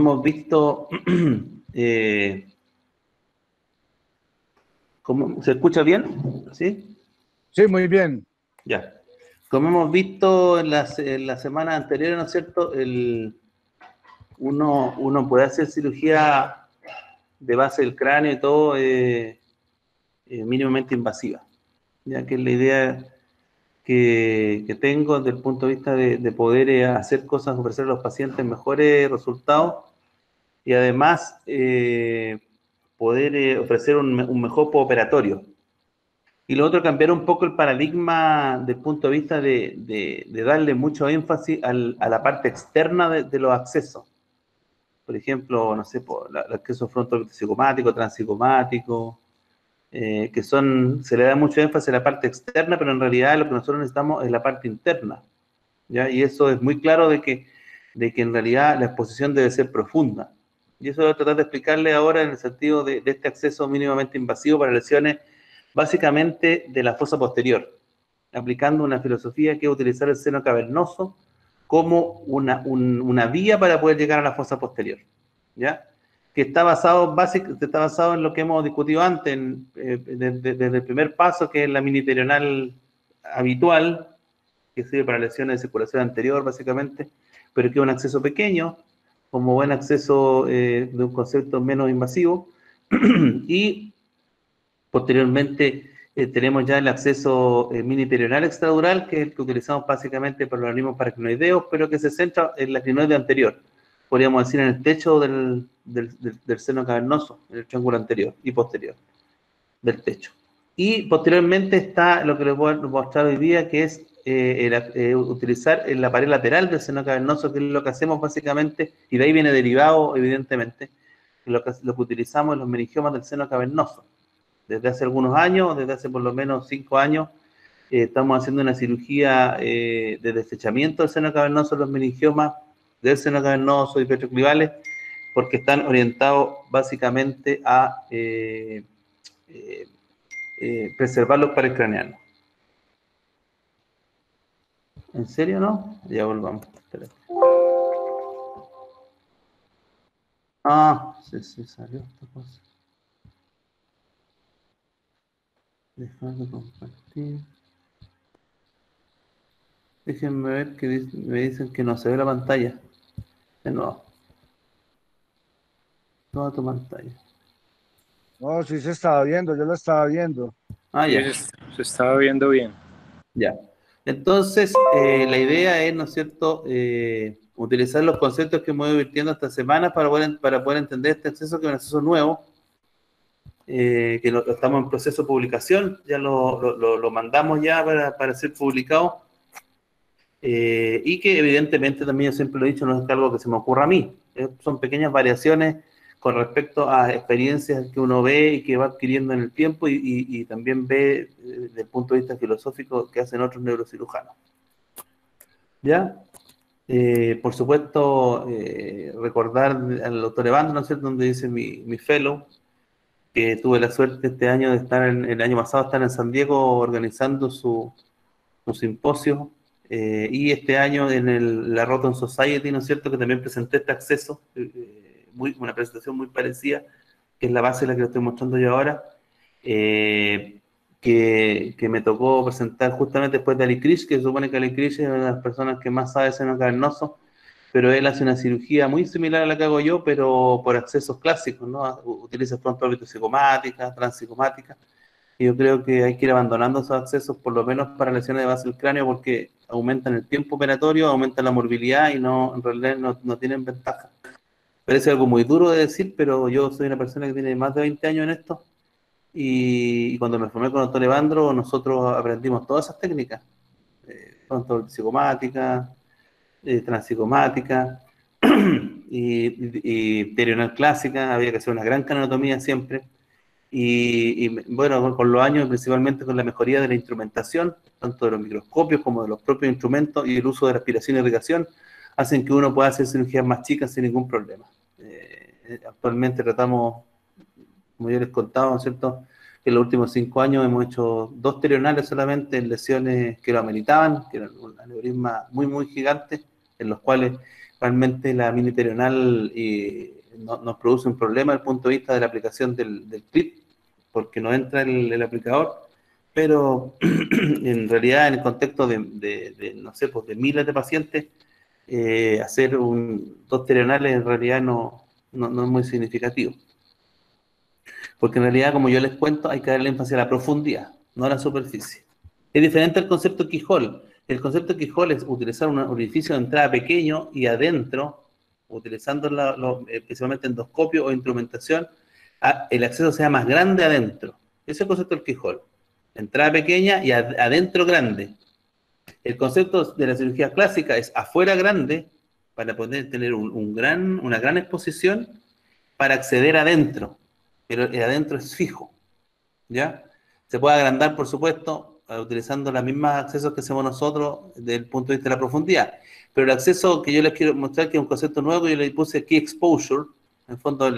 hemos visto, ¿se escucha bien? ¿Sí? Sí, muy bien. Ya. Como hemos visto en las semanas anteriores, ¿no es cierto? Uno puede hacer cirugía de base del cráneo y todo mínimamente invasiva, ya que es la idea que tengo desde el punto de vista de poder hacer cosas, ofrecer a los pacientes mejores resultados y además poder ofrecer un mejor postoperatorio. Y lo otro, cambiar un poco el paradigma desde el punto de vista de darle mucho énfasis a la parte externa de los accesos. Por ejemplo, no sé, el acceso fronto-psicomático, transpsicomático, que se le da mucho énfasis a la parte externa, pero en realidad lo que nosotros necesitamos es la parte interna, ¿ya? Y eso es muy claro de que en realidad la exposición debe ser profunda. Y eso voy a tratar de explicarle ahora en el sentido de este acceso mínimamente invasivo para lesiones básicamente de la fosa posterior, aplicando una filosofía que es utilizar el seno cavernoso como una vía para poder llegar a la fosa posterior, ¿ya? Que está basado en lo que hemos discutido antes, desde el primer paso, que es la mini perional habitual, que sirve para lesiones de circulación anterior, básicamente, pero que es un acceso pequeño, como buen acceso de un concepto menos invasivo, y posteriormente tenemos ya el acceso mini perional extradural, que es el que utilizamos básicamente para los organismos paraclinoideos, pero que se centra en la clinoide anterior, podríamos decir en el techo del seno cavernoso, en el triángulo anterior y posterior del techo. Y posteriormente está lo que les voy a mostrar hoy día, que es utilizar la pared lateral del seno cavernoso, que es lo que hacemos básicamente, y de ahí viene derivado, evidentemente, lo que utilizamos en los meningiomas del seno cavernoso. Desde hace algunos años, desde hace por lo menos 5 años, estamos haciendo una cirugía de desechamiento del seno cavernoso, los meningiomas del seno cavernoso y petroclivales, porque están orientados básicamente a preservar los pares craneanos. ¿En serio no? Ya volvamos. Espérate. Sí, salió esta cosa. Dejar de compartir. Déjenme ver que me dicen que no se ve la pantalla. De nuevo. Toda tu pantalla. No, sí se estaba viendo, yo lo estaba viendo. Ya. Se estaba viendo bien. Ya. Entonces, la idea es, ¿no es cierto?, utilizar los conceptos que hemos ido virtiendo esta semana para poder entender este acceso, que es un acceso nuevo, que estamos en proceso de publicación, ya lo mandamos ya para ser publicado, y que evidentemente también, yo siempre lo he dicho, no es algo que se me ocurra a mí, son pequeñas variaciones con respecto a experiencias que uno ve y que va adquiriendo en el tiempo y también ve desde el punto de vista filosófico que hacen otros neurocirujanos. ¿Ya? Por supuesto, recordar al doctor Evandro, ¿no es cierto?, donde dice mi fellow, que tuve la suerte este año de estar el año pasado estar en San Diego organizando su simposio, y este año en la Roton Society, ¿no es cierto?, que también presenté este acceso, una presentación muy parecida, que es la base de la que lo estoy mostrando yo ahora, que me tocó presentar justamente después de Ali Krish, que se supone que Ali Krish es una de las personas que más sabe seno cavernoso, pero él hace una cirugía muy similar a la que hago yo, pero por accesos clásicos, ¿no? Utiliza fronto-psicomática, transpsicomática, y yo creo que hay que ir abandonando esos accesos, por lo menos para lesiones de base del cráneo, porque aumentan el tiempo operatorio, aumentan la morbilidad y en realidad no tienen ventaja. Parece algo muy duro de decir, pero yo soy una persona que tiene más de 20 años en esto, y cuando me formé con el doctor Evandro, nosotros aprendimos todas esas técnicas, fronto-psicomática, transpsicomática y perional clásica. Había que hacer una gran craniotomía siempre. Y bueno, con los años, principalmente con la mejoría de la instrumentación, tanto de los microscopios como de los propios instrumentos y el uso de la aspiración y irrigación, hacen que uno pueda hacer cirugías más chicas sin ningún problema. Actualmente tratamos, como yo les contaba, ¿no es cierto?, que en los últimos 5 años hemos hecho 2 terionales solamente en lesiones que lo ameritaban, que eran un aneurisma muy, muy gigante, en los cuales realmente la mini terional nos produce un problema desde el punto de vista de la aplicación del clip, porque no entra el aplicador, pero en realidad en el contexto no sé, pues de miles de pacientes, hacer dos terionales en realidad no es muy significativo. Porque en realidad, como yo les cuento, hay que darle énfasis a la profundidad, no a la superficie. Es diferente al concepto Quijol. El concepto Quijol es utilizar un orificio de entrada pequeño y adentro, utilizando principalmente endoscopio o instrumentación, el acceso sea más grande adentro. Ese es el concepto del Quijol. Entrada pequeña y adentro grande. El concepto de la cirugía clásica es afuera grande, para poder tener una gran exposición, para acceder adentro, pero el adentro es fijo, ¿ya? Se puede agrandar, por supuesto, utilizando los mismos accesos que hacemos nosotros desde el punto de vista de la profundidad, pero el acceso que yo les quiero mostrar, que es un concepto nuevo, yo le puse Key Exposure, en el fondo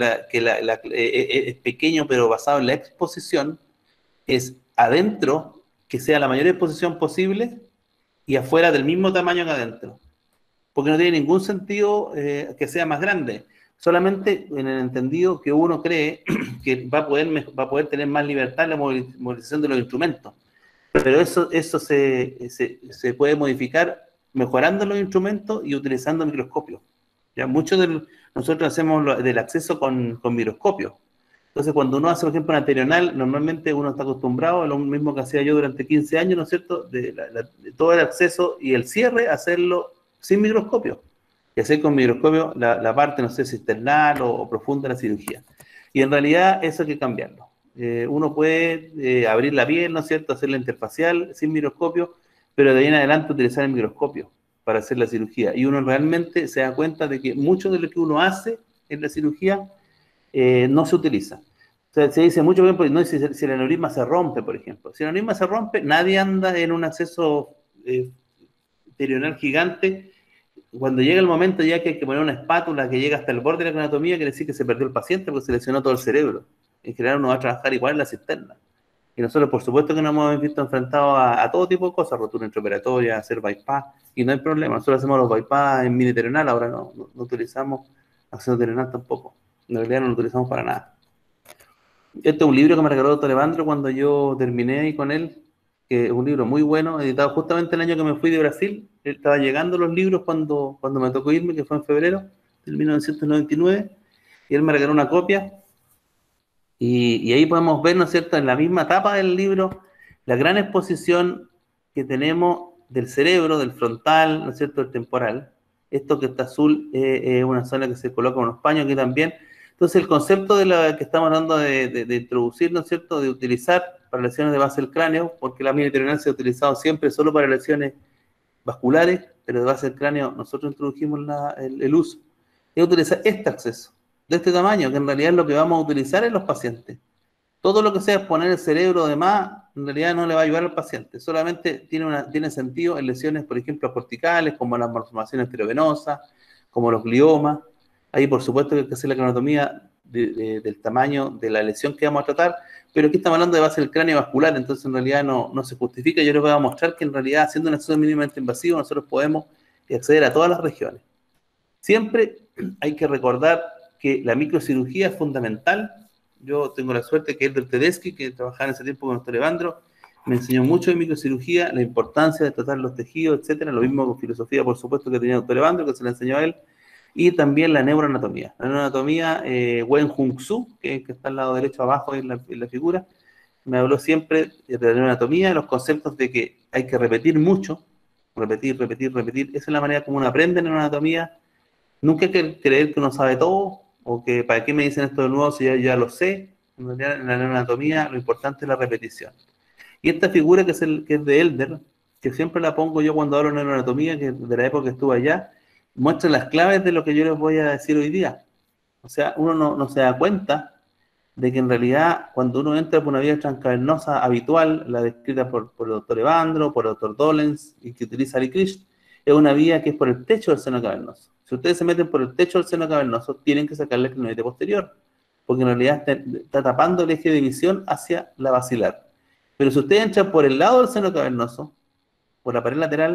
es pequeño pero basado en la exposición, es adentro, que sea la mayor exposición posible, y afuera del mismo tamaño que adentro, porque no tiene ningún sentido que sea más grande, solamente en el entendido que uno cree que va a poder tener más libertad en la movilización de los instrumentos, pero eso se puede modificar mejorando los instrumentos y utilizando microscopios. Ya nosotros hacemos del acceso con microscopios. Entonces, cuando uno hace, por ejemplo, una terional, normalmente uno está acostumbrado a lo mismo que hacía yo durante 15 años, ¿no es cierto?, de todo el acceso y el cierre, hacerlo sin microscopio. Y hacer con microscopio la parte, no sé, si external o profunda de la cirugía. Y en realidad eso hay que cambiarlo. Uno puede abrir la piel, ¿no es cierto?, hacer la interfacial sin microscopio, pero de ahí en adelante utilizar el microscopio para hacer la cirugía. Y uno realmente se da cuenta de que mucho de lo que uno hace en la cirugía no se utiliza. O sea, se dice mucho, por ejemplo, no, si el aneurisma se rompe, por ejemplo. Si el aneurisma se rompe, nadie anda en un acceso terional gigante. Cuando llega el momento ya que hay que poner una espátula que llega hasta el borde de la craniotomía, quiere decir que se perdió el paciente porque se lesionó todo el cerebro. En general uno va a trabajar igual en la cisterna. Y nosotros, por supuesto, que nos hemos visto enfrentados a todo tipo de cosas, rotura intraoperatoria, hacer bypass, y no hay problema. Nosotros hacemos los bypass en mini terional, ahora no utilizamos acceso terional tampoco. En realidad no lo utilizamos para nada. Este es un libro que me regaló el doctor Evandro cuando yo terminé ahí con él, que es un libro muy bueno, editado justamente el año que me fui de Brasil. Él estaba llegando los libros cuando me tocó irme, que fue en febrero del 1999, y él me regaló una copia, y ahí podemos ver, ¿no es cierto?, en la misma tapa del libro, la gran exposición que tenemos del cerebro, del frontal, ¿no es cierto?, del temporal. Esto que está azul es una zona que se coloca unos paños aquí también. Entonces, el concepto de la que estamos hablando de introducir, ¿no es cierto?, de utilizar para lesiones de base del cráneo, porque la mini terional se ha utilizado siempre solo para lesiones vasculares, pero de base del cráneo nosotros introdujimos el uso, es utilizar este acceso, de este tamaño, que en realidad es lo que vamos a utilizar en los pacientes. Todo lo que sea exponer el cerebro de más, en realidad no le va a ayudar al paciente, solamente tiene sentido en lesiones, por ejemplo, corticales, como las malformaciones arteriovenosas, como los gliomas. Ahí, por supuesto, que hay que hacer la cronotomía del tamaño de la lesión que vamos a tratar, pero aquí estamos hablando de base del cráneo vascular, entonces en realidad no se justifica. Yo les voy a mostrar que en realidad, haciendo un acceso mínimamente invasivo, nosotros podemos acceder a todas las regiones. Siempre hay que recordar que la microcirugía es fundamental. Yo tengo la suerte que Elder Tedeschi, que trabajaba en ese tiempo con el doctor Evandro, me enseñó mucho de microcirugía, la importancia de tratar los tejidos, etcétera. Lo mismo con filosofía, por supuesto, que tenía el doctor Evandro, que se le enseñó a él. Y también la neuroanatomía. La neuroanatomía, Wen Hung Su, que está al lado derecho abajo en la figura, me habló siempre de la neuroanatomía, de los conceptos de que hay que repetir mucho, repetir. Esa es la manera como uno aprende neuroanatomía. Nunca hay que creer que uno sabe todo, o que para qué me dicen esto de nuevo si ya lo sé. En realidad, en la neuroanatomía lo importante es la repetición. Y esta figura que es de Elder, que siempre la pongo yo cuando hablo de neuroanatomía, que de la época que estuve allá, muestra las claves de lo que yo les voy a decir hoy día. O sea, uno no se da cuenta de que en realidad cuando uno entra por una vía transcavernosa habitual, la descrita por el doctor Evandro, por el doctor Dollens, y que utiliza Hare Krishna, es una vía que es por el techo del seno cavernoso. Si ustedes se meten por el techo del seno cavernoso, tienen que sacarle el crinolite posterior, porque en realidad está tapando el eje de visión hacia la basilar. Pero si ustedes entran por el lado del seno cavernoso, por la pared lateral,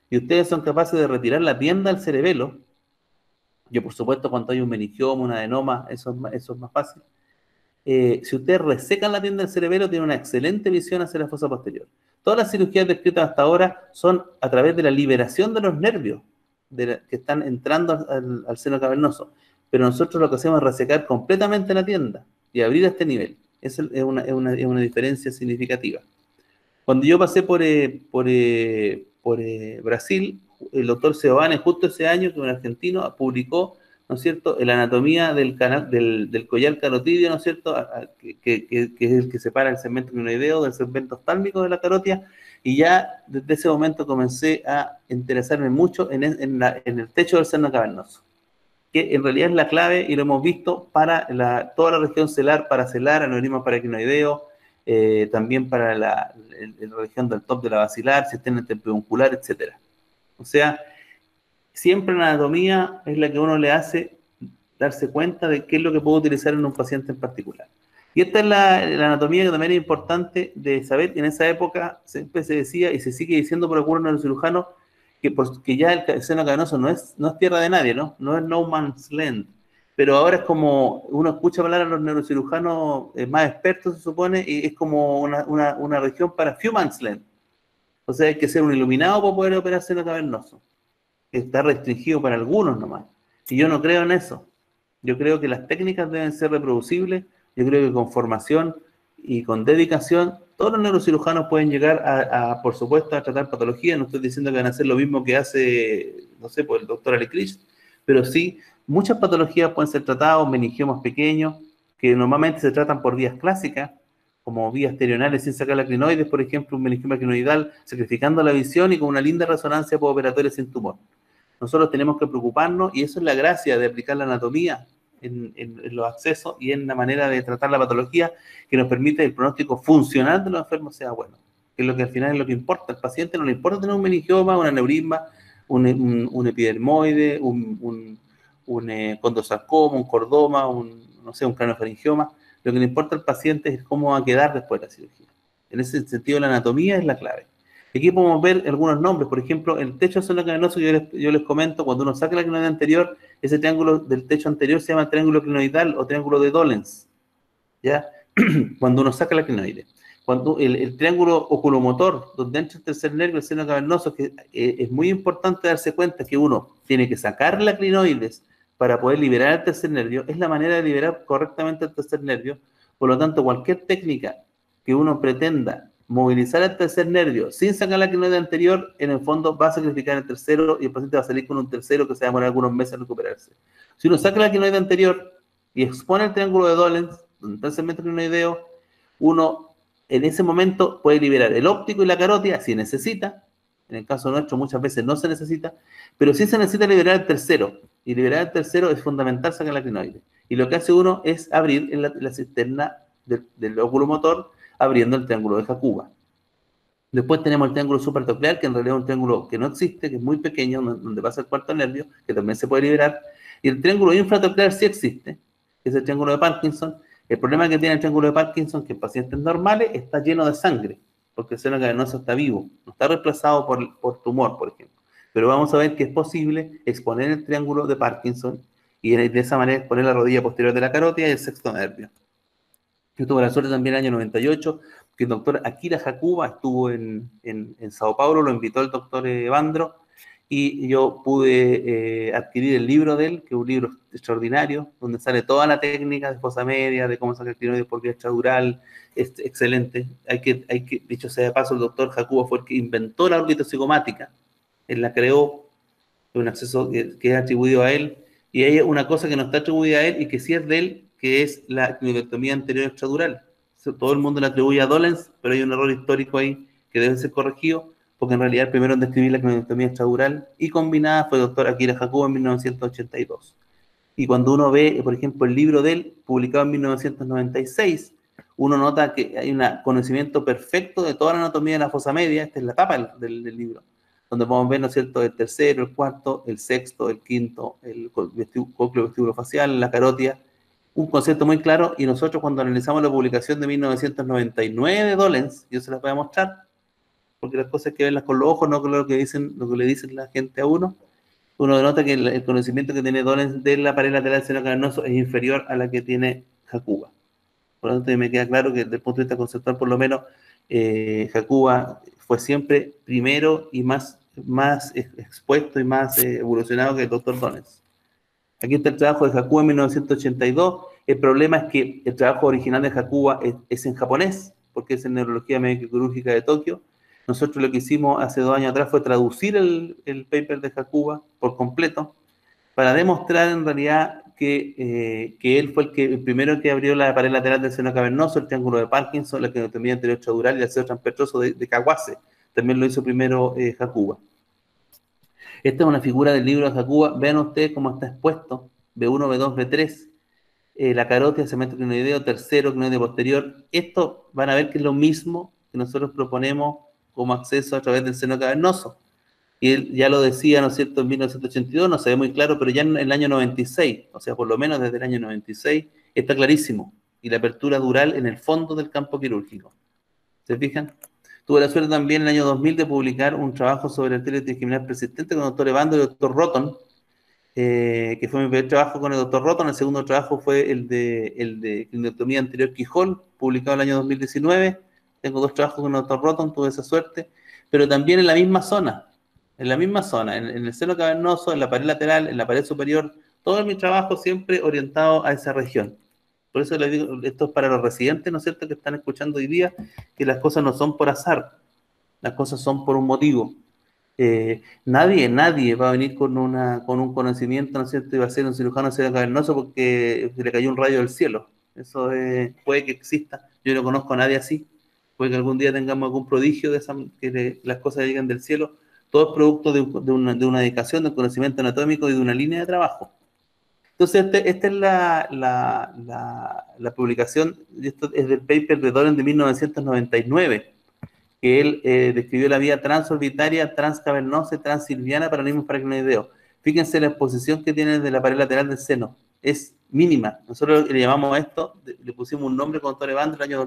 y ustedes son capaces de retirar la tienda del cerebelo, yo por supuesto cuando hay un meningioma, un adenoma, eso es más fácil. Si ustedes resecan la tienda del cerebelo, tienen una excelente visión hacia la fosa posterior. Todas las cirugías descritas hasta ahora son a través de la liberación de los nervios que están entrando al seno cavernoso. Pero nosotros lo que hacemos es resecar completamente la tienda y abrir a este nivel. Esa es una diferencia significativa. Cuando yo pasé por Brasil, el doctor Seoane, justo ese año, que un argentino, publicó, ¿no es cierto?, la anatomía del collar carotidio, ¿no es cierto?, que es el que separa el segmento crinoideo del segmento oftálmico de la carótida, y ya desde ese momento comencé a interesarme mucho en el techo del seno cavernoso, que en realidad es la clave, y lo hemos visto para toda la región celar, paracelar, aneurisma paracrinoideo, también para la región del top de la basilar, sistema interpeduncular, etcétera. O sea, siempre la anatomía es la que uno le hace darse cuenta de qué es lo que puedo utilizar en un paciente en particular. Y esta es la anatomía que también es importante de saber. En esa época siempre se decía, y se sigue diciendo por algunos neurocirujanos, que ya el seno cavernoso no es tierra de nadie, ¿no? No es no man's land. Pero ahora es como, uno escucha hablar a los neurocirujanos más expertos, se supone, y es como una región para few man's land. O sea, hay que ser un iluminado para poder operar seno cavernoso. Está restringido para algunos nomás. Y yo no creo en eso. Yo creo que las técnicas deben ser reproducibles. Yo creo que con formación y con dedicación, todos los neurocirujanos pueden llegar por supuesto, a tratar patologías. No estoy diciendo que van a hacer lo mismo que hace, no sé, pues el doctor Alecrich, pero sí, muchas patologías pueden ser tratadas, meningiomas pequeños, que normalmente se tratan por vías clásicas, como vías terionales sin sacar la clinoides, por ejemplo, un meningioma clinoidal, sacrificando la visión y con una linda resonancia postoperatoria sin tumor. Nosotros tenemos que preocuparnos, y eso es la gracia de aplicar la anatomía en los accesos y en la manera de tratar la patología, que nos permite el pronóstico funcional de los enfermos sea bueno, que es lo que al final es lo que importa. Al paciente no le importa tener un meningioma, un aneurisma, un epidermoide, un condrosarcoma, un cordoma, no sé, un craniofaringioma. Lo que le importa al paciente es cómo va a quedar después de la cirugía. En ese sentido, la anatomía es la clave. Aquí podemos ver algunos nombres, por ejemplo, el techo del seno cavernoso, yo les comento, cuando uno saca la clinoide anterior, ese triángulo del techo anterior se llama triángulo clinoidal o triángulo de Dollens, ¿ya? Cuando uno saca la clinoide. Cuando el triángulo oculomotor, donde entra el tercer nervio, el seno cavernoso, que es muy importante darse cuenta que uno tiene que sacar la clinoides para poder liberar el tercer nervio, es la manera de liberar correctamente el tercer nervio. Por lo tanto, cualquier técnica que uno pretenda movilizar el tercer nervio sin sacar la clinoide anterior, en el fondo va a sacrificar el tercero y el paciente va a salir con un tercero que se va a demorar algunos meses en recuperarse. Si uno saca la clinoide anterior y expone el triángulo de Dollens, donde está el segmento clinoideo, uno en ese momento puede liberar el óptico y la carótida si necesita. En el caso nuestro muchas veces no se necesita, pero sí se necesita liberar el tercero, y liberar el tercero es fundamental sacar la clinoide. Y lo que hace uno es abrir en la cisterna del oculomotor, abriendo el triángulo de Jakuba. Después tenemos el triángulo supratroclear, que en realidad es un triángulo que no existe, que es muy pequeño, donde pasa el cuarto nervio, que también se puede liberar. Y el triángulo infratroclear sí existe, que es el triángulo de Parkinson. El problema que tiene el triángulo de Parkinson, que en pacientes normales está lleno de sangre, porque el seno cavernoso está vivo, no está reemplazado por tumor, por ejemplo. Pero vamos a ver que es posible exponer el triángulo de Parkinson y de esa manera exponer la rodilla posterior de la carótida y el sexto nervio. Yo tuve la suerte también en el año 98, que el doctor Akira Jakuba estuvo en Sao Paulo, lo invitó el doctor Evandro, y yo pude adquirir el libro de él, que es un libro extraordinario, donde sale toda la técnica de fosa media, de cómo sacar clinoides por vía extradural, es excelente. Dicho sea de paso, el doctor Jakuba fue el que inventó la órbita cigomática, él la creó, es un acceso que es atribuido a él, y hay una cosa que no está atribuida a él y que sí es de él, que es la clinoidectomía anterior extradural. Todo el mundo la atribuye a Dollens, pero hay un error histórico ahí que debe ser corregido, porque en realidad el primero en describir la clinoidectomía extradural y combinada fue el doctor Akira Jakuba en 1982. Y cuando uno ve, por ejemplo, el libro de él, publicado en 1996, uno nota que hay un conocimiento perfecto de toda la anatomía de la fosa media. Esta es la tapa del libro, donde podemos ver, ¿no es cierto?, el tercero, el cuarto, el sexto, el quinto, el cócleo vestibulofacial, la carótida, un concepto muy claro. Y nosotros, cuando analizamos la publicación de 1999 de Dollens, yo se las voy a mostrar, porque las cosas hay que verlas con los ojos, no con lo que le dicen la gente a uno. Uno denota que el conocimiento que tiene Dollens de la pared lateral del seno cavernoso es inferior a la que tiene Jacuba. Por lo tanto, me queda claro que desde el punto de vista conceptual, por lo menos, Jacuba fue siempre primero y más expuesto y más evolucionado que el doctor Dollens. Aquí está el trabajo de Jacuba en 1982. El problema es que el trabajo original de Jacuba es en japonés, porque es en Neurología Médico-Quirúrgica de Tokio. Nosotros lo que hicimos hace 2 años atrás fue traducir el paper de Jacuba por completo para demostrar en realidad que él fue el primero que abrió la pared lateral del seno cavernoso, el triángulo de Parkinson, la craneotomía anterior extradural y el acero transpetroso de Kawase. También lo hizo primero Jacuba. Esta es una figura del libro de Jacuba. Vean ustedes cómo está expuesto. B1, B2, B3. La carótida, cemento crinoideo, tercero, crinoideo posterior. Esto van a ver que es lo mismo que nosotros proponemos como acceso a través del seno cavernoso. Y él ya lo decía, ¿no es cierto?, en 1982, no se ve muy claro, pero ya en el año 96, o sea, por lo menos desde el año 96, está clarísimo. Y la apertura dural en el fondo del campo quirúrgico. ¿Se fijan? Tuve la suerte también en el año 2000 de publicar un trabajo sobre arteria trigeminal persistente con el doctor Evandro y el doctor Roton, que fue mi primer trabajo con el doctor Roton. El segundo trabajo fue el de clinectomía anterior Quijol, publicado en el año 2019. Tengo 2 trabajos con el doctor Roton, tuve esa suerte, pero también en la misma zona, en el seno cavernoso, en la pared lateral, en la pared superior, todo mi trabajo siempre orientado a esa región. Por eso les digo, esto es para los residentes, ¿no es cierto?, que están escuchando hoy día, que las cosas no son por azar, las cosas son por un motivo. Nadie va a venir con un conocimiento, ¿no es cierto?, y va a ser un cirujano de seno cavernoso porque le cayó un rayo del cielo. Eso puede que exista, yo no conozco a nadie así, puede que algún día tengamos algún prodigio que las cosas lleguen del cielo. Todo es producto de una dedicación, de un conocimiento anatómico y de una línea de trabajo. Entonces, esta es la publicación, esto es del paper de Doren de 1999, que él describió la vía transorbitaria, transcavernosa y transilviana para aneurysma paracrinoideo. Fíjense la exposición que tiene de la pared lateral del seno, es mínima. Nosotros le llamamos a esto, le pusimos un nombre con Dr. Evandro el año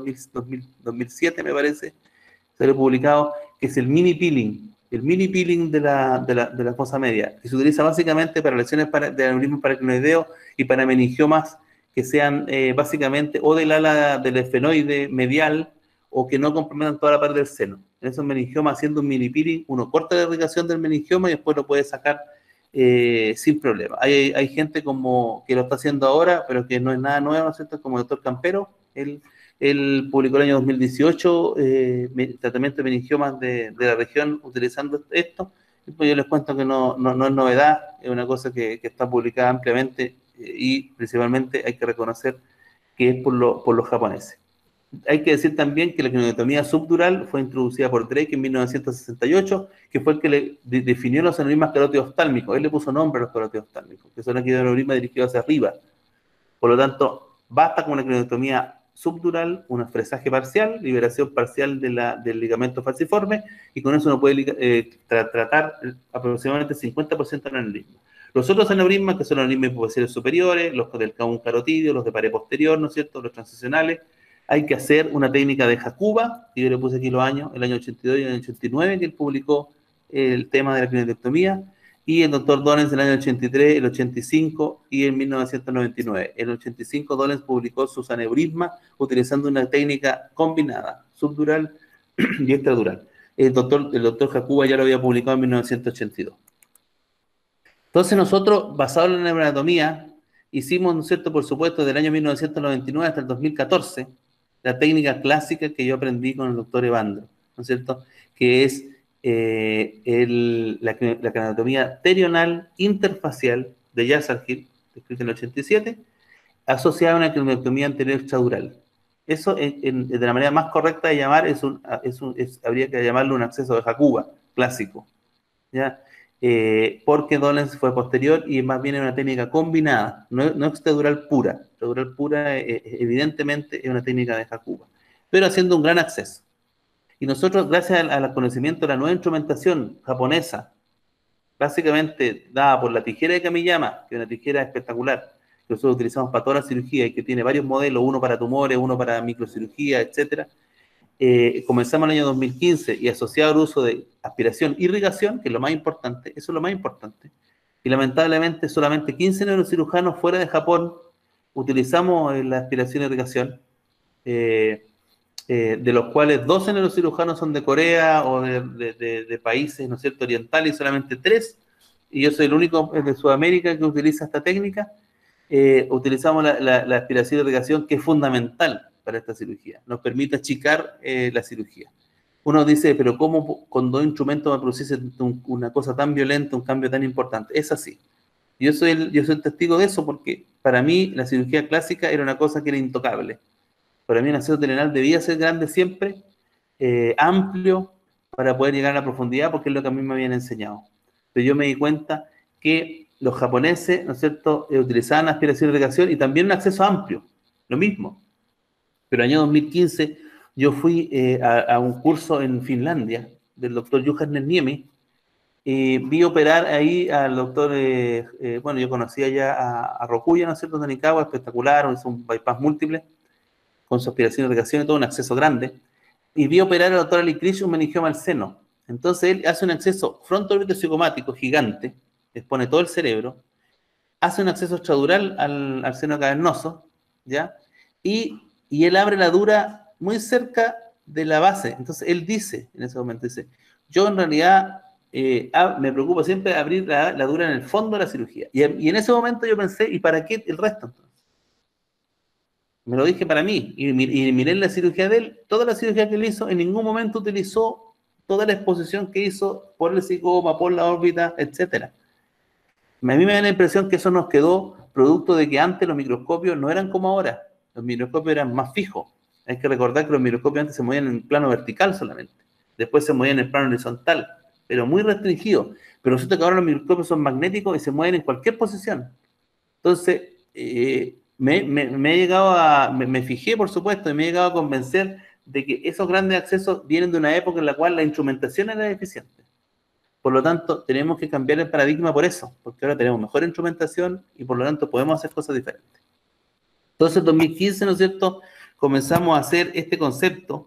2007, me parece, salió publicado, que es el mini peeling de la fosa media, que se utiliza básicamente para lesiones de aneurisma paracrinoideo y para meningiomas que sean básicamente o del ala del esfenoide medial o que no comprometan toda la parte del seno. En esos meningiomas, haciendo un mini peeling, uno corta la irrigación del meningioma y después lo puede sacar sin problema. Hay gente como que lo está haciendo ahora, pero que no es nada nuevo, ¿no es cierto?, como el doctor Campero. Él publicó el año 2018 tratamiento de meningiomas de la región utilizando esto. Y pues yo les cuento que no es novedad, es una cosa que está publicada ampliamente y principalmente hay que reconocer que es por los japoneses. Hay que decir también que la craniotomía subdural fue introducida por Drake en 1968, que fue el que le definió los aneurismas carótidos oftálmicos. Él le puso nombre a los carótidos oftálmicos, que son aquellos aneurismas dirigidos hacia arriba. Por lo tanto, basta con una craniotomía subdural, un fresaje parcial, liberación parcial del ligamento falciforme, y con eso uno puede tratar aproximadamente 50% del aneurisma. Los otros aneurismas, que son aneurismas hipofisales superiores, los del K1 carotidio, los de pared posterior, ¿no es cierto?, los transicionales, hay que hacer una técnica de Jacuba, y yo le puse aquí los años, el año 82 y el año 89, que él publicó el tema de la craniotomía, y el doctor Dollens en el año 83, el 85 y en 1999. En el 85 Dollens publicó sus aneurismas utilizando una técnica combinada, subdural y extradural. El doctor Jacuba ya lo había publicado en 1982. Entonces nosotros, basado en la neuroanatomía, hicimos, ¿no es cierto?, por supuesto, del año 1999 hasta el 2014, la técnica clásica que yo aprendí con el doctor Evandro, ¿no es cierto?, que es la craniotomía terional interfacial de Yassar-Hill, descrita en el 87, asociada a una craniotomía anterior extradural. Eso, de la manera más correcta de llamar, habría que llamarlo un acceso de Jacuba, clásico, ¿ya? Porque Dollens fue posterior y más bien es una técnica combinada, no extradural pura. Extradural pura, evidentemente, es una técnica de Jacuba, pero haciendo un gran acceso. Y nosotros, gracias al conocimiento de la nueva instrumentación japonesa, básicamente dada por la tijera de Kamiyama, que es una tijera espectacular, que nosotros utilizamos para toda la cirugía y que tiene varios modelos, uno para tumores, uno para microcirugía, etcétera, comenzamos en el año 2015 y asociado al uso de aspiración e irrigación, que es lo más importante, eso es lo más importante. Y lamentablemente solamente 15 neurocirujanos fuera de Japón utilizamos la aspiración e irrigación, de los cuales 12 neurocirujanos son de Corea o de países, ¿no es cierto?, orientales, y solamente 3, y yo soy el único de Sudamérica que utiliza esta técnica. Utilizamos la aspiración e irrigación, que es fundamental para esta cirugía, nos permite achicar la cirugía. Uno dice, pero ¿cómo con 2 instrumentos me produce una cosa tan violenta, un cambio tan importante? Es así. Yo soy testigo de eso, porque para mí la cirugía clásica era una cosa que era intocable. Para mí un acceso telerenal debía ser grande siempre, amplio, para poder llegar a la profundidad, porque es lo que a mí me habían enseñado. Pero yo me di cuenta que los japoneses, ¿no es cierto?, utilizaban aspiración y irrigación y también un acceso amplio, lo mismo. Pero en el año 2015 yo fui a un curso en Finlandia del doctor Juhas Niemi, y vi operar ahí al doctor, bueno, yo conocía ya a Rokuya, ¿no es cierto?, de Nikawa, espectacular, hizo un bypass múltiple, con su aspiración y irrigación y todo, un acceso grande, y vi operar al doctor Ali Krish un meningioma al seno. Entonces él hace un acceso frontopleuropsicomático gigante, expone todo el cerebro, hace un acceso extradural al seno cavernoso, ¿ya? Y él abre la dura muy cerca de la base. Entonces él dice, en ese momento dice, yo en realidad me preocupo siempre de abrir la dura en el fondo de la cirugía. Y en ese momento yo pensé, ¿y para qué el resto entonces? Me lo dije para mí, y miré la cirugía de él, toda la cirugía que él hizo, en ningún momento utilizó toda la exposición que hizo por el psicoma, por la órbita, etcétera. A mí me da la impresión que eso nos quedó producto de que antes los microscopios no eran como ahora, los microscopios eran más fijos. Hay que recordar que los microscopios antes se movían en plano vertical solamente, después se movían en plano horizontal, pero muy restringido. Pero resulta que ahora los microscopios son magnéticos y se mueven en cualquier posición. Entonces, me he llegado me fijé, por supuesto, y me he llegado a convencer de que esos grandes accesos vienen de una época en la cual la instrumentación era deficiente. Por lo tanto, tenemos que cambiar el paradigma por eso, porque ahora tenemos mejor instrumentación y por lo tanto podemos hacer cosas diferentes. Entonces, en 2015, ¿no es cierto?, comenzamos a hacer este concepto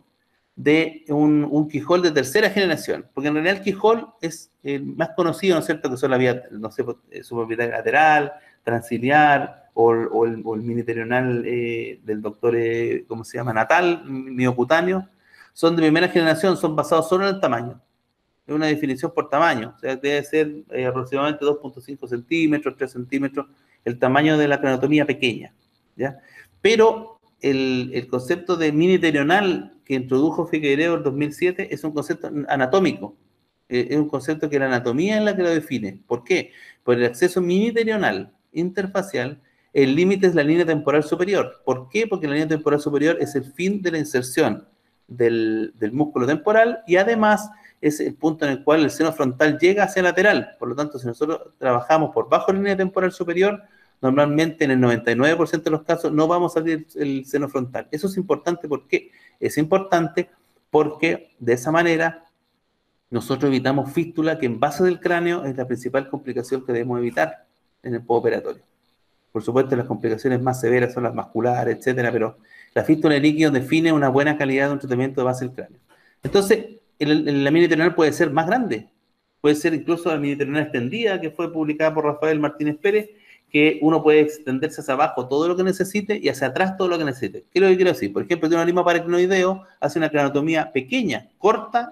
de un Keyhole de tercera generación, porque en realidad el Keyhole es el más conocido, ¿no es cierto?, que son la vía, no sé, supraorbital lateral, transiliar, o el miniterional del doctor, ¿cómo se llama?, natal, miocutáneo, son de primera generación, son basados solo en el tamaño. Es una definición por tamaño, o sea, debe ser aproximadamente 2.5 centímetros, 3 centímetros, el tamaño de la craniotomía pequeña, ¿ya? Pero el concepto de miniterional que introdujo Figueiredo en 2007 es un concepto anatómico, es un concepto que la anatomía es la que lo define. ¿Por qué? Por el acceso miniterional interfacial, el límite es la línea temporal superior. ¿Por qué? Porque la línea temporal superior es el fin de la inserción del músculo temporal y además es el punto en el cual el seno frontal llega hacia el lateral. Por lo tanto, si nosotros trabajamos por bajo la línea temporal superior, normalmente en el 99% de los casos no vamos a abrir el seno frontal. Eso es importante. ¿Por qué? Es importante porque de esa manera nosotros evitamos fístula, que en base del cráneo es la principal complicación que debemos evitar en el postoperatorio. Por supuesto, las complicaciones más severas son las vasculares, etcétera, pero la fístula de líquido define una buena calidad de un tratamiento de base del cráneo. Entonces, la miniterional puede ser más grande, puede ser incluso la miniterional extendida, que fue publicada por Rafael Martínez Pérez, que uno puede extenderse hacia abajo todo lo que necesite y hacia atrás todo lo que necesite. ¿Qué es lo que quiero decir? Por ejemplo, de un anima paraclinoideo hace una cranotomía pequeña, corta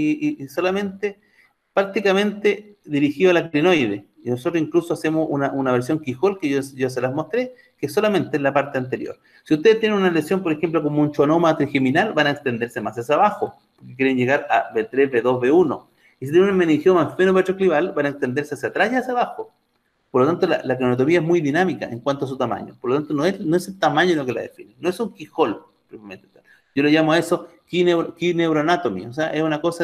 y solamente prácticamente dirigido a la clinoide. Y nosotros incluso hacemos una versión Keyhole que yo se las mostré, que solamente en la parte anterior. Si ustedes tienen una lesión, por ejemplo, como un schwannoma trigeminal, van a extenderse más hacia abajo, porque quieren llegar a B3, B2, B1. Y si tienen un meningioma fenopetroclival, van a extenderse hacia atrás y hacia abajo. Por lo tanto, la cranotomía es muy dinámica en cuanto a su tamaño. Por lo tanto, no es el tamaño lo que la define. No es un Keyhole. Yo le llamo a eso key neuroanatomy. O sea, es una cosa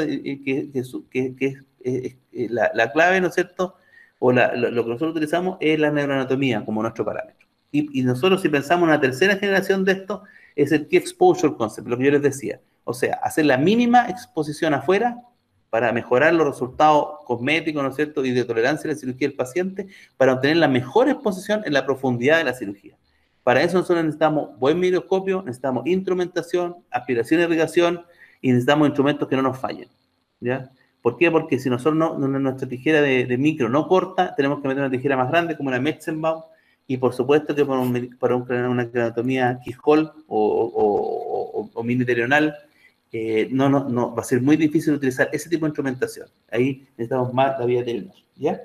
la clave, ¿no es cierto? O lo que nosotros utilizamos es la neuroanatomía como nuestro parámetro. Y nosotros, si pensamos en una tercera generación de esto, es el key exposure concept, lo que yo les decía. O sea, hacer la mínima exposición afuera para mejorar los resultados cosméticos, ¿no es cierto?, y de tolerancia a la cirugía del paciente, para obtener la mejor exposición en la profundidad de la cirugía. Para eso nosotros necesitamos buen microscopio, necesitamos instrumentación, aspiración e irrigación, y necesitamos instrumentos que no nos fallen, ¿ya? ¿Por qué? Porque si nosotros nuestra tijera de micro no corta, tenemos que meter una tijera más grande, como una Metzenbaum, y por supuesto que para una craniotomía Keyhole o mini-terional, no, va a ser muy difícil utilizar ese tipo de instrumentación. Ahí necesitamos más la vía terional, ¿ya?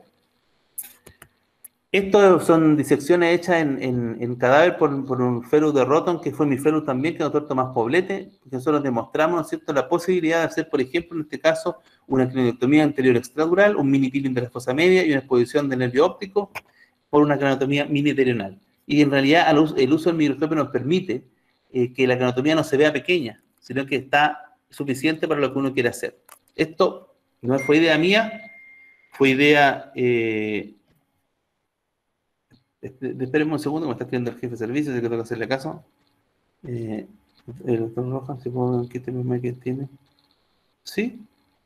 Estos son disecciones hechas en cadáver por un fellow de Roton, que fue mi fellow también, que es el doctor Tomás Poblete, que nosotros demostramos, ¿no es cierto?, la posibilidad de hacer, por ejemplo, en este caso, una craniotomía anterior extradural, un mini peeling de la fosa media y una exposición de nervio óptico por una craniotomía mini-terional. Y en realidad el uso del microscopio nos permite que la craniotomía no se vea pequeña, sino que está suficiente para lo que uno quiere hacer. Esto no fue idea mía, fue idea... espérenme un segundo, me está escribiendo el jefe de servicios, así que tengo que hacerle caso. El doctor Rojas, si puedo ver qué tema que tiene. ¿Sí?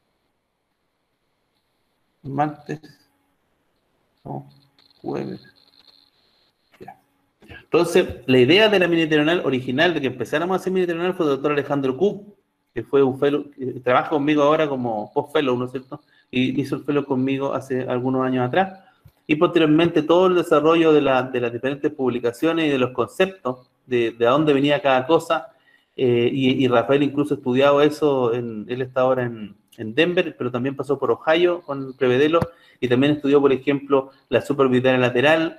Martes. No, jueves. Ya. Entonces, la idea de la mini-terional original, de que empezáramos a hacer mini-terional, fue del doctor Alejandro Kuhn, que fue un fellow, que trabaja conmigo ahora como post-fellow, ¿no es cierto? Y hizo el fellow conmigo hace algunos años atrás. Y posteriormente todo el desarrollo de las diferentes publicaciones y de los conceptos, de a dónde venía cada cosa, y Rafael incluso ha estudiado eso, él está ahora en Denver, pero también pasó por Ohio con Prevedelo, y también estudió, por ejemplo, la supraorbitaria lateral,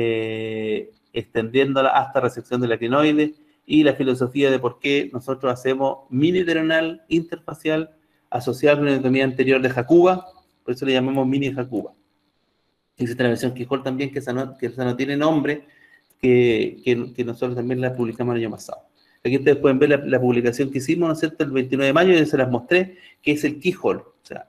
extendiéndola hasta resección de la crinoide, y la filosofía de por qué nosotros hacemos mini-terional interfacial asociada a la anatomía anterior de Jacuba, por eso le llamamos mini-Jacuba. Existe la versión Keyhole también, que esa no tiene nombre, que nosotros también la publicamos el año pasado. Aquí ustedes pueden ver la publicación que hicimos, ¿no es cierto?, el 29 de mayo, y se las mostré, que es el Keyhole. O sea,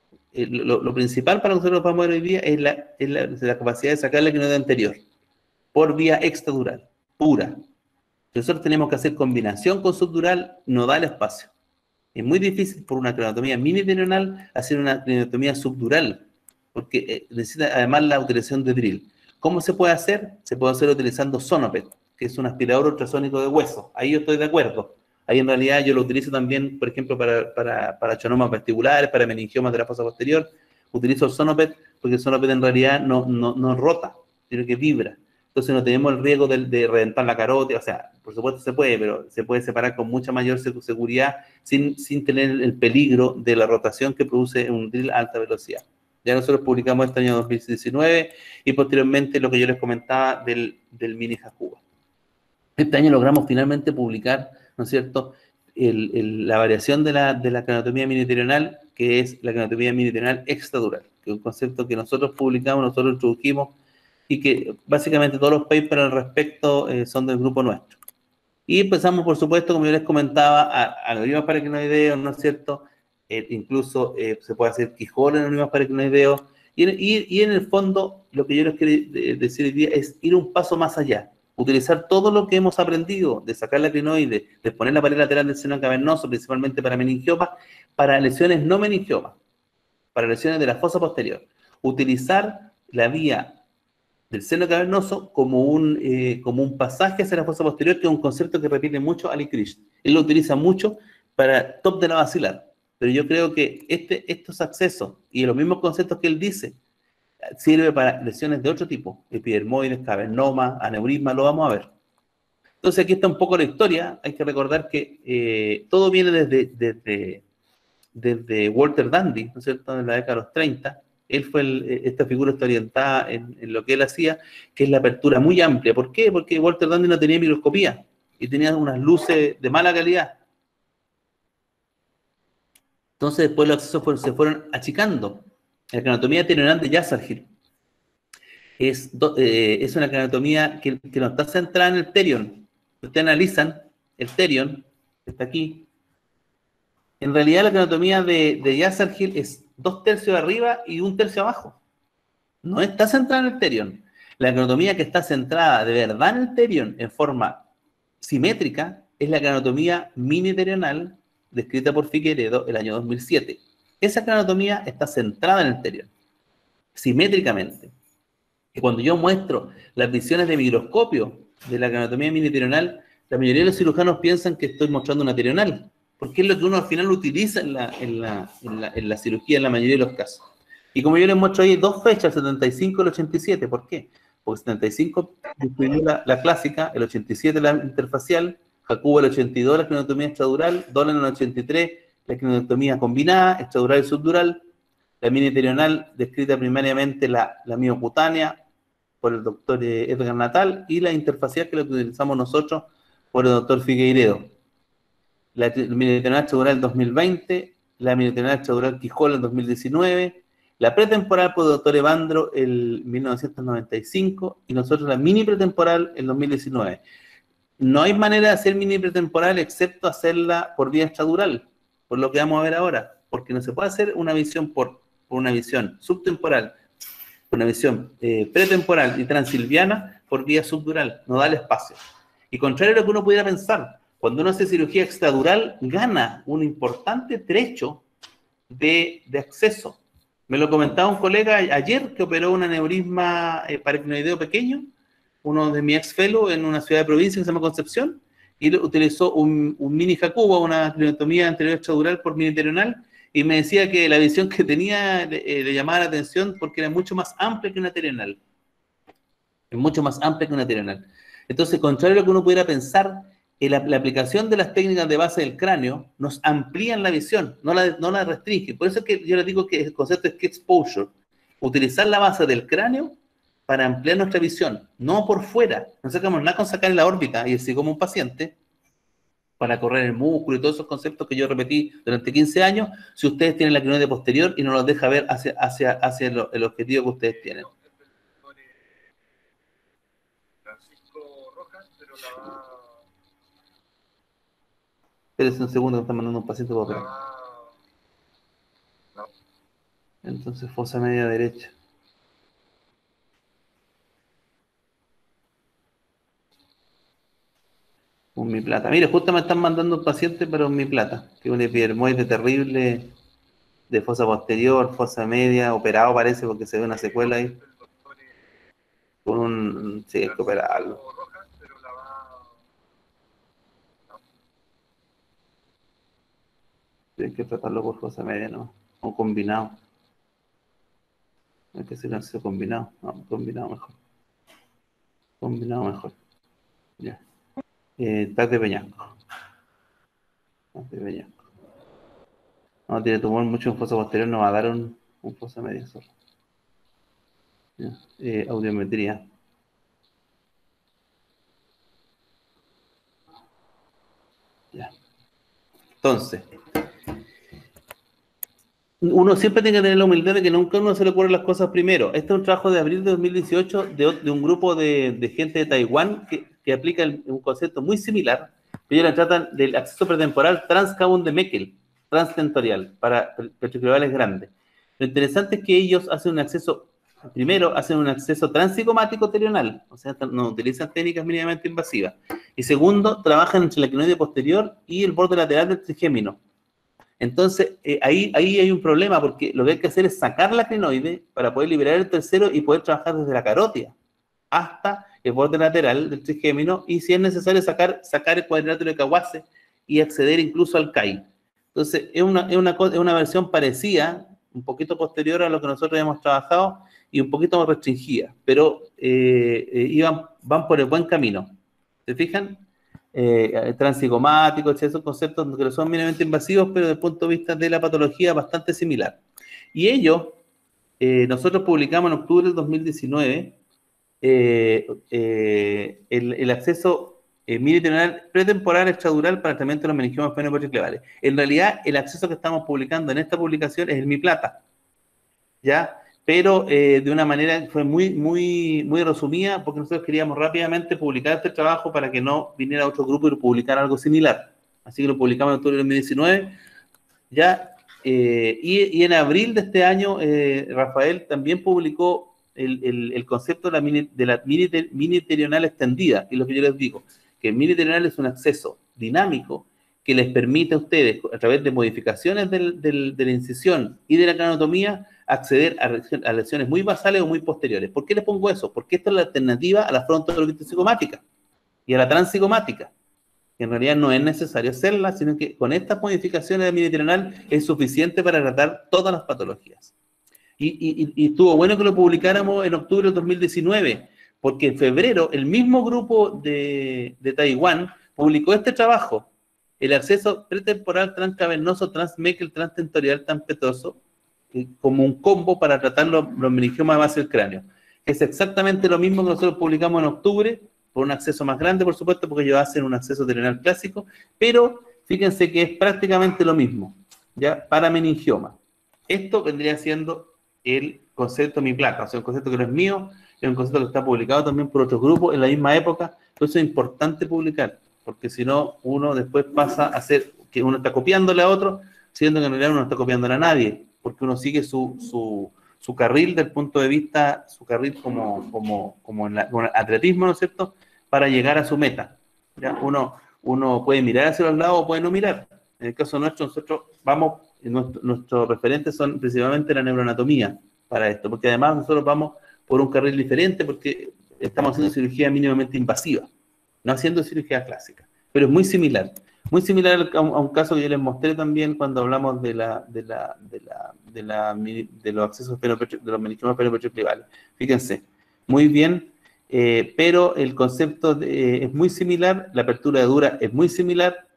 lo principal para nosotros para mover hoy día es la capacidad de sacar la crinoide anterior, por vía extradural, pura. Nosotros tenemos que hacer combinación con subdural, no da el espacio. Es muy difícil por una craniotomía mini-terional hacer una craniotomía subdural, porque necesita además la utilización de drill. ¿Cómo se puede hacer? Se puede hacer utilizando Sonopet, que es un aspirador ultrasónico de hueso. Ahí yo estoy de acuerdo. Ahí en realidad yo lo utilizo también, por ejemplo, para achonomas vestibulares, para meningiomas de la fosa posterior. Utilizo el Sonopet porque el Sonopet en realidad no rota, sino que vibra. Entonces no tenemos el riesgo de reventar la carótida. O sea, por supuesto se puede, pero se puede separar con mucha mayor seguridad sin tener el peligro de la rotación que produce un drill a alta velocidad. Ya nosotros publicamos este año 2019 y posteriormente lo que yo les comentaba del mini Jacuba. Este año logramos finalmente publicar, ¿no es cierto?, la variación de la craniotomía mini-terional, que es la craniotomía mini-terional extradural, que es un concepto que nosotros publicamos, nosotros introdujimos, y que básicamente todos los papers al respecto son del grupo nuestro. Y empezamos, por supuesto, como yo les comentaba, algoritmos paracrinoideos, ¿no es cierto?, incluso se puede hacer Keyhole en anonimas paracrinoideos, y en el fondo lo que yo les quiero decir hoy día es ir un paso más allá, utilizar todo lo que hemos aprendido de sacar la crinoide, de poner la pared lateral del seno cavernoso, principalmente para meningiomas, para lesiones no meningiomas, para lesiones de la fosa posterior. Utilizar la vía del seno cavernoso como un pasaje hacia la fosa posterior, que es un concepto que repite mucho Ali Krish. Él lo utiliza mucho para top de la basilar. Pero yo creo que estos accesos y los mismos conceptos que él dice sirve para lesiones de otro tipo, epidermoides, cavernomas, aneurisma, lo vamos a ver. Entonces aquí está un poco la historia. Hay que recordar que todo viene desde Walter Dandy, ¿no es cierto?, en la década de los 30. Él fue esta figura está orientada en lo que él hacía, que es la apertura muy amplia. ¿Por qué? Porque Walter Dandy no tenía microscopía y tenía unas luces de mala calidad. Entonces después los accesos se fueron achicando. La craniotomía terional de Yazargil es una craniotomía que no está centrada en el terion. Ustedes analizan el terion, que está aquí. En realidad la craniotomía de Yazargil es 2/3 arriba y 1/3 abajo. No está centrada en el terion. La craniotomía que está centrada de verdad en el terion en forma simétrica es la craniotomía mini-terional descrita por Figueredo el año 2007. Esa craniotomía está centrada en el terion, simétricamente. Y cuando yo muestro las visiones de microscopio de la craniotomía mini-terional, la mayoría de los cirujanos piensan que estoy mostrando una terional. porque es lo que uno al final utiliza en la cirugía en la mayoría de los casos. Y como yo les muestro ahí dos fechas, el 75 y el 87, ¿por qué? Porque el 75 incluyó la clásica, el 87 la interfacial, Jacuba el 82 la craniotomía extradural, Dolan el 83 la craniotomía combinada, extradural y subdural, la miniterional descrita primariamente la miocutánea por el doctor Edgar Natal y la interfacial que la utilizamos nosotros por el doctor Figueiredo. La miniterional extradural 2020, la miniterional extradural Quijol en 2019, la pretemporal por el doctor Evandro en 1995 y nosotros la mini pretemporal en 2019. No hay manera de hacer mini pretemporal excepto hacerla por vía extradural, por lo que vamos a ver ahora, porque no se puede hacer una visión por una visión subtemporal, una visión pretemporal y transilviana por vía subdural, no da el espacio. Y contrario a lo que uno pudiera pensar, cuando uno hace cirugía extradural, gana un importante trecho de acceso. Me lo comentaba un colega ayer que operó un aneurisma paracnoideo pequeño, uno de mi ex fellow en una ciudad de provincia que se llama Concepción, y utilizó un mini Jacuba, una craniotomía anterior extradural por miniterional, y me decía que la visión que tenía le llamaba la atención porque era mucho más amplia que una terional. Es mucho más amplia que una terional. Entonces, contrario a lo que uno pudiera pensar, la aplicación de las técnicas de base del cráneo nos amplían la visión, no la restringe. Por eso es que yo les digo que el concepto es que exposure, utilizar la base del cráneo para ampliar nuestra visión, no por fuera. No sacamos nada con sacar en la órbita y así como un paciente, para correr el músculo y todos esos conceptos que yo repetí durante 15 años, si ustedes tienen la crinoide posterior y no los deja ver hacia el objetivo que ustedes tienen. Espérense un segundo, me están mandando un paciente para operar. Entonces, fosa media derecha. Un mi plata. Mire, justo me están mandando un paciente para un mi plata, que es un epidermoide terrible de fosa posterior, fosa media, operado parece porque se ve una secuela ahí. Con un... sí, hay que operarlo. Hay que tratarlo por fosa media, ¿no? O combinado. Hay que hacer un acceso combinado. No, combinado mejor. Combinado mejor. Ya. TAC de Peñasco. TAC de Peñasco. No tiene tumor mucho en fosa posterior, no va a dar un fosa media solo. Audiometría. Ya. Entonces, uno siempre tiene que tener la humildad de que nunca a uno se le ocurren las cosas primero. Este es un trabajo de abril de 2018 de un grupo de gente de Taiwán que aplica un concepto muy similar. Ellos la tratan del acceso pretemporal transcabum de Meckel, transtentorial, para petrocliorales grandes. Lo interesante es que ellos hacen un acceso, primero, hacen un acceso transigomático terional, o sea, no utilizan técnicas mínimamente invasivas. Y segundo, trabajan entre la clinoide posterior y el borde lateral del trigémino. Entonces, ahí hay un problema, porque lo que hay que hacer es sacar la clinoide para poder liberar el tercero y poder trabajar desde la carótida hasta el borde lateral del trigémino, y si es necesario sacar el cuadrilátero de Kawase y acceder incluso al CAI. Entonces, es una versión parecida, un poquito posterior a lo que nosotros hemos trabajado y un poquito más restringida, pero van por el buen camino. ¿Se fijan? Transigomáticos, esos conceptos que son mínimamente invasivos, pero desde el punto de vista de la patología bastante similar. Y ello, nosotros publicamos en octubre del 2019 el acceso miniterional pretemporal extradural para el tratamiento de los meningiomas penepotriclevales. En realidad, el acceso que estamos publicando en esta publicación es el Mi Plata, ¿ya? Pero de una manera fue muy resumida, porque nosotros queríamos rápidamente publicar este trabajo para que no viniera otro grupo y publicar algo similar. Así que lo publicamos en octubre de 2019, ¿ya? Y en abril de este año, Rafael también publicó el concepto de la miniterional extendida, y lo que yo les digo, que el miniterional es un acceso dinámico que les permite a ustedes, a través de modificaciones de la incisión y de la cranotomía, acceder a lesiones muy basales o muy posteriores. ¿Por qué les pongo eso? Porque esta es la alternativa a la frontodontología psicomática y a la transigomática. que en realidad no es necesario hacerla, sino que con estas modificaciones de mi vitrinal es suficiente para tratar todas las patologías. Y estuvo bueno que lo publicáramos en octubre del 2019, porque en febrero el mismo grupo de Taiwán publicó este trabajo, el acceso pretemporal transcavernoso, transmecal, transtentorial, tampetoso, como un combo para tratar los meningiomas de base del cráneo. Es exactamente lo mismo que nosotros publicamos en octubre, por un acceso más grande, por supuesto, porque ellos hacen un acceso terrenal clásico, pero fíjense que es prácticamente lo mismo, ¿ya? Para meningioma. Esto vendría siendo el concepto de mi placa, o sea, un concepto que no es mío, es un concepto que está publicado también por otros grupos en la misma época, por eso es importante publicar, porque si no, uno después pasa a hacer, que uno está copiándole a otro, siendo que en realidad uno no está copiándole a nadie, porque uno sigue su carril del punto de vista, su carril como en el atletismo, ¿no es cierto?, para llegar a su meta. ¿Ya? Uno puede mirar hacia los lados o puede no mirar. En el caso nuestro, nosotros vamos, nuestros referentes son principalmente la neuroanatomía para esto, porque además nosotros vamos por un carril diferente porque estamos haciendo cirugía mínimamente invasiva, no haciendo cirugía clásica, pero es muy similar a un caso que yo les mostré también cuando hablamos de los accesos de los meningiomas peripetroclivales. Fíjense, muy bien, pero el concepto es muy similar, la apertura de dura es muy similar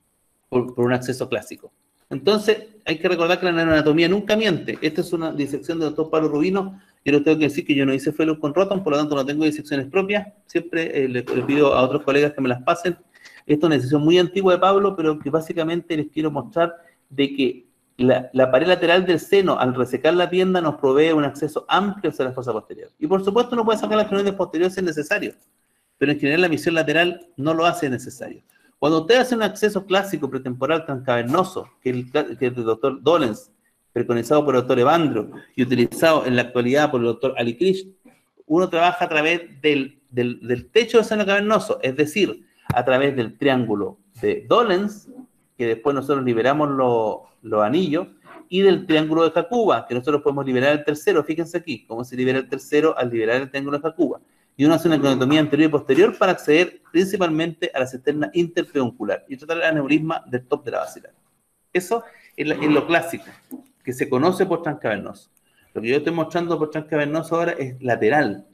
por un acceso clásico. Entonces, hay que recordar que la neuroanatomía nunca miente. Esta es una disección del doctor Pablo Rubino. Yo les tengo que decir que yo no hice fellow con Rotom, por lo tanto no tengo disecciones propias. Siempre le pido a otros colegas que me las pasen. Esta es una disección muy antigua de Pablo, pero que básicamente les quiero mostrar de que la pared lateral del seno, al resecar la tienda, nos provee un acceso amplio hacia la fosa posterior. Y por supuesto uno puede sacar la crinoides posterior si es necesario, pero en general la misión lateral no lo hace necesario. Cuando usted hace un acceso clásico pretemporal transcavernoso, que es del doctor Dolens, preconizado por el doctor Evandro y utilizado en la actualidad por el doctor Ali Krish, uno trabaja a través del techo del seno cavernoso, es decir, a través del triángulo de Dolens, que después nosotros liberamos los anillos, y del triángulo de Jakuba, que nosotros podemos liberar el tercero. Fíjense aquí, cómo se libera el tercero al liberar el triángulo de Jakuba. Y uno hace una croniotomía anterior y posterior para acceder principalmente a la cisterna interpeduncular y tratar el aneurisma del top de la basilar. Eso es lo clásico, que se conoce por transcavernoso. Lo que yo estoy mostrando por transcavernoso ahora es lateral.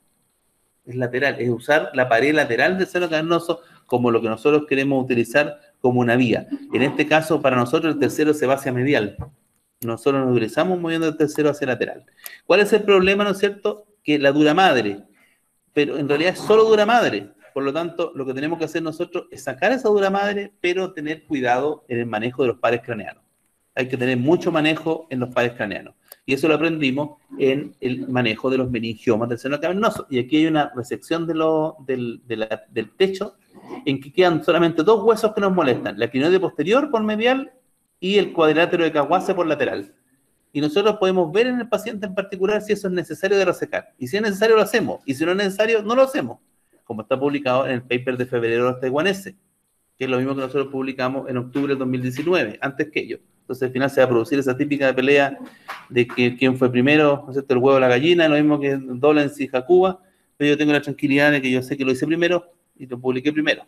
Es lateral, es usar la pared lateral del seno cavernoso como lo que nosotros queremos utilizar como una vía. En este caso, para nosotros el tercero se va hacia medial. Nosotros nos utilizamos moviendo el tercero hacia lateral. ¿Cuál es el problema, no es cierto? Que la dura madre, pero en realidad es solo dura madre. Por lo tanto, lo que tenemos que hacer nosotros es sacar esa dura madre, pero tener cuidado en el manejo de los pares craneanos. Hay que tener mucho manejo en los pares craneanos. Y eso lo aprendimos en el manejo de los meningiomas del seno cavernoso. Y aquí hay una resección del techo en que quedan solamente dos huesos que nos molestan: la crinoide posterior por medial y el cuadrilátero de Kawase por lateral. Y nosotros podemos ver en el paciente en particular si eso es necesario de resecar. Y si es necesario, lo hacemos. Y si no es necesario, no lo hacemos. Como está publicado en el paper de febrero de los taiwaneses, que es lo mismo que nosotros publicamos en octubre del 2019, antes que ellos. Entonces, al final se va a producir esa típica pelea de que quién fue primero, ¿no es cierto?, el huevo o la gallina, lo mismo que Dolens y Jakuba, pero yo tengo la tranquilidad de que yo sé que lo hice primero y lo publiqué primero.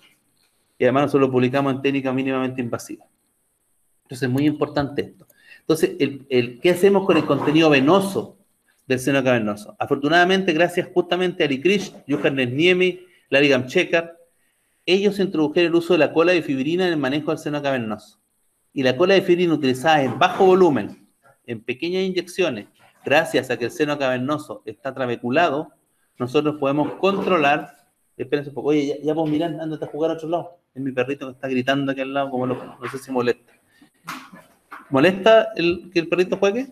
Y además nosotros lo publicamos en técnica mínimamente invasiva. Entonces, es muy importante esto. Entonces, ¿qué hacemos con el contenido venoso del seno cavernoso? Afortunadamente, gracias justamente a Ali Krish, Johannes Niemi, Larry Gamchekar, ellos introdujeron el uso de la cola de fibrina en el manejo del seno cavernoso. Y la cola de fibrina utilizada en bajo volumen, en pequeñas inyecciones, gracias a que el seno cavernoso está trabeculado, nosotros podemos controlar. Espérense un poco. Oye, ya vos mirá, ándate a jugar a otro lado. Es mi perrito que está gritando aquí al lado, como loco. No sé si molesta. ¿Molesta que el perrito juegue?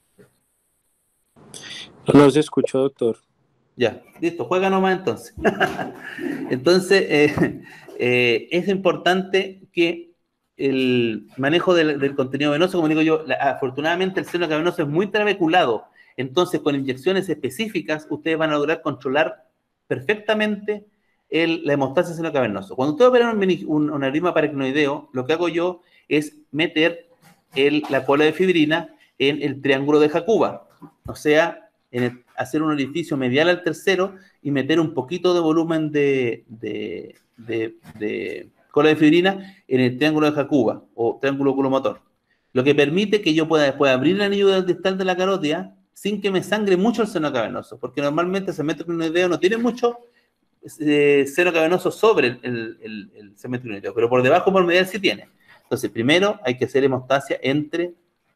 No se escuchó, doctor. Ya, listo, juega nomás entonces. Entonces, es importante que el manejo del contenido venoso, como digo yo, afortunadamente el seno cavernoso es muy trabeculado. Entonces, con inyecciones específicas, ustedes van a lograr controlar perfectamente la hemostasia del seno cavernoso. Cuando ustedes operan un aneurisma paracnoideo, lo que hago yo es meter la cola de fibrina en el triángulo de Jakuba. O sea, hacer un orificio medial al tercero y meter un poquito de volumen de cola de fibrina en el triángulo de Jacoba o triángulo oculomotor, lo que permite que yo pueda después abrir el anillo distal de la carótida sin que me sangre mucho el seno cavernoso, porque normalmente el segmento clinoideo no tiene mucho seno cavernoso sobre el segmento clinoideo, pero por debajo por medial sí tiene. Entonces, primero hay que hacer hemostasia entre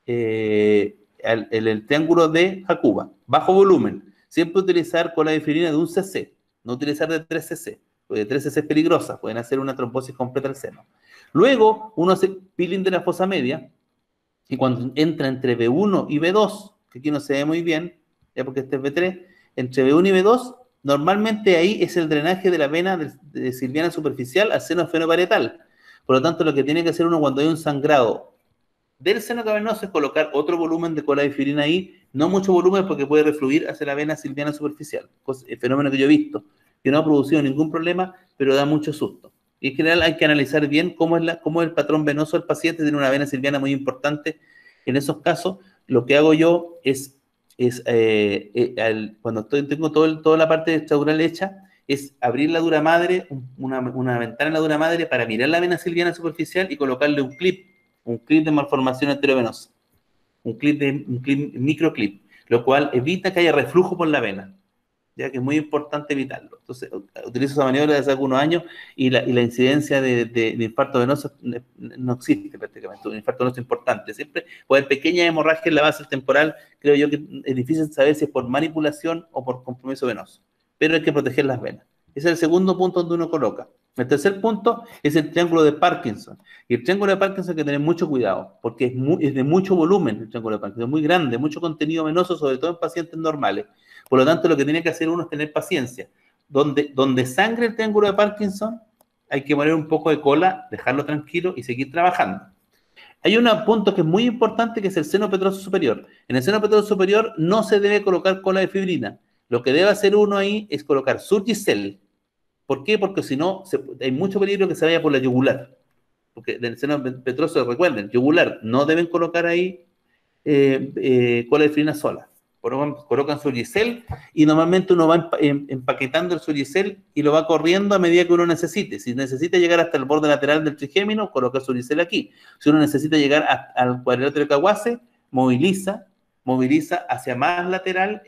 el triángulo de Jacoba, bajo volumen. Siempre utilizar cola de fibrina de 1 cc, no utilizar de 3 cc, porque de 3 cc es peligrosa, pueden hacer una trombosis completa al seno. Luego, uno hace peeling de la fosa media, y cuando entra entre B1 y B2, que aquí no se ve muy bien, ya porque este es B3, entre B1 y B2, normalmente ahí es el drenaje de la vena de silviana superficial al seno fenoparietal. Por lo tanto, lo que tiene que hacer uno cuando hay un sangrado del seno cavernoso es colocar otro volumen de cola de fibrina ahí, no mucho volumen porque puede refluir hacia la vena silviana superficial, el fenómeno que yo he visto, que no ha producido ningún problema, pero da mucho susto. Y en general hay que analizar bien cómo es el patrón venoso del paciente, tiene una vena silviana muy importante. En esos casos, lo que hago yo es cuando tengo toda la parte extradural hecha, es abrir la dura madre, una ventana en la dura madre para mirar la vena silviana superficial y colocarle un clip de malformación arteriovenosa, un microclip, lo cual evita que haya reflujo por la vena, ya que es muy importante evitarlo. Entonces, utilizo esa maniobra desde hace algunos años y la incidencia de infarto venoso no existe prácticamente. Un infarto venoso importante. Siempre puede haber pequeñas hemorragias en la base temporal. Creo yo que es difícil saber si es por manipulación o por compromiso venoso, pero hay que proteger las venas. Ese es el segundo punto donde uno coloca. El tercer punto es el triángulo de Parkinson. Y el triángulo de Parkinson hay que tener mucho cuidado, porque es de mucho volumen el triángulo de Parkinson, es muy grande, mucho contenido venoso, sobre todo en pacientes normales. Por lo tanto, lo que tiene que hacer uno es tener paciencia. Donde sangre el triángulo de Parkinson, hay que poner un poco de cola, dejarlo tranquilo y seguir trabajando. Hay un punto que es muy importante, que es el seno petroso superior. En el seno petroso superior no se debe colocar cola de fibrina. Lo que debe hacer uno ahí es colocar Surgicel. ¿Por qué? Porque si no, hay mucho peligro que se vaya por la yugular. Porque del seno petroso, recuerden, yugular, no deben colocar ahí cola de fibrina sola. Colocan Surgicel y normalmente uno va empaquetando el Surgicel y lo va corriendo a medida que uno necesite. Si necesita llegar hasta el borde lateral del trigémino, coloca Surgicel aquí. Si uno necesita llegar al cuadrilátero de Kawase, moviliza hacia más lateral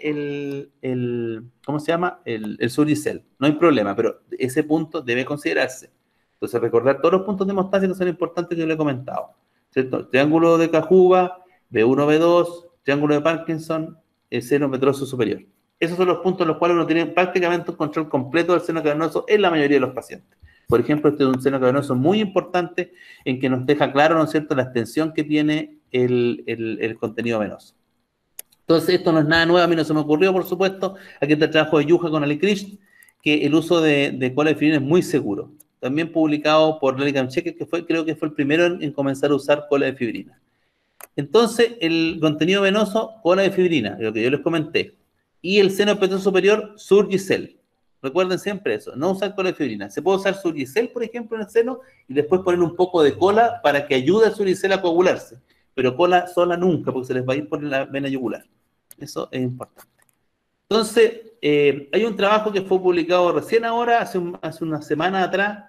¿cómo se llama? El Surgicel. No hay problema, pero ese punto debe considerarse. Entonces, recordar todos los puntos de hemostasia que son importantes que yo le he comentado, ¿cierto? Triángulo de Kajuba, B1, B2, triángulo de Parkinson, el seno petroso superior. Esos son los puntos en los cuales uno tiene prácticamente un control completo del seno cavernoso en la mayoría de los pacientes. Por ejemplo, este es un seno cavernoso muy importante en que nos deja claro, ¿no es cierto?, la extensión que tiene el contenido venoso. Entonces, esto no es nada nuevo, a mí no se me ocurrió, por supuesto. Aquí está el trabajo de Yuja con Ali Krish, que el uso de cola de fibrina es muy seguro. También publicado por Lely Kamcheker, que creo que fue el primero en comenzar a usar cola de fibrina. Entonces, el contenido venoso, cola de fibrina, lo que yo les comenté. Y el seno petroso superior, Surgicel. Recuerden siempre eso, no usar cola de fibrina. Se puede usar Surgicel, por ejemplo, en el seno, y después poner un poco de cola para que ayude al Surgicel a coagularse. Pero cola sola nunca, porque se les va a ir por la vena yugular. Eso es importante. Entonces, hay un trabajo que fue publicado recién ahora, hace una semana atrás,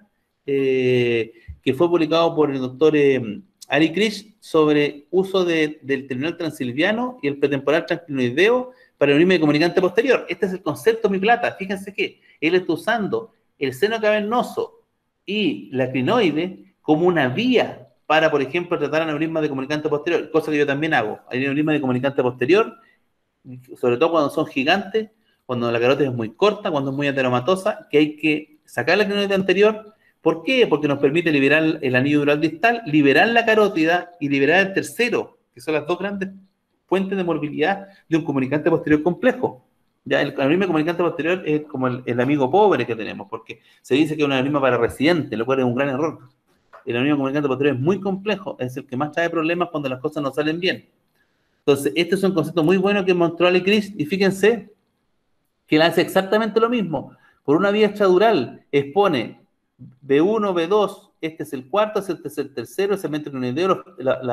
que fue publicado por el doctor Ali Krish sobre uso del terminal transilviano y el pretemporal transclinoideo para el neurisma de comunicante posterior. Este es el concepto Mi Plata. Fíjense que él está usando el seno cavernoso y la clinoide como una vía para, por ejemplo, tratar aneurisma de comunicante posterior, cosa que yo también hago. Hay aneurisma de comunicante posterior, sobre todo cuando son gigantes, cuando la carótida es muy corta, cuando es muy ateromatosa, que hay que sacar la clinoide anterior. ¿Por qué? Porque nos permite liberar el anillo dural distal, liberar la carótida y liberar el tercero, que son las dos grandes fuentes de morbilidad de un comunicante posterior complejo. Ya el aneurisma comunicante posterior es como el amigo pobre que tenemos, porque se dice que es un aneurisma para residentes, lo cual es un gran error. El aneurisma comunicante posterior es muy complejo, es el que más trae problemas cuando las cosas no salen bien. Entonces, este es un concepto muy bueno que mostró Ali Krish, y fíjense que él hace exactamente lo mismo. Por una vía extradural, expone B1, B2, este es el cuarto, este es el tercero, el segmento clinoideo,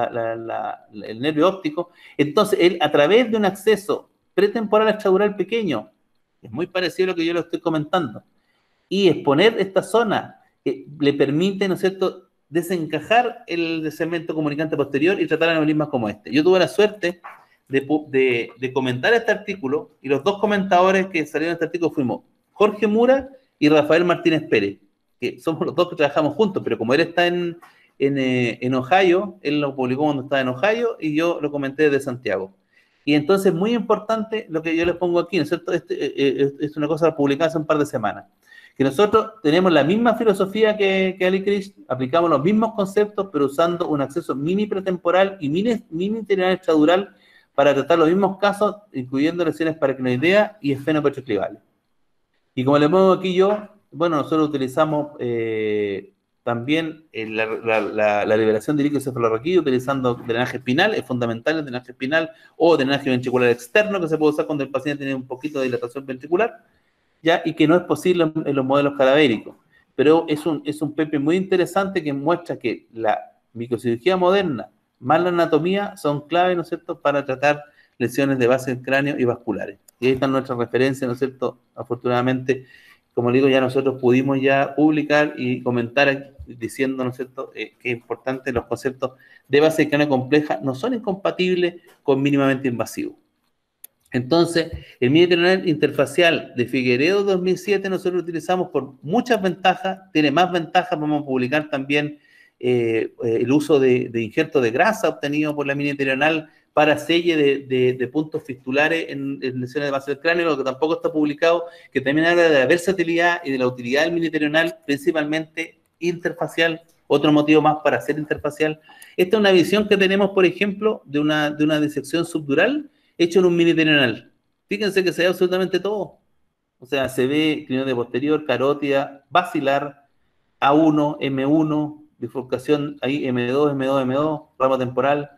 el nervio óptico. Entonces, él, a través de un acceso pretemporal extradural pequeño, es muy parecido a lo que yo le estoy comentando, y exponer esta zona le permite, ¿no es cierto?, desencajar el segmento comunicante posterior y tratar aneurismas como este. Yo tuve la suerte de comentar este artículo, y los dos comentadores que salieron de este artículo fuimos Jorge Mura y Rafael Martínez Pérez, que somos los dos que trabajamos juntos, pero como él está en Ohio, él lo publicó cuando estaba en Ohio y yo lo comenté desde Santiago. Y entonces, muy importante lo que yo les pongo aquí, ¿no es cierto? Es una cosa publicada hace un par de semanas. Que nosotros tenemos la misma filosofía que Alicris, aplicamos los mismos conceptos, pero usando un acceso mini pretemporal y mini interior extradural para tratar los mismos casos, incluyendo lesiones paracnoideas y esfenopetroclivales. Y como le pongo aquí yo, bueno, nosotros utilizamos también la liberación de líquido cefalorraquídeo utilizando drenaje espinal, es fundamental el drenaje espinal o drenaje ventricular externo que se puede usar cuando el paciente tiene un poquito de dilatación ventricular, ¿ya? Y que no es posible en los modelos cadavéricos. Pero es un paper muy interesante que muestra que la microcirugía moderna más la anatomía son clave, ¿no es cierto?, para tratar lesiones de base del cráneo y vasculares. Y ahí están nuestras referencias, ¿no es cierto? Afortunadamente, como digo, ya nosotros pudimos ya publicar y comentar diciendo, ¿no es cierto?, que es importante los conceptos de base del cráneo compleja no son incompatibles con mínimamente invasivos. Entonces, el mini terminal interfacial de Figueredo 2007 nosotros lo utilizamos por muchas ventajas, tiene más ventajas, vamos a publicar también el uso de injerto de grasa obtenido por la mini terminal para selle de puntos fistulares en lesiones de base del cráneo, lo que tampoco está publicado, que también habla de la versatilidad y de la utilidad del mini terminal, principalmente interfacial, otro motivo más para hacer interfacial. Esta es una visión que tenemos, por ejemplo, de una disección subdural, hecho en un mini terminal. Fíjense que se ve absolutamente todo. O sea, se ve clinode posterior, carótida, basilar, A1, M1, bifurcación ahí M2, M2, M2, ramo temporal,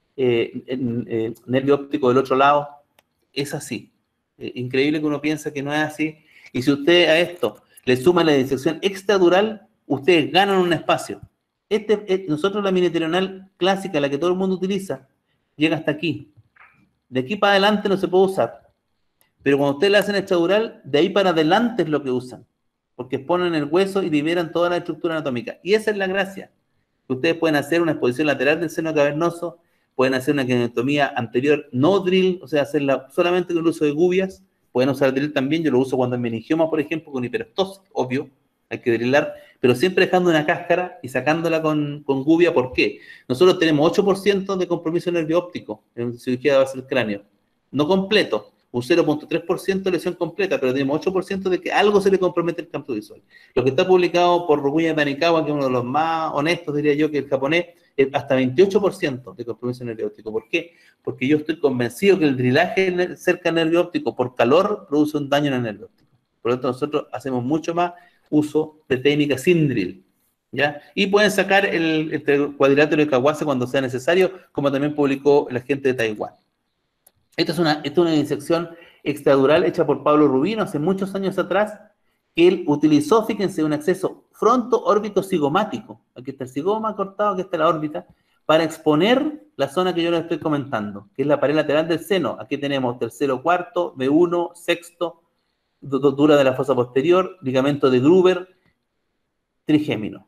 nervio óptico del otro lado. Es así. Increíble que uno piensa que no es así. Y si usted a esto le suma la disección extradural, ustedes ganan un espacio. Nosotros la mini terminal clásica, la que todo el mundo utiliza, llega hasta aquí. De aquí para adelante no se puede usar. Pero cuando ustedes la hacen extradural, de ahí para adelante es lo que usan. Porque exponen el hueso y liberan toda la estructura anatómica. Y esa es la gracia. Ustedes pueden hacer una exposición lateral del seno cavernoso, pueden hacer una craniotomía anterior no drill, o sea, hacerla solamente con el uso de gubias. Pueden usar drill también, yo lo uso cuando en meningioma, por ejemplo, con hiperostosis, obvio. Hay que drillar, pero siempre dejando una cáscara y sacándola con gubia. ¿Por qué? Nosotros tenemos 8% de compromiso nervio óptico en cirugía de base del cráneo. No completo, un 0.3% de lesión completa, pero tenemos 8% de que algo se le compromete el campo visual. Lo que está publicado por Rokuya Tanikawa, que es uno de los más honestos, diría yo, que el japonés, es hasta 28% de compromiso nervio óptico. ¿Por qué? Porque yo estoy convencido que el drillaje cerca del nervio óptico por calor produce un daño en el nervio óptico. Por lo tanto, nosotros hacemos mucho más uso de técnica sin drill, ¿ya? Y pueden sacar el cuadrilátero de Kawase cuando sea necesario, como también publicó la gente de Taiwán. Esta es una disección extradural hecha por Pablo Rubino hace muchos años atrás, que él utilizó, fíjense, un acceso fronto-órbito cigomático. Aquí está el cigoma cortado, aquí está la órbita, para exponer la zona que yo les estoy comentando, que es la pared lateral del seno. Aquí tenemos tercero cuarto, B1, sexto, dura de la fosa posterior, ligamento de Gruber, trigémino,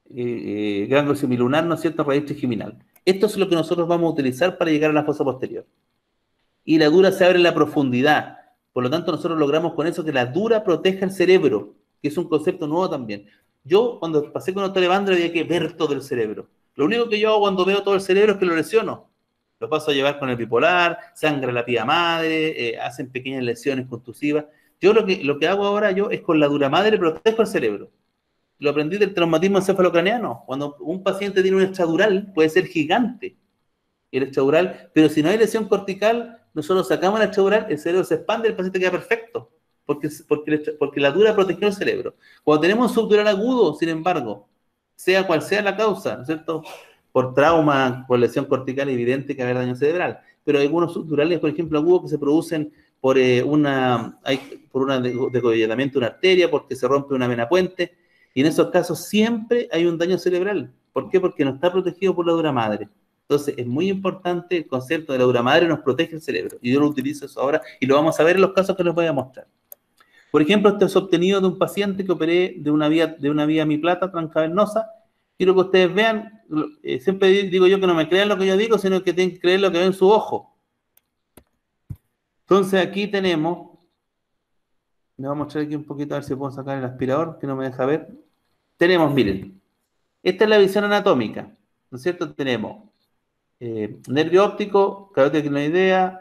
ganglio semilunar, ¿no es cierto?, raíz trigeminal. Esto es lo que nosotros vamos a utilizar para llegar a la fosa posterior. Y la dura se abre en la profundidad. Por lo tanto, nosotros logramos con eso que la dura proteja el cerebro, que es un concepto nuevo también. Yo, cuando pasé con Dr. Evandro, había que ver todo el cerebro. Lo único que yo hago cuando veo todo el cerebro es que lo lesiono. Lo paso a llevar con el bipolar, sangra la pía madre, hacen pequeñas lesiones contusivas. Yo lo que hago ahora yo es con la dura madre protejo el cerebro. Lo aprendí del traumatismo encefalocraneano. Cuando un paciente tiene un extradural, puede ser gigante el extradural, pero si no hay lesión cortical, nosotros sacamos el extradural, el cerebro se expande, el paciente queda perfecto, porque la dura protegió el cerebro. Cuando tenemos un subdural agudo, sin embargo, sea cual sea la causa, ¿no es cierto?, por trauma, por lesión cortical evidente que va a haber daño cerebral, pero hay algunos subdurales, por ejemplo, agudos que se producen por un degollamiento de una arteria, porque se rompe una vena puente, y en esos casos siempre hay un daño cerebral. ¿Por qué? Porque no está protegido por la dura madre. Entonces, es muy importante el concepto de la dura madre, nos protege el cerebro. Y yo lo utilizo eso ahora y lo vamos a ver en los casos que les voy a mostrar. Por ejemplo, esto es obtenido de un paciente que operé de una vía mi plata transcavernosa. Quiero que ustedes vean, siempre digo yo que no me crean lo que yo digo, sino que tienen que creer lo que ven en su ojo. Entonces aquí tenemos, le voy a mostrar aquí un poquito a ver si puedo sacar el aspirador, que no me deja ver. Tenemos, miren, esta es la visión anatómica, ¿no es cierto? Tenemos nervio óptico, carótida clinoidea,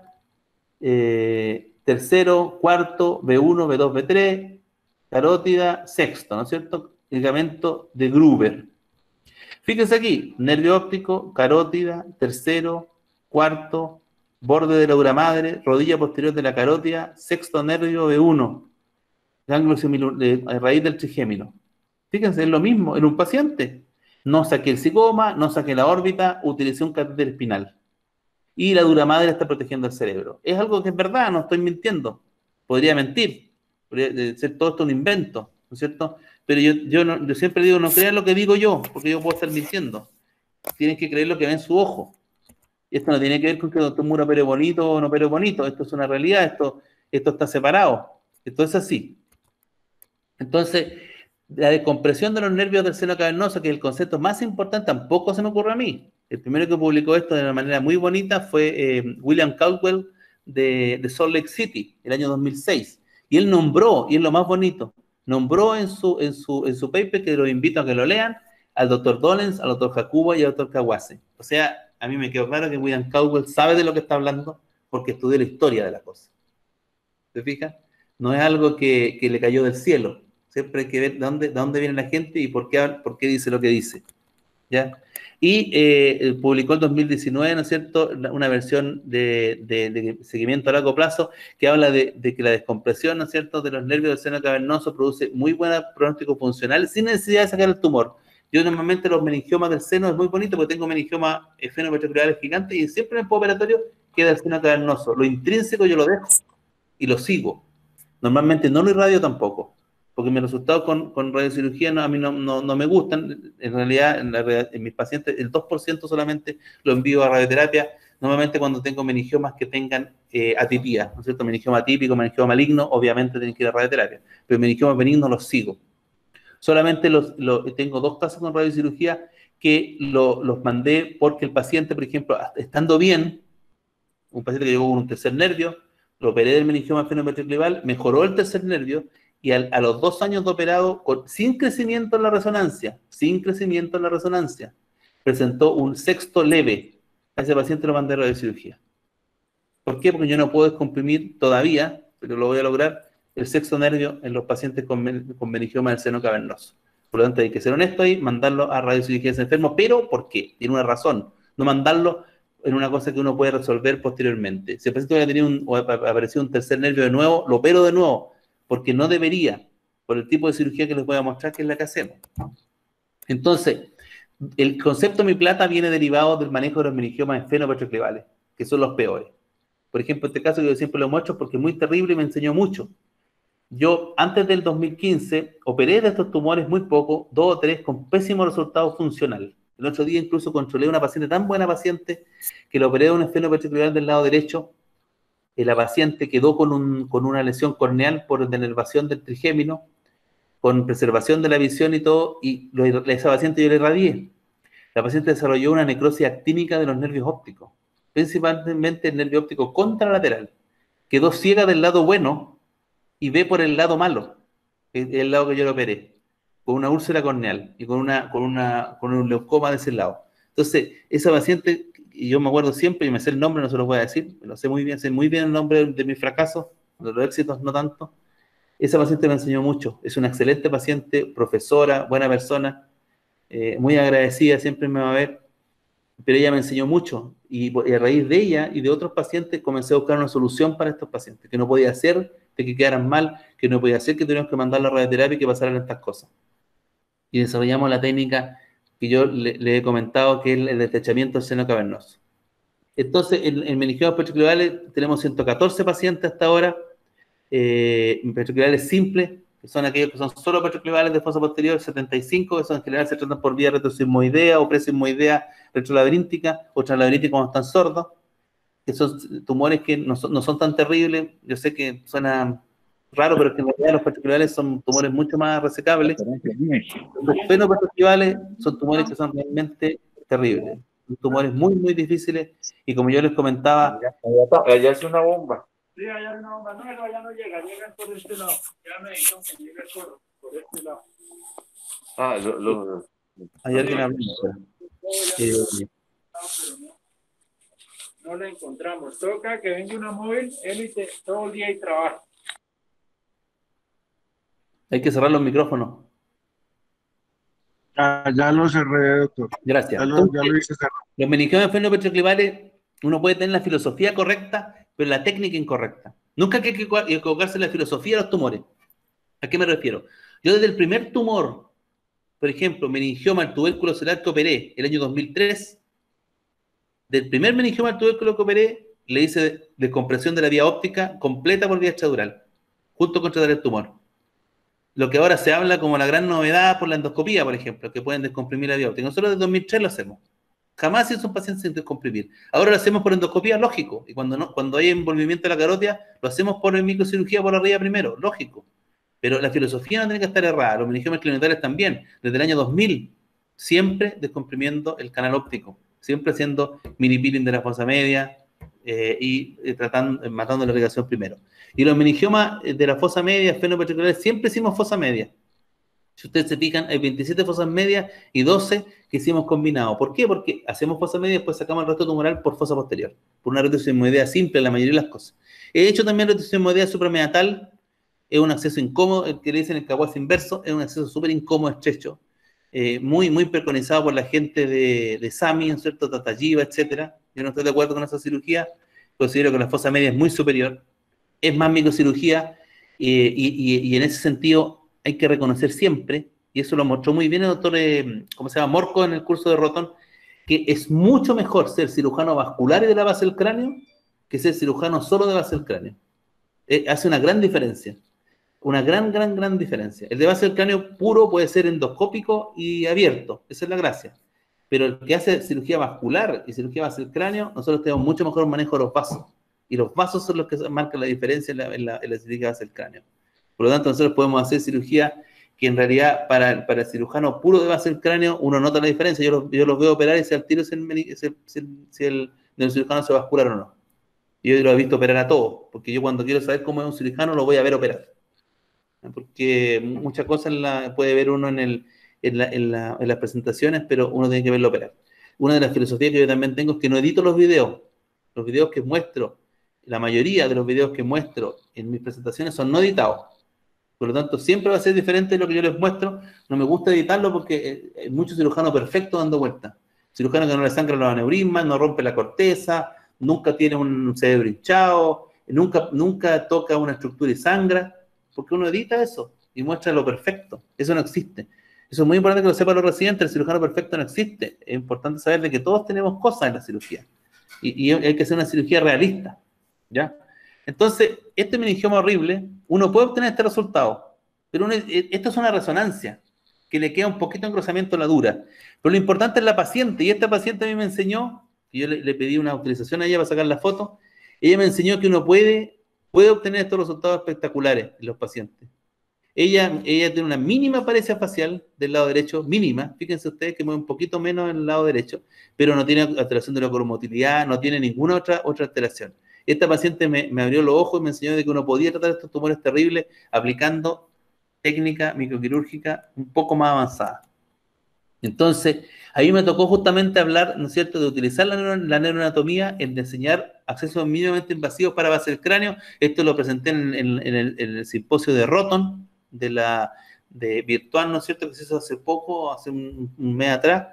tercero, cuarto, B1, B2, B3, carótida, sexto, ¿no es cierto? Ligamento de Gruber. Fíjense aquí, nervio óptico, carótida, tercero, cuarto, borde de la dura madre, rodilla posterior de la carótida, sexto nervio B1, ganglio raíz del trigémino. Fíjense, es lo mismo en un paciente. No saqué el zigoma, no saqué la órbita, utilicé un catéter espinal. Y la dura madre está protegiendo el cerebro. Es algo que es verdad, no estoy mintiendo. Podría mentir, podría ser todo esto un invento, ¿no es cierto? Pero yo siempre digo, no crean lo que digo yo, porque yo puedo estar mintiendo. Tienen que creer lo que ven en su ojo. Y esto no tiene que ver con que el doctor Mura opere bonito o no opere bonito. Esto es una realidad, esto está separado. Esto es así. Entonces, la descompresión de los nervios del seno cavernoso, que es el concepto más importante, tampoco se me ocurre a mí. El primero que publicó esto de una manera muy bonita fue William Caldwell de Salt Lake City, el año 2006. Y él nombró, y es lo más bonito, nombró en su paper, que los invito a que lo lean, al doctor Dollens, al doctor Jacuba y al doctor Kawase. O sea, a mí me quedó claro que William Caldwell sabe de lo que está hablando porque estudió la historia de la cosa. ¿Se fijan? No es algo que le cayó del cielo. Siempre hay que ver de dónde viene la gente y por qué dice lo que dice. ¿Ya? Y publicó en 2019, ¿no es cierto?, una versión de seguimiento a largo plazo que habla de que la descompresión, ¿no es cierto?, de los nervios del seno cavernoso produce muy buen pronóstico funcional sin necesidad de sacar el tumor. Yo normalmente los meningiomas del seno es muy bonito porque tengo meningiomas fenopetroculares gigantes y siempre en el postoperatorio queda el seno cavernoso. Lo intrínseco yo lo dejo y lo sigo. Normalmente no lo irradio tampoco, porque mis resultados con radiocirugía a mí no me gustan. En realidad, en mis pacientes, el 2% solamente lo envío a radioterapia, normalmente cuando tengo meningiomas que tengan atipía, ¿no es cierto? Meningioma atípico, meningioma maligno, obviamente tienen que ir a radioterapia, pero meningiomas benignos los sigo. Solamente tengo 2 casos con radiocirugía que los mandé porque el paciente, por ejemplo, estando bien, un paciente que llegó con un tercer nervio, lo operé del meningioma fenometroclival, mejoró el tercer nervio y a los 2 años de operado, sin crecimiento en la resonancia, presentó un sexto leve. A ese paciente lo mandé a radiocirugía. ¿Por qué? Porque yo no puedo descomprimir todavía, pero lo voy a lograr, el sexto nervio en los pacientes con meningioma del seno cavernoso. Por lo tanto, hay que ser honesto y mandarlo a radiocirugía a ese enfermo. ¿Pero por qué? Tiene una razón. No mandarlo en una cosa que uno puede resolver posteriormente. Si el paciente hubiera tenido aparecido un tercer nervio de nuevo, lo opero de nuevo, porque no debería, por el tipo de cirugía que les voy a mostrar, que es la que hacemos. Entonces, el concepto mi plata viene derivado del manejo de los meningiomas fenopetroclivales, que son los peores. Por ejemplo, este caso que yo siempre lo muestro porque es muy terrible y me enseñó mucho. Yo, antes del 2015, operé de estos tumores muy poco, 2 o 3, con pésimo resultado funcional. El otro día incluso controlé a una paciente, tan buena paciente, que la operé de un esfenopetroclival del lado derecho. La paciente quedó con una lesión corneal por denervación del trigémino, con preservación de la visión y todo, y a esa paciente yo le irradié. La paciente desarrolló una necrosis actínica de los nervios ópticos, principalmente el nervio óptico contralateral. Quedó ciega del lado bueno y ve por el lado malo, el lado que yo lo operé, con una úlcera corneal y con un leucoma de ese lado. Entonces, esa paciente, y yo me acuerdo siempre, y me sé el nombre, no se lo voy a decir, lo sé muy bien el nombre de mi fracaso, de los éxitos no tanto. Esa paciente me enseñó mucho, es una excelente paciente, profesora, buena persona, muy agradecida, siempre me va a ver, pero ella me enseñó mucho, y a raíz de ella y de otros pacientes comencé a buscar una solución para estos pacientes, que no podía hacer de que quedaran mal, que no podía hacer que tuviéramos que mandar la radioterapia y que pasaran estas cosas. Y desarrollamos la técnica que yo le he comentado, que es el destrechamiento del seno cavernoso. Entonces, en meningiomas petroclivales tenemos 114 pacientes hasta ahora, petroclivales simples, que son aquellos que son solo petroclivales de fosa posterior, 75, que son en general se tratan por vía retrosismoidea o presismoidea retrolaberíntica o translaberíntica cuando están sordos, que son tumores que no son tan terribles. Yo sé que suena raro, pero es que en realidad los petroclivales son tumores mucho más resecables. Los fenopetroclivales son tumores que son realmente terribles, son tumores muy, muy difíciles, y como yo les comentaba... Allá es una bomba. Sí, allá hay una bomba. No, allá no llega, llegan por este lado. Ya me dijeron que llega por este lado. Ah, Hay alguien hablando. No la encontramos. Toca que venga una móvil, élite, todo el día y trabaja. Hay que cerrar los micrófonos. Ya lo cerré, doctor. Gracias. Ya lo hice cerrar. Los meningiomas fenopetroclivales, uno puede tener la filosofía correcta, pero la técnica incorrecta. Nunca hay que equivocarse en la filosofía de los tumores. ¿A qué me refiero? Yo desde el primer tumor, por ejemplo, meningioma al tubérculo celular que operé el año 2003, del primer meningioma al tubérculo que operé, le hice descompresión de la vía óptica completa por vía extradural, junto con tratar el tumor. Lo que ahora se habla como la gran novedad por la endoscopía, por ejemplo, que pueden descomprimir la vía óptica. Nosotros desde 2003 lo hacemos. Jamás hizo un paciente sin descomprimir. Ahora lo hacemos por endoscopía, lógico. Y cuando hay envolvimiento de la carótida, lo hacemos por microcirugía por arriba primero, lógico. Pero la filosofía no tiene que estar errada. Los meningiomas clinitales también. Desde el año 2000, siempre descomprimiendo el canal óptico. Siempre haciendo mini peeling de la fosa media matando la irrigación primero. Y los meningiomas de la fosa media, fenopetroclivales, siempre hicimos fosa media. Si ustedes se fijan, hay 27 fosas medias y 12 que hicimos combinados. ¿Por qué? Porque hacemos fosa media y después sacamos el resto tumoral por fosa posterior. Por una retrosigmoidea simple, la mayoría de las cosas. He hecho también retrosigmoidea suprameatal. Es un acceso incómodo, el que le dicen el caguas inverso, es un acceso súper incómodo, estrecho. Muy, muy preconizado por la gente de SAMI, ¿no es cierto? Tatayiba, etcétera. Yo no estoy de acuerdo con esa cirugía. Considero que la fosa media es muy superior. Es más microcirugía y en ese sentido hay que reconocer siempre, y eso lo mostró muy bien el doctor, ¿cómo se llama? Morco, en el curso de Roton, que es mucho mejor ser cirujano vascular y de la base del cráneo que ser cirujano solo de base del cráneo. Hace una gran diferencia. Una gran diferencia. El de base del cráneo puro puede ser endoscópico y abierto. Esa es la gracia. Pero el que hace cirugía vascular y cirugía base del cráneo, nosotros tenemos mucho mejor manejo de los vasos. Y los vasos son los que marcan la diferencia en la cirugía base del cráneo. Por lo tanto, nosotros podemos hacer cirugía que en realidad para el cirujano puro de base del cráneo uno nota la diferencia. Yo los veo operar y sé al tiro si el cirujano se vascular o no. Yo lo he visto operar a todos, porque yo cuando quiero saber cómo es un cirujano lo voy a ver operar. Porque muchas cosas puede ver uno en las presentaciones, pero uno tiene que verlo operar. Una de las filosofías que yo también tengo es que no edito los videos. Los videos que muestro, la mayoría de los videos que muestro en mis presentaciones son no editados. Por lo tanto, siempre va a ser diferente de lo que yo les muestro. No me gusta editarlo porque hay muchos cirujanos perfectos dando vueltas. Cirujano que no le sangra los aneurismas, no rompe la corteza, nunca tiene un cerebro hinchado, nunca toca una estructura y sangra, porque uno edita eso y muestra lo perfecto. Eso no existe. Eso es muy importante que lo sepan los residentes. El cirujano perfecto no existe. Es importante saber de que todos tenemos cosas en la cirugía. Y hay que hacer una cirugía realista. ¿Ya? Entonces, este meningioma horrible, uno puede obtener este resultado, pero esto es una resonancia, que le queda un poquito de engrosamiento a la dura. Pero lo importante es la paciente, y esta paciente a mí me enseñó, y yo le pedí una autorización a ella para sacar la foto, ella me enseñó que uno puede obtener estos resultados espectaculares en los pacientes. Ella tiene una mínima paresia facial del lado derecho, mínima, fíjense ustedes que mueve un poquito menos en el lado derecho, pero no tiene alteración de la cromotilidad, no tiene ninguna otra alteración. Esta paciente me abrió los ojos y me enseñó de que uno podía tratar estos tumores terribles aplicando técnica microquirúrgica un poco más avanzada. Entonces, ahí me tocó justamente hablar, ¿no es cierto?, de utilizar la neuroanatomía en diseñar accesos mínimamente invasivos para base del cráneo. Esto lo presenté en el simposio de Roton, de virtual, ¿no es cierto?, que se hizo hace poco, hace un mes atrás.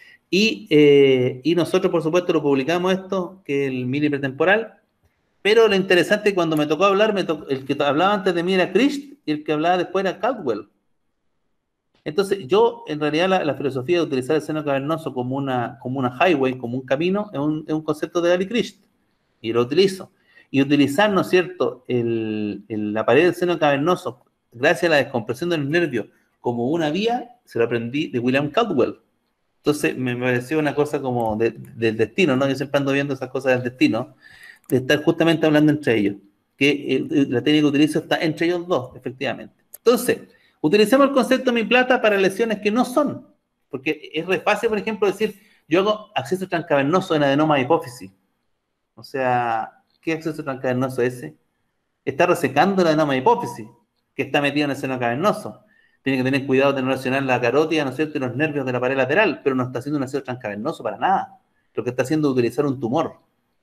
Y nosotros, por supuesto, lo publicamos esto, que es el mini pretemporal. Pero lo interesante es que cuando me tocó hablar, el que hablaba antes de mí era Christ y el que hablaba después era Caldwell. Entonces, yo, en realidad, la filosofía de utilizar el seno cavernoso como una highway, como un camino, es un concepto de Gary Christ, y lo utilizo. Y utilizar, ¿no es cierto?, la pared del seno cavernoso, gracias a la descompresión de los nervios, como una vía, se lo aprendí de William Caldwell. Entonces, me pareció una cosa como del destino, ¿no? Yo siempre ando viendo esas cosas del destino, de estar justamente hablando entre ellos. que la técnica que utilizo está entre ellos dos, efectivamente. Entonces, utilicemos el concepto de mi plata para lesiones que no son, porque es re fácil, por ejemplo, decir, yo hago acceso transcavernoso en adenoma de hipófisis. O sea, ¿qué acceso transcavernoso es ese? Está resecando el adenoma de hipófisis, que está metido en el seno cavernoso. Tiene que tener cuidado de no lesionar la carótida, ¿no es cierto?, y los nervios de la pared lateral, pero no está haciendo un acceso transcavernoso para nada. Lo que está haciendo es utilizar un tumor.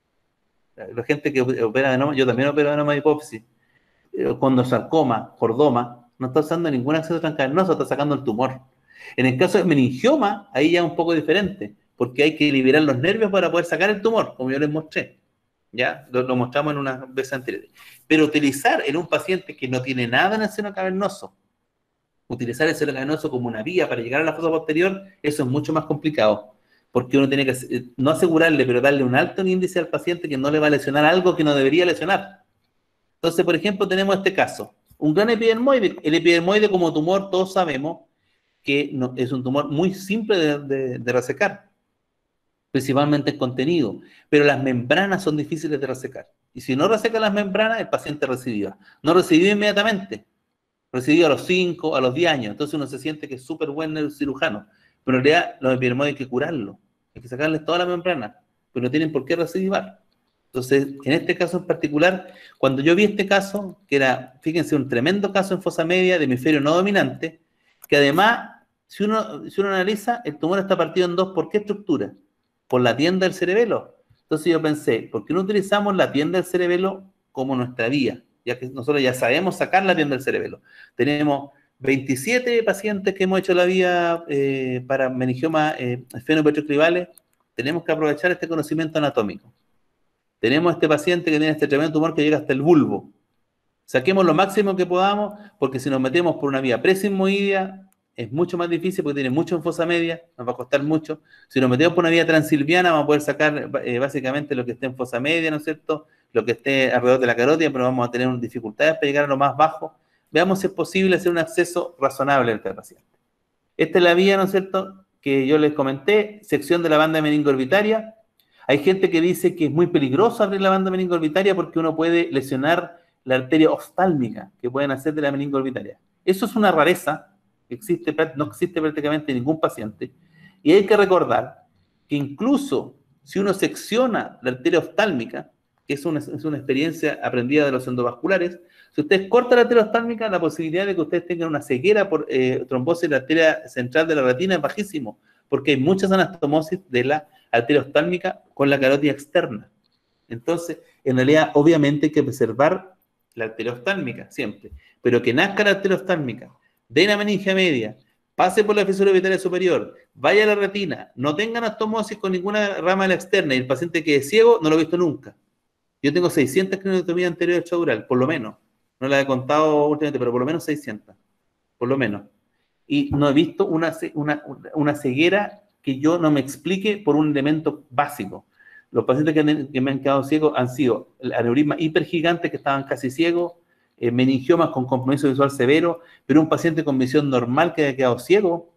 La gente que opera adenoma, yo también opero adenoma de hipófisis, condosarcoma, cordoma, no está usando ningún acceso transcavernoso, está sacando el tumor. En el caso de meningioma, ahí ya es un poco diferente, porque hay que liberar los nervios para poder sacar el tumor, como yo les mostré. ¿Ya? Lo mostramos en una vez anterior. Pero utilizar en un paciente que no tiene nada en el seno cavernoso, utilizar el seno cavernoso como una vía para llegar a la fosa posterior, eso es mucho más complicado, porque uno tiene que no asegurarle, pero darle un alto índice al paciente que no le va a lesionar algo que no debería lesionar. Entonces, por ejemplo, tenemos este caso, un gran epidermoide. El epidermoide como tumor, todos sabemos que no, es un tumor muy simple de resecar, principalmente el contenido, pero las membranas son difíciles de resecar. Y si no reseca las membranas, el paciente recidiva. No recidiva inmediatamente, recidiva a los 5, a los 10 años. Entonces uno se siente que es súper buen neurocirujano, pero en realidad los epidermoides hay que curarlos, hay que sacarles toda la membrana, pero no tienen por qué recidivar. Entonces, en este caso en particular, cuando yo vi este caso, que era, fíjense, un tremendo caso en fosa media de hemisferio no dominante, que además, si uno analiza, el tumor está partido en dos. ¿Por qué estructura? Por la tienda del cerebelo. Entonces yo pensé, ¿por qué no utilizamos la tienda del cerebelo como nuestra vía? Ya que nosotros ya sabemos sacar la tienda del cerebelo. Tenemos 27 pacientes que hemos hecho la vía para meningioma esfenopetroclivales. Tenemos que aprovechar este conocimiento anatómico. Tenemos este paciente que tiene este tremendo tumor que llega hasta el bulbo. Saquemos lo máximo que podamos, porque si nos metemos por una vía presigmoidea, es mucho más difícil porque tiene mucho en fosa media, nos va a costar mucho. Si nos metemos por una vía transilviana, vamos a poder sacar básicamente lo que esté en fosa media, ¿no es cierto?, lo que esté alrededor de la carótida, pero vamos a tener dificultades para llegar a lo más bajo. Veamos si es posible hacer un acceso razonable al paciente. Esta es la vía, ¿no es cierto?, que yo les comenté, sección de la banda meningo-orbitaria. Hay gente que dice que es muy peligroso abrir la banda meningo-orbitaria porque uno puede lesionar la arteria oftálmica que pueden hacer de la meningo-orbitaria. Eso es una rareza. No existe prácticamente ningún paciente, y hay que recordar que incluso si uno secciona la arteria oftálmica, que es una experiencia aprendida de los endovasculares, si ustedes cortan la arteria oftálmica, la posibilidad de que ustedes tengan una ceguera por trombosis de la arteria central de la retina es bajísimo, porque hay muchas anastomosis de la arteria oftálmica con la carótida externa. Entonces, en realidad, obviamente hay que preservar la arteria oftálmica siempre, pero que nazca la arteria oftálmica de la meningia media, pase por la fisura orbitaria superior, vaya a la retina, no tenga anastomosis con ninguna rama de la externa y el paciente quede ciego, no lo he visto nunca. Yo tengo 600 craniotomías anteriores extradural, por lo menos. No la he contado últimamente, pero por lo menos 600. Por lo menos. Y no he visto una ceguera que yo no me explique por un elemento básico. Los pacientes que me han quedado ciegos han sido aneurismas hipergigantes que estaban casi ciegos, meningiomas con compromiso visual severo, pero un paciente con visión normal que haya quedado ciego,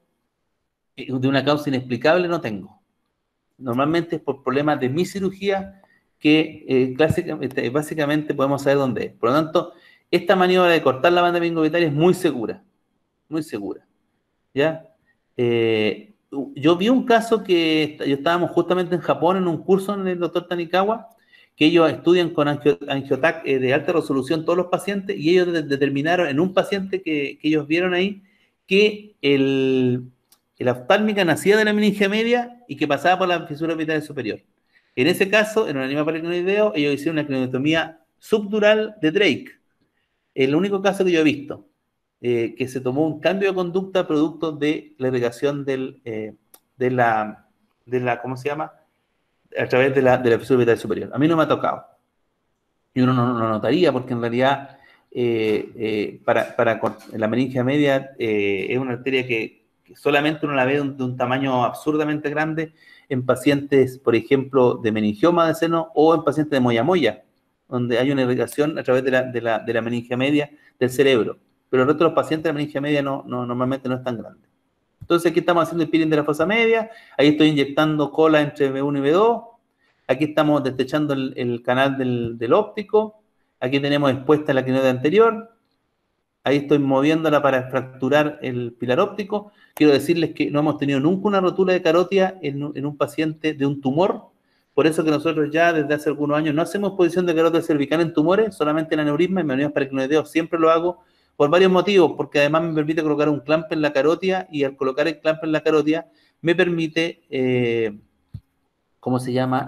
de una causa inexplicable, no tengo. Normalmente es por problemas de mi cirugía que básicamente podemos saber dónde es. Por lo tanto, esta maniobra de cortar la banda meningo-orbitaria es muy segura, ¿ya? Yo vi un caso que estábamos justamente en Japón en un curso en el doctor Tanikawa, que ellos estudian con angiotac de alta resolución todos los pacientes, y ellos determinaron en un paciente que ellos vieron ahí que la oftálmica nacía de la meningia media y que pasaba por la fisura orbitaria superior. En ese caso, en un anima paraclinoideo, ellos hicieron una craniotomía subdural de Drake. El único caso que yo he visto, que se tomó un cambio de conducta producto de la irrigación de la ¿cómo se llama?, a través de la fisura orbitaria superior. A mí no me ha tocado. Y uno no lo notaría porque en realidad para la meningia media es una arteria que solamente uno la ve de un tamaño absurdamente grande en pacientes, por ejemplo, de meningioma de seno o en pacientes de moyamoya, donde hay una irrigación a través de la meningia media del cerebro. Pero el resto de los pacientes de la meningia media normalmente no es tan grande. Entonces aquí estamos haciendo el peeling de la fosa media, ahí estoy inyectando cola entre B1 y B2, aquí estamos destechando el canal del óptico, Aquí tenemos expuesta la clinoide anterior. Ahí estoy moviéndola para fracturar el pilar óptico. Quiero decirles que no hemos tenido nunca una rotura de carótida en un paciente de un tumor. Por eso que nosotros ya desde hace algunos años no hacemos posición de carótida cervical en tumores, solamente en aneurisma y manualidades para clinoideo. Siempre lo hago por varios motivos, porque además me permite colocar un clamp en la carótida y al colocar el clamp en la carótida me permite, ¿cómo se llama?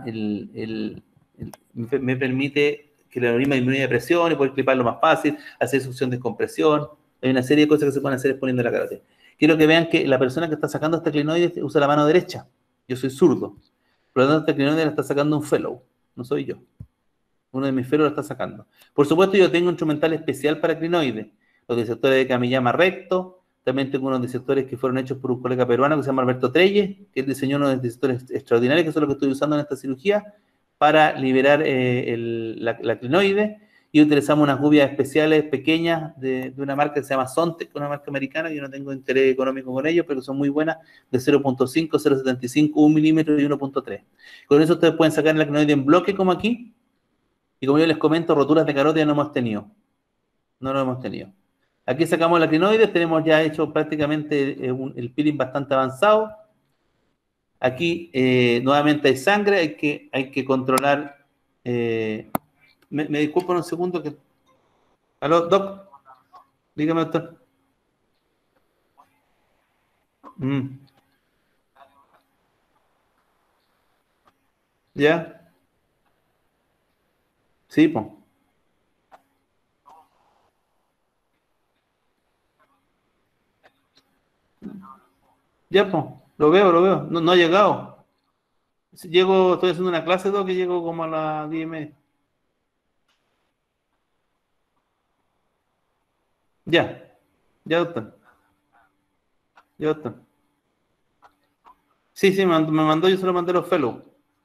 Me permite que el aneurisma disminuya de presión y poder cliparlo más fácil, hacer succión de descompresión. Hay una serie de cosas que se pueden hacer exponiendo la carótida. Quiero que vean que la persona que está sacando esta clinoide usa la mano derecha. Yo soy zurdo. Por lo tanto, esta clinoide la está sacando un fellow. No soy yo. Uno de mis fellows la está sacando. Por supuesto, yo tengo un instrumental especial para clinoide. Los disectores de Kamiyama recto. También tengo unos disectores que fueron hechos por un colega peruano que se llama Alberto Treyes, que él diseñó unos disectores extraordinarios, que son los que estoy usando en esta cirugía, para liberar la clinoide, y utilizamos unas gubias especiales pequeñas de una marca que se llama Sontec, una marca americana, yo no tengo interés económico con ellos, pero son muy buenas, de 0.5, 0.75, 1 milímetro y 1.3. Con eso ustedes pueden sacar la clinoide en bloque como aquí, y como yo les comento, roturas de carótida no hemos tenido. No lo hemos tenido. Aquí sacamos la clinoide, tenemos ya hecho prácticamente el peeling bastante avanzado. Aquí nuevamente hay sangre, hay que controlar. Me disculpan un segundo. ¿Aló, doc? Dígame, doctor. ¿Ya? Sí, pues. Ya, pues. Lo veo. No ha llegado. Estoy haciendo una clase, doc, que llego como a las 10:30. Ya, doctor. Ya, doctor. Sí, me mandó, yo se lo mandé a los fellows.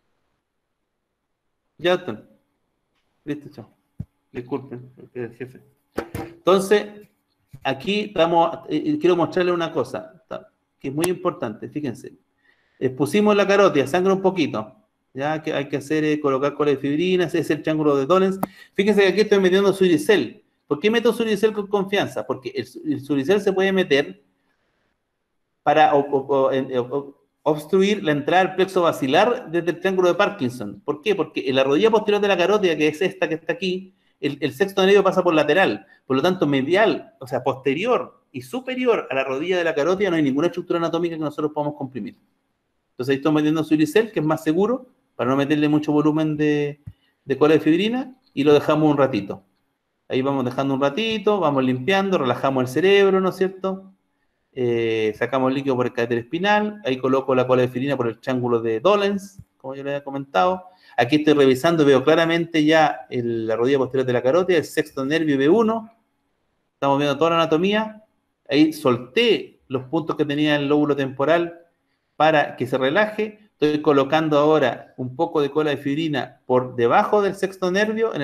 Ya, doctor. Listo, chao. Disculpen, porque el jefe. Entonces, aquí quiero mostrarles una cosa, que es muy importante, fíjense. Expusimos la carótida, sangra un poquito. Ya que hay que hacer, colocar cola de fibrina, ese es el triángulo de Dollens. Fíjense que aquí estoy metiendo Suricel. ¿Por qué meto Suricel con confianza? Porque el Suricel se puede meter para obstruir la entrada al plexo basilar desde el triángulo de Parkinson. ¿Por qué? Porque en la rodilla posterior de la carótida, que es esta que está aquí, el sexto nervio pasa por lateral. Por lo tanto, medial, o sea, posterior y superior a la rodilla de la carótida no hay ninguna estructura anatómica que nosotros podamos comprimir. Entonces ahí estoy metiendo Suricel, que es más seguro, para no meterle mucho volumen de cola de fibrina, y lo dejamos un ratito. Ahí vamos dejando un ratito, vamos limpiando, relajamos el cerebro, ¿no es cierto? Sacamos el líquido por el catéter espinal, ahí coloco la cola de fibrina por el triángulo de Dollens, como yo les había comentado. Aquí estoy revisando, veo claramente ya la rodilla posterior de la carótida, el sexto nervio B1. Estamos viendo toda la anatomía. Ahí solté los puntos que tenía el lóbulo temporal para que se relaje. Estoy colocando ahora un poco de cola de fibrina por debajo del sexto nervio,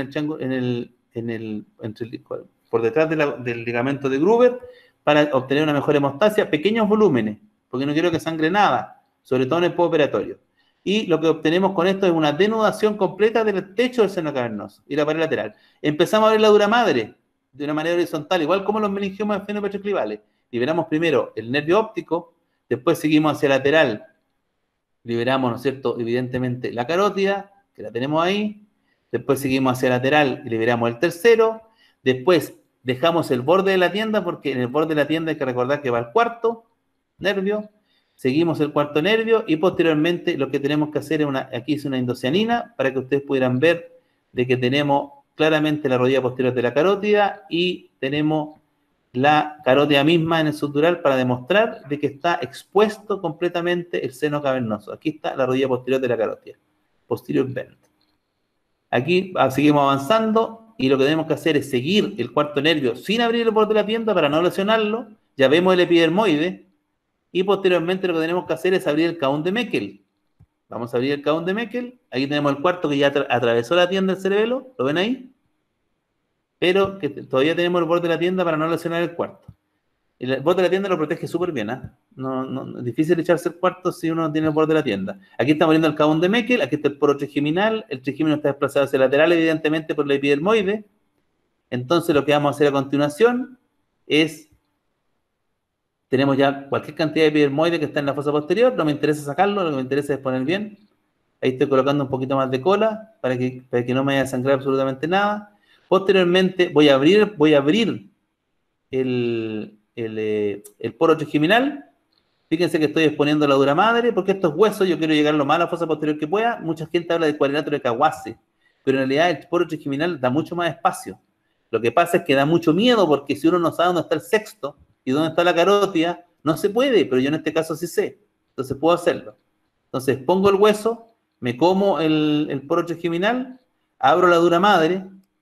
por detrás del ligamento de Gruber, para obtener una mejor hemostasia, pequeños volúmenes, porque no quiero que sangre nada, sobre todo en el postoperatorio. Y lo que obtenemos con esto es una denudación completa del techo del seno cavernoso y la pared lateral. Empezamos a ver la dura madre de una manera horizontal, igual como los meningiomas fenopetroclivales. Liberamos primero el nervio óptico, después seguimos hacia lateral, liberamos, ¿no es cierto?, evidentemente la carótida, que la tenemos ahí, después seguimos hacia lateral y liberamos el tercero, después dejamos el borde de la tienda, porque en el borde de la tienda hay que recordar que va el cuarto nervio, seguimos el cuarto nervio y posteriormente lo que tenemos que hacer es aquí es una indocianina para que ustedes pudieran ver de que tenemos claramente la rodilla posterior de la carótida y tenemos la carótida misma en el sutural para demostrar de que está expuesto completamente el seno cavernoso. Aquí está la rodilla posterior de la carótida, posterior bend. Aquí seguimos avanzando y lo que tenemos que hacer es seguir el cuarto nervio sin abrir el borde de la tienda para no lesionarlo. Ya vemos el epidermoide. Y posteriormente lo que tenemos que hacer es abrir el Caun de Meckel. Vamos a abrir el Caun de Meckel. Aquí tenemos el cuarto que ya atravesó la tienda del cerebelo. ¿Lo ven ahí? Pero que todavía tenemos el borde de la tienda para no lesionar el cuarto. El borde de la tienda lo protege súper bien. No, es difícil echarse el cuarto si uno tiene el borde de la tienda. Aquí estamos viendo el Caun de Meckel. Aquí está el poro trigeminal. El trigémino está desplazado hacia el lateral, evidentemente por la epidermoide. Entonces lo que vamos a hacer a continuación es, tenemos ya cualquier cantidad de epidermoide que está en la fosa posterior, no me interesa sacarlo, lo que me interesa es poner bien. Ahí estoy colocando un poquito más de cola para que no me vaya a sangrar absolutamente nada. Posteriormente voy a abrir el poro trigeminal. Fíjense que estoy exponiendo la dura madre, porque estos huesos yo quiero llegar lo más a la fosa posterior que pueda. Mucha gente habla de cuadrilátero de Kawase, pero en realidad el poro trigeminal da mucho más espacio. Lo que pasa es que da mucho miedo, porque si uno no sabe dónde está el sexto y dónde está la carótida, no se puede, pero yo en este caso sí sé. Entonces puedo hacerlo. Entonces pongo el hueso, me como el poro trigeminal, abro la dura madre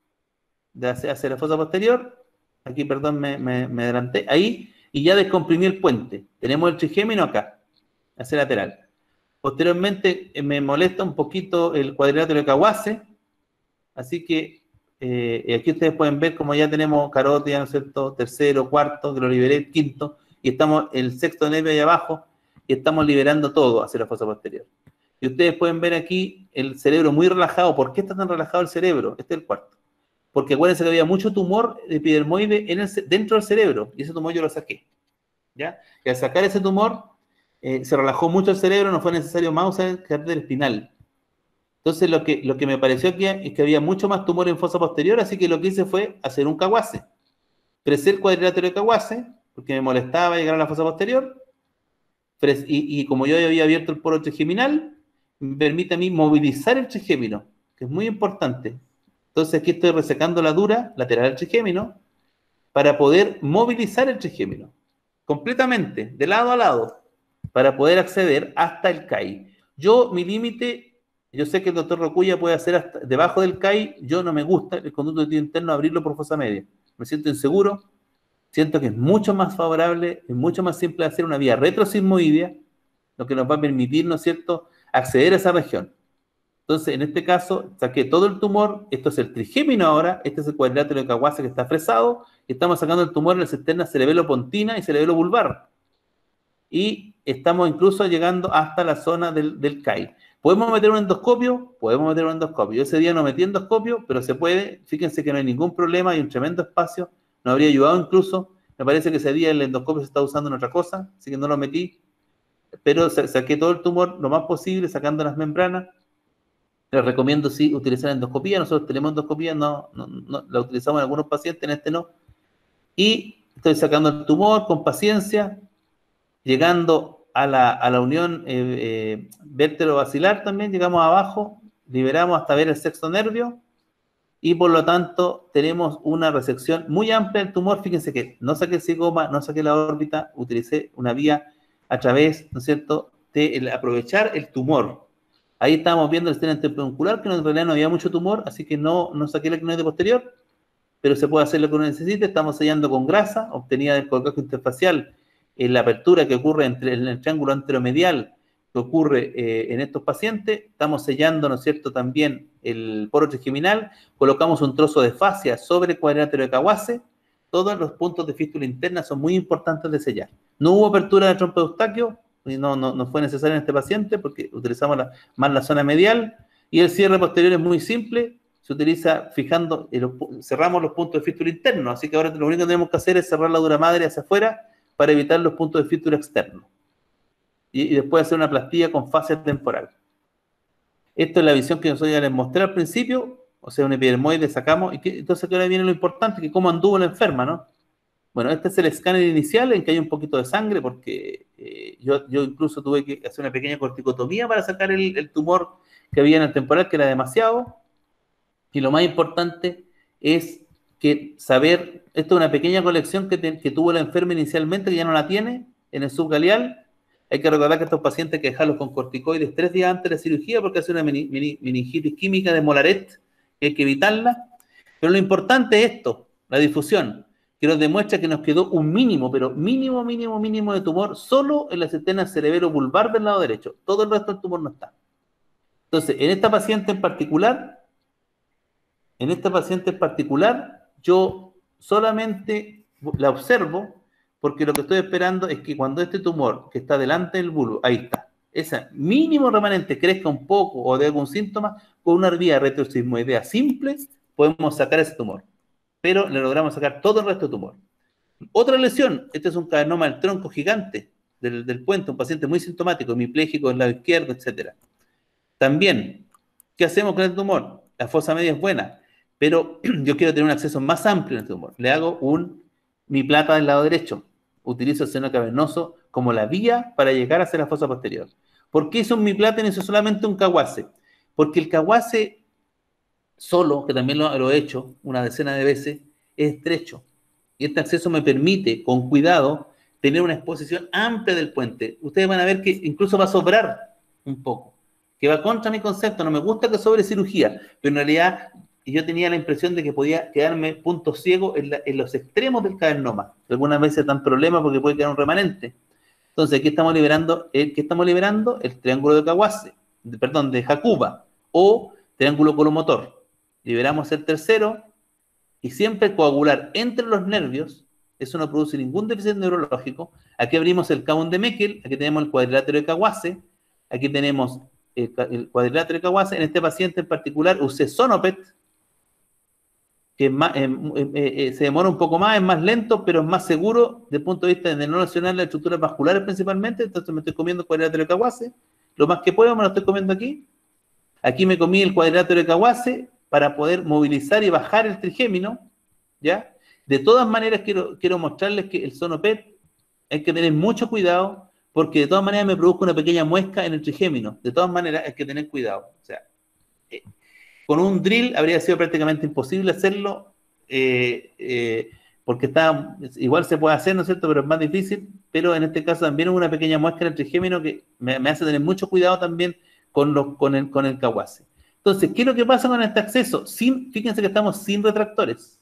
hacia la fosa posterior. Aquí, perdón, me adelanté. Ahí, y ya descomprimí el puente. Tenemos el trigémino acá, hacia lateral. Posteriormente me molesta un poquito el cuadrilátero de Kawase, así que aquí ustedes pueden ver como ya tenemos carótida, ¿no es cierto? Tercero, cuarto, que lo liberé, quinto, y estamos el sexto nervio ahí abajo, y estamos liberando todo hacia la fosa posterior. Y ustedes pueden ver aquí el cerebro muy relajado. ¿Por qué está tan relajado el cerebro? Este es el cuarto. Porque acuérdense que había mucho tumor epidermoide dentro del cerebro, y ese tumor yo lo saqué, ¿ya? Y al sacar ese tumor, se relajó mucho el cerebro, no fue necesario más usar el catéter espinal. Entonces lo que me pareció aquí es que había mucho más tumor en fosa posterior, así que lo que hice fue hacer un Kawase. Presé el cuadrilátero de Kawase, porque me molestaba llegar a la fosa posterior, y como yo había abierto el poro trigeminal, me permite a mí movilizar el trigémino, que es muy importante. Entonces aquí estoy resecando la dura lateral del trigémino para poder movilizar el trigémino completamente, de lado a lado, para poder acceder hasta el CAI. Mi límite, yo sé que el doctor Rocuya puede hacer hasta debajo del CAI, yo no me gusta el conducto de líquido interno abrirlo por fosa media. Me siento inseguro, siento que es mucho más favorable, es mucho más simple hacer una vía retrosismoidea, lo que nos va a permitir, ¿no es cierto?, acceder a esa región. Entonces, en este caso, saqué todo el tumor, esto es el trigémino ahora, este es el cuadrilátero de Kawase que está fresado, y estamos sacando el tumor en la cisterna cerebelo-pontina y cerebelo-vulvar. Y estamos incluso llegando hasta la zona del CAI. ¿Podemos meter un endoscopio? Podemos meter un endoscopio. Yo ese día no metí endoscopio, pero se puede. Fíjense que no hay ningún problema, hay un tremendo espacio. Nos habría ayudado incluso. Me parece que ese día el endoscopio se está usando en otra cosa, así que no lo metí. Pero saqué todo el tumor lo más posible, sacando las membranas. Les recomiendo sí utilizar endoscopía. Nosotros tenemos endoscopía, no la utilizamos en algunos pacientes, en este no. Y estoy sacando el tumor con paciencia, llegando a la unión vértebro-basilar también, llegamos abajo, liberamos hasta ver el sexto nervio, y por lo tanto tenemos una resección muy amplia del tumor. Fíjense que no saqué el cigoma, no saqué la órbita, utilicé una vía a través, ¿no es cierto?, de aprovechar el tumor. Ahí estábamos viendo el esternón peduncular, que en realidad no había mucho tumor, así que no saqué el clinoide posterior, pero se puede hacer lo que uno necesite. Estamos sellando con grasa, obtenida del colgajo interfacial, en la apertura que ocurre en el triángulo anteromedial, que ocurre en estos pacientes. Estamos sellando, ¿no es cierto?, también el poro trigeminal, colocamos un trozo de fascia sobre el cuadrilátero de Kawase. Todos los puntos de fístula interna son muy importantes de sellar. No hubo apertura de trompo de Eustaquio, no fue necesario en este paciente porque utilizamos más la zona medial, y el cierre posterior es muy simple, se utiliza cerramos los puntos de fístula internos, así que ahora lo único que tenemos que hacer es cerrar la dura madre hacia afuera para evitar los puntos de fístula externos, y después hacer una plastilla con fascia temporal. Esto es la visión que nosotros ya les mostré al principio, o sea, un epidermoide sacamos, entonces ahora viene lo importante, que cómo anduvo la enferma, ¿no? Bueno, este es el escáner inicial en que hay un poquito de sangre, porque yo incluso tuve que hacer una pequeña corticotomía para sacar el tumor que había en el temporal, que era demasiado. Y lo más importante es que saber, esto es una pequeña colección que tuvo la enferma inicialmente, que ya no la tiene, en el subgaleal. Hay que recordar que estos pacientes hay que dejarlos con corticoides 3 días antes de la cirugía, porque hace una meningitis química de Molaret, que hay que evitarla. Pero lo importante es esto, la difusión, que nos demuestra que nos quedó un mínimo, pero mínimo de tumor solo en la cisterna cerebelo-vulvar del lado derecho. Todo el resto del tumor no está. Entonces, en esta paciente en particular, yo solamente la observo, porque lo que estoy esperando es que cuando este tumor que está delante del bulbo, ahí está, ese mínimo remanente crezca un poco o de algún síntoma, con una vía retrosismoidea simple podemos sacar ese tumor. pero le logramos sacar todo el resto de tumor. Otra lesión, este es un carcinoma del tronco gigante del puente, un paciente muy sintomático, hemipléjico del lado izquierdo, etc. También, ¿qué hacemos con el tumor? La fosa media es buena, pero yo quiero tener un acceso más amplio en el tumor. Le hago mi plata del lado derecho. Utilizo el seno cavernoso como la vía para llegar hacia la fosa posterior. ¿Por qué hizo un miplata y no hizo solamente un caguase? Porque el caguase solo, que también lo he hecho una decena de veces, es estrecho. Y este acceso me permite, con cuidado, tener una exposición amplia del puente. Ustedes van a ver que incluso va a sobrar un poco, que va contra mi concepto. No me gusta que sobre cirugía, pero en realidad yo tenía la impresión de que podía quedarme punto ciego en los extremos del cavernoma. Algunas veces dan problemas porque puede quedar un remanente. Entonces, aquí estamos liberando, ¿qué estamos liberando? El triángulo de Kawase, de Hakuba, o triángulo colomotor. Liberamos el tercero, y siempre coagular entre los nervios, eso no produce ningún déficit neurológico. Aquí abrimos el Kabun de Meckel, aquí tenemos el cuadrilátero de Kawase, aquí tenemos el cuadrilátero de Kawase. En este paciente en particular usé Sonopet, que se demora un poco más, es más lento, pero es más seguro desde el punto de vista de no lesionar las estructuras vasculares principalmente. Entonces me estoy comiendo el cuadrilátero de Kawase, lo más que puedo me lo estoy comiendo aquí. Aquí me comí el cuadrilátero de Kawase para poder movilizar y bajar el trigémino, ¿ya? De todas maneras quiero mostrarles que el Sonopet hay que tener mucho cuidado, porque de todas maneras me produjo una pequeña muesca en el trigémino. De todas maneras hay que tener cuidado. O sea, con un drill habría sido prácticamente imposible hacerlo, porque igual se puede hacer, ¿no es cierto?, pero es más difícil. Pero en este caso también hubo una pequeña muesca en el trigémino que me hace tener mucho cuidado también con el Kawase. Entonces, ¿qué es lo que pasa con este acceso? Fíjense que estamos sin retractores,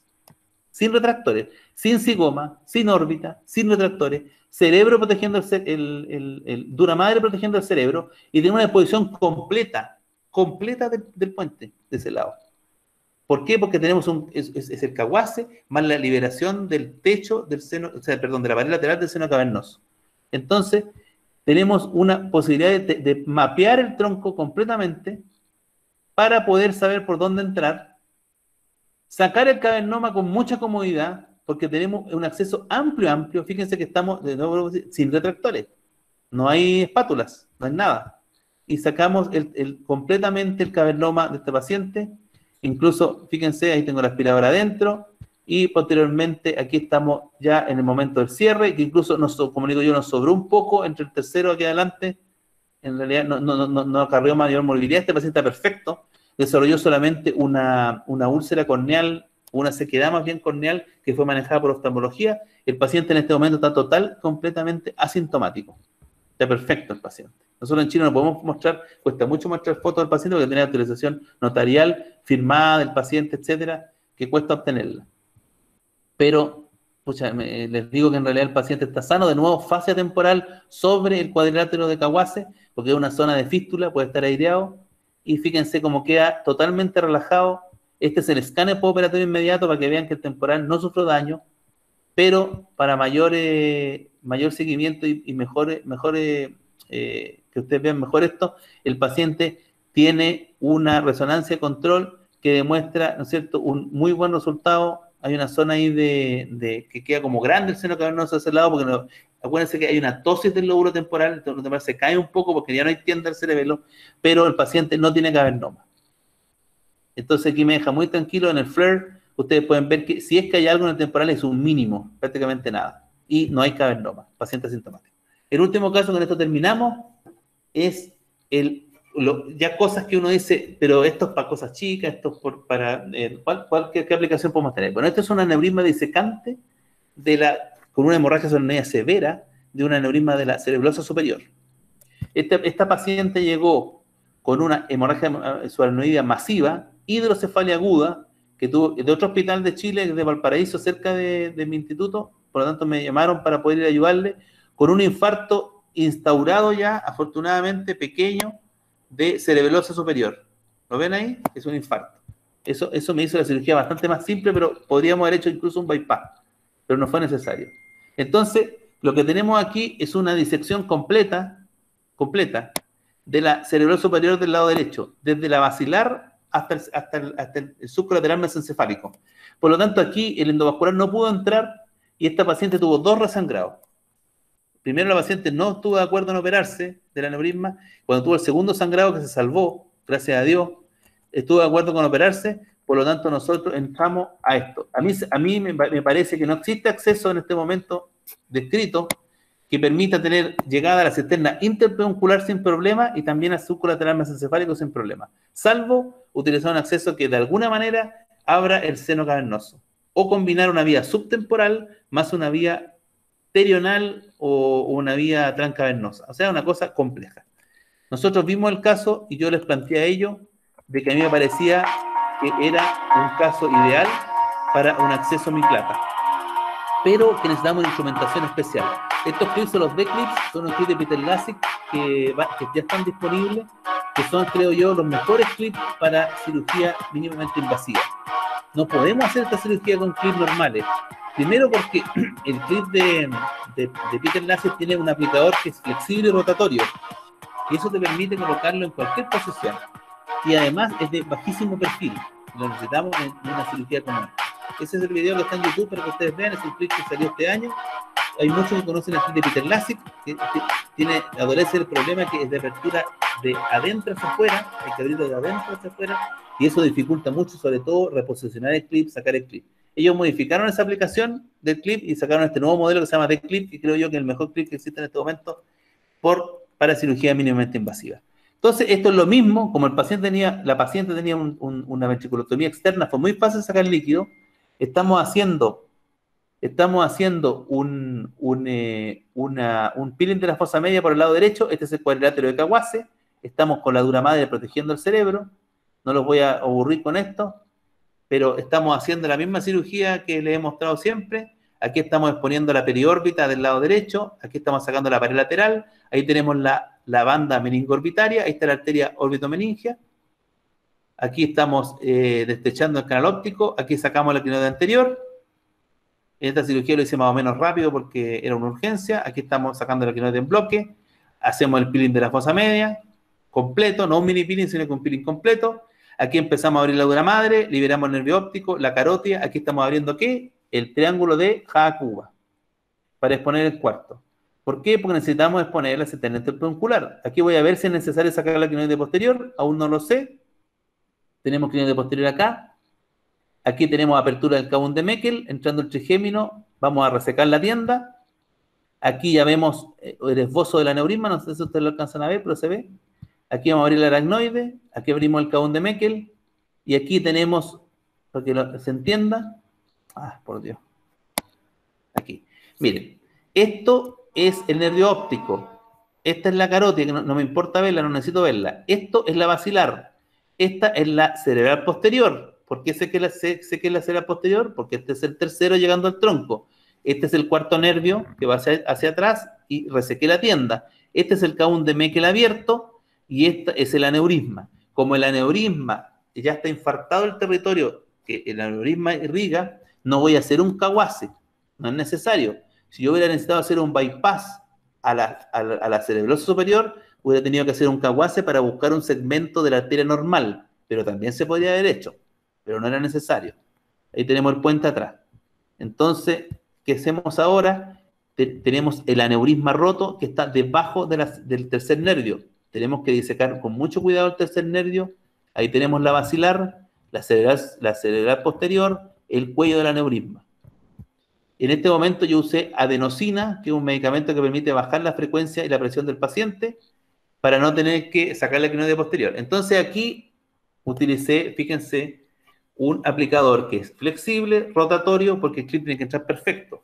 sin zigoma, sin órbita, sin retractores, cerebro protegiendo dura madre protegiendo el cerebro, y tenemos una exposición completa del puente de ese lado. ¿Por qué? Porque tenemos es el Kawase más la liberación del techo del seno, de la pared lateral del seno cavernoso. Entonces, tenemos una posibilidad de mapear el tronco completamente para poder saber por dónde entrar, sacar el cavernoma con mucha comodidad, porque tenemos un acceso amplio. Fíjense que estamos, de nuevo, sin retractores, no hay espátulas, no hay nada, y sacamos completamente el cavernoma de este paciente. Incluso, fíjense, ahí tengo la aspiradora adentro, y posteriormente aquí estamos ya en el momento del cierre, que incluso, como digo yo, nos sobró un poco entre el tercero aquí adelante. En realidad no acarreó mayor movilidad. Este paciente está perfecto, desarrolló solamente una úlcera corneal, una sequedad más bien corneal, que fue manejada por oftalmología. El paciente en este momento está completamente asintomático. Está perfecto el paciente. Nosotros en Chile no podemos mostrar, cuesta mucho mostrar fotos del paciente porque tiene autorización notarial, firmada del paciente, etcétera, que cuesta obtenerla. Pero les digo que en realidad el paciente está sano. De nuevo, fascia temporal sobre el cuadrilátero de Kawase, porque es una zona de fístula, puede estar aireado, y fíjense cómo queda totalmente relajado. Este es el escáner postoperatorio inmediato para que vean que el temporal no sufrió daño, pero para mayor seguimiento y que ustedes vean mejor esto, el paciente tiene una resonancia de control que demuestra, ¿no es cierto?, un muy buen resultado. Hay una zona ahí que queda como grande el seno cavernoso de ese lado, porque acuérdense que hay una tosis del lóbulo temporal, el lóbulo temporal se cae un poco porque ya no hay tienda del cerebelo, pero el paciente no tiene cavernoma. Entonces aquí me deja muy tranquilo. En el FLAIR ustedes pueden ver que si es que hay algo en el temporal es un mínimo, prácticamente nada, y no hay cavernoma, paciente asintomático. El último caso, con esto terminamos, es ya cosas que uno dice, pero esto es para cosas chicas, esto es para... ¿qué aplicación podemos tener? Bueno, esto es un aneurisma disecante con una hemorragia subaracnoidea severa de un aneurisma de la cerebrosa superior. Esta paciente llegó con una hemorragia subaracnoidea masiva, hidrocefalia aguda, que tuvo de otro hospital de Chile, de Valparaíso, cerca de mi instituto. Por lo tanto me llamaron para poder ir a ayudarle, con un infarto instaurado ya, afortunadamente pequeño, de cerebelosa superior. ¿Lo ven ahí? Es un infarto. Eso me hizo la cirugía bastante más simple, pero podríamos haber hecho incluso un bypass, pero no fue necesario. Entonces, lo que tenemos aquí es una disección completa de la cerebrosa superior del lado derecho, desde la basilar hasta el surco lateral mesencefálico. Por lo tanto, aquí el endovascular no pudo entrar y esta paciente tuvo 2 resangrados. Primero, la paciente no estuvo de acuerdo en operarse del aneurisma. Cuando tuvo el segundo sangrado, que se salvó, gracias a Dios, estuvo de acuerdo con operarse. Por lo tanto, nosotros entramos a esto. A mí me parece que no existe acceso en este momento descrito que permita tener llegada a la cisterna interpeuncular sin problema y también al surco lateral mesencefálico sin problema, salvo utilizar un acceso que de alguna manera abra el seno cavernoso o combinar una vía subtemporal más una vía perional o una vía transcavernosa. O sea, una cosa compleja. Nosotros vimos el caso y yo les planteé a ellos de que a mí me parecía que era un caso ideal para un acceso MiClapa, pero que necesitamos una instrumentación especial. Estos clips son los D-clips, son los clips de Peter Lasik que ya están disponibles, que son, creo yo, los mejores clips para cirugía mínimamente invasiva. No podemos hacer esta cirugía con clips normales. Primero porque el clip de Peter Lasik tiene un aplicador que es flexible y rotatorio, y eso te permite colocarlo en cualquier posición. Y además es de bajísimo perfil. Lo necesitamos en una cirugía como esta. Ese es el video que está en YouTube para que ustedes vean, es un clip que salió este año. Hay muchos que conocen el clip de Peter Lasik, que adolece el problema que es de apertura de adentro hacia afuera, hay que abrirlo de adentro hacia afuera, y eso dificulta mucho, sobre todo, reposicionar el clip, sacar el clip. Ellos modificaron esa aplicación del clip y sacaron este nuevo modelo que se llama D-clip, que creo yo que es el mejor clip que existe en este momento para cirugía mínimamente invasiva. Entonces, esto es lo mismo, como la paciente tenía una ventriculotomía externa, fue muy fácil sacar líquido. Estamos haciendo un peeling de la fosa media por el lado derecho. Este es el cuadrilátero de Kawase. Estamos con la dura madre protegiendo el cerebro. No los voy a aburrir con esto, pero estamos haciendo la misma cirugía que les he mostrado siempre. Aquí estamos exponiendo la periórbita del lado derecho. Aquí estamos sacando la pared lateral. Ahí tenemos la banda meningoorbitaria. Ahí está la arteria órbito-meningia. Aquí estamos destechando el canal óptico. Aquí sacamos la clinoide anterior. Esta cirugía lo hice más o menos rápido porque era una urgencia. Aquí estamos sacando la clinoide en bloque. Hacemos el peeling de la fosa media completo, no un mini peeling, sino que un peeling completo. Aquí empezamos a abrir la dura madre, liberamos el nervio óptico, la carótida. Aquí estamos abriendo ¿qué? El triángulo de Hakuba para exponer el cuarto. ¿Por qué? Porque necesitamos exponer la cisterna interpeuncular. Aquí voy a ver si es necesario sacar la clinoide posterior. Aún no lo sé. Tenemos clinoide posterior acá. Aquí tenemos apertura del Kabum de Meckel, entrando el trigémino. Vamos a resecar la tienda. Aquí ya vemos el esbozo del aneurisma. No sé si ustedes lo alcanzan a ver, pero se ve. Aquí vamos a abrir el aracnoide. Aquí abrimos el Kabum de Meckel. Y aquí tenemos, para que se entienda. Por Dios. Aquí. Miren, esto es el nervio óptico. Esta es la carótida, que no me importa verla, no necesito verla. Esto es la basilar. Esta es la cerebral posterior. ¿Por qué sé que es la cerebral posterior? Porque este es el tercero llegando al tronco. Este es el cuarto nervio que va hacia atrás y resequé la tienda. Este es el Kabum de Meckel abierto y este es el aneurisma. Como el aneurisma ya está infartado el territorio que el aneurisma irriga, no voy a hacer un Kawase, no es necesario. Si yo hubiera necesitado hacer un bypass a la cerebrosa superior, hubiera tenido que hacer un Kawase para buscar un segmento de la arteria normal, pero también se podría haber hecho, pero no era necesario. Ahí tenemos el puente atrás. Entonces, ¿qué hacemos ahora? Tenemos el aneurisma roto que está debajo del tercer nervio. Tenemos que disecar con mucho cuidado el tercer nervio. Ahí tenemos la basilar, la cerebral posterior, el cuello del aneurisma. En este momento yo usé adenosina, que es un medicamento que permite bajar la frecuencia y la presión del paciente para no tener que sacar la clinoide posterior. Entonces aquí utilicé, fíjense, un aplicador que es flexible, rotatorio, porque el clip tiene que entrar perfecto.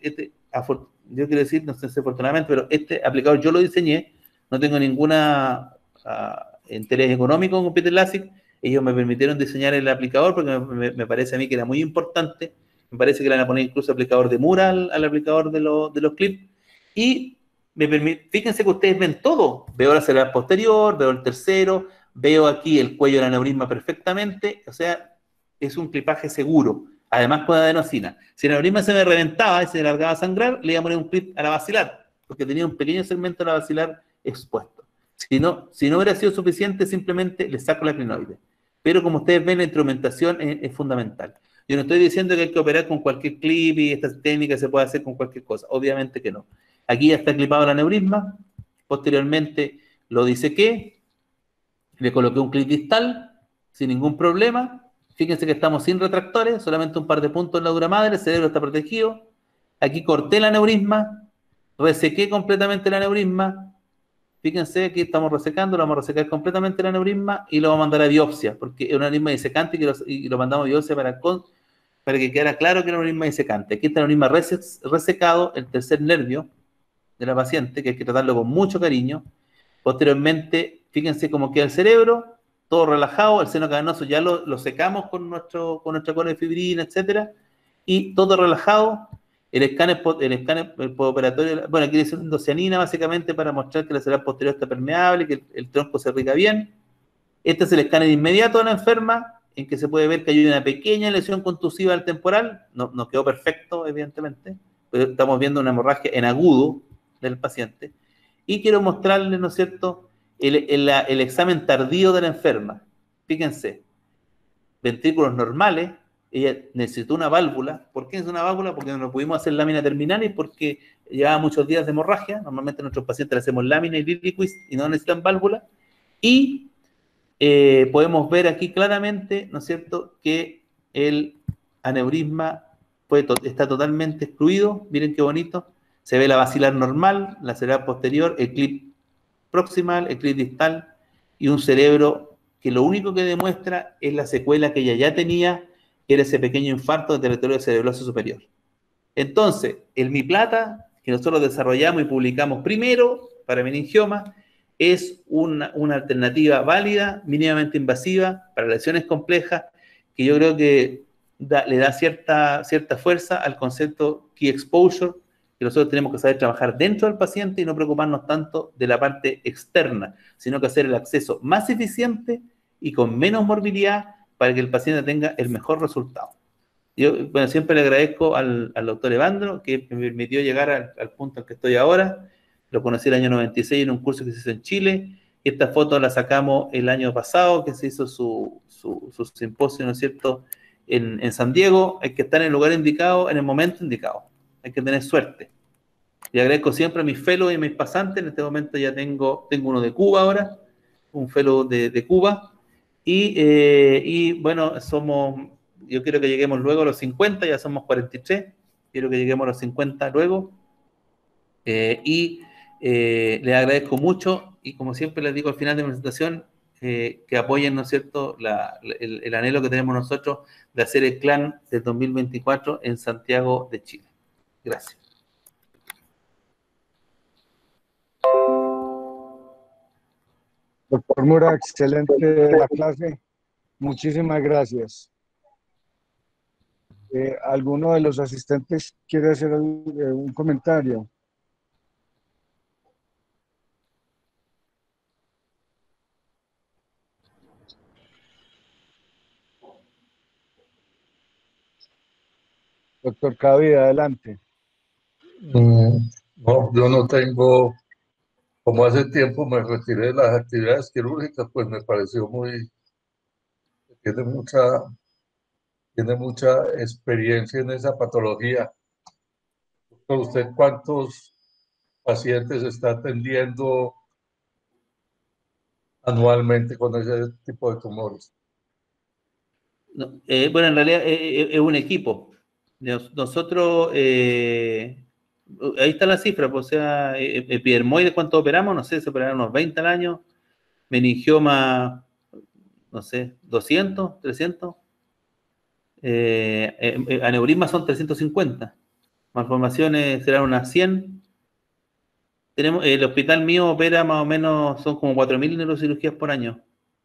Yo quiero decir, no sé si afortunadamente, pero este aplicador yo lo diseñé, no tengo ninguna interés económico con Peter Lasik. Ellos me permitieron diseñar el aplicador porque me parece a mí que era muy importante. Me parece que le van a poner incluso aplicador de Mura al aplicador de los clips. Y fíjense que ustedes ven todo. Veo la cerebral posterior, veo el tercero, veo aquí el cuello del aneurisma perfectamente. O sea, es un clipaje seguro. Además con adenosina. Si el aneurisma se me reventaba y se me largaba a sangrar, le iba a poner un clip a la basilar, porque tenía un pequeño segmento de la basilar expuesto. Si no hubiera sido suficiente, simplemente le saco la clinoide. pero como ustedes ven, la instrumentación es fundamental. Yo no estoy diciendo que hay que operar con cualquier clip y esta técnica se puede hacer con cualquier cosa, obviamente que no. Aquí ya está clipado el aneurisma, posteriormente lo disequé, le coloqué un clip distal sin ningún problema. Fíjense que estamos sin retractores, solamente un par de puntos en la dura madre, el cerebro está protegido. Aquí corté el aneurisma, resequé completamente el aneurisma. Fíjense, aquí estamos resecando, lo vamos a resecar completamente el aneurisma y lo vamos a mandar a biopsia, porque es un aneurisma disecante y lo mandamos a biopsia para que quedara claro que era un aneurisma disecante. Aquí está el aneurisma resecado, el tercer nervio de la paciente, que hay que tratarlo con mucho cariño. Posteriormente, fíjense cómo queda el cerebro, todo relajado, el seno cavernoso ya lo secamos con nuestra cola de fibrina, etcétera, y todo relajado. El escáner postoperatorio, bueno, aquí dice cianina básicamente para mostrar que la cerebral posterior está permeable, que el tronco se irriga bien. Este es el escáner inmediato de la enferma, en que se puede ver que hay una pequeña lesión contusiva del temporal, no quedó perfecto, evidentemente, pero estamos viendo una hemorragia en agudo del paciente. Y quiero mostrarles, ¿no es cierto?, el examen tardío de la enferma. Fíjense, ventrículos normales, ella necesitó una válvula. ¿Por qué es una válvula? Porque no pudimos hacer lámina terminal y porque llevaba muchos días de hemorragia. Normalmente a nuestros pacientes le hacemos lámina y liquid y no necesitan válvula. Y podemos ver aquí claramente, ¿no es cierto?, que el aneurisma está totalmente excluido. Miren qué bonito. Se ve la basilar normal, la cerebral posterior, el clip proximal, el clip distal y un cerebro que lo único que demuestra es la secuela que ella ya tenía, que era ese pequeño infarto del territorio cerebroso superior. Entonces, el MiPlata, que nosotros desarrollamos y publicamos primero para meningioma, es una alternativa válida, mínimamente invasiva, para lesiones complejas, que yo creo que le da cierta fuerza al concepto Key Exposure, que nosotros tenemos que saber trabajar dentro del paciente y no preocuparnos tanto de la parte externa, sino que hacer el acceso más eficiente y con menos morbilidad para que el paciente tenga el mejor resultado. Yo, bueno, siempre le agradezco al doctor Evandro, que me permitió llegar al punto en que estoy ahora. Lo conocí el año 96 en un curso que se hizo en Chile. Esta foto la sacamos el año pasado, que se hizo su simposio, ¿no es cierto?, en San Diego. Hay que estar en el lugar indicado, en el momento indicado. Hay que tener suerte. Y agradezco siempre a mis fellows y a mis pasantes. En este momento ya tengo uno de Cuba ahora, un fellow de Cuba. Y bueno, yo quiero que lleguemos luego a los 50, ya somos 43. Quiero que lleguemos a los 50 luego. Les agradezco mucho y como siempre les digo al final de mi presentación, que apoyen, ¿no es cierto?, el anhelo que tenemos nosotros de hacer el CLAN del 2024 en Santiago de Chile. Gracias. Doctor Mura, excelente la clase. Muchísimas gracias. ¿Alguno de los asistentes quiere hacer un comentario? Doctor Cavida, adelante. No, yo no tengo, como hace tiempo me retiré de las actividades quirúrgicas, pues me pareció tiene mucha experiencia en esa patología. Doctor, ¿usted cuántos pacientes está atendiendo anualmente con ese tipo de tumores? No, bueno, en realidad es un equipo. Nosotros, ahí está la cifra, pues, o sea, epidermoides, ¿cuánto operamos? No sé, se operaron unos 20 al año. Meningioma, no sé, 200, 300. Aneurismas son 350. Malformaciones serán unas 100. El hospital mío opera más o menos, son como 4.000 neurocirugías por año.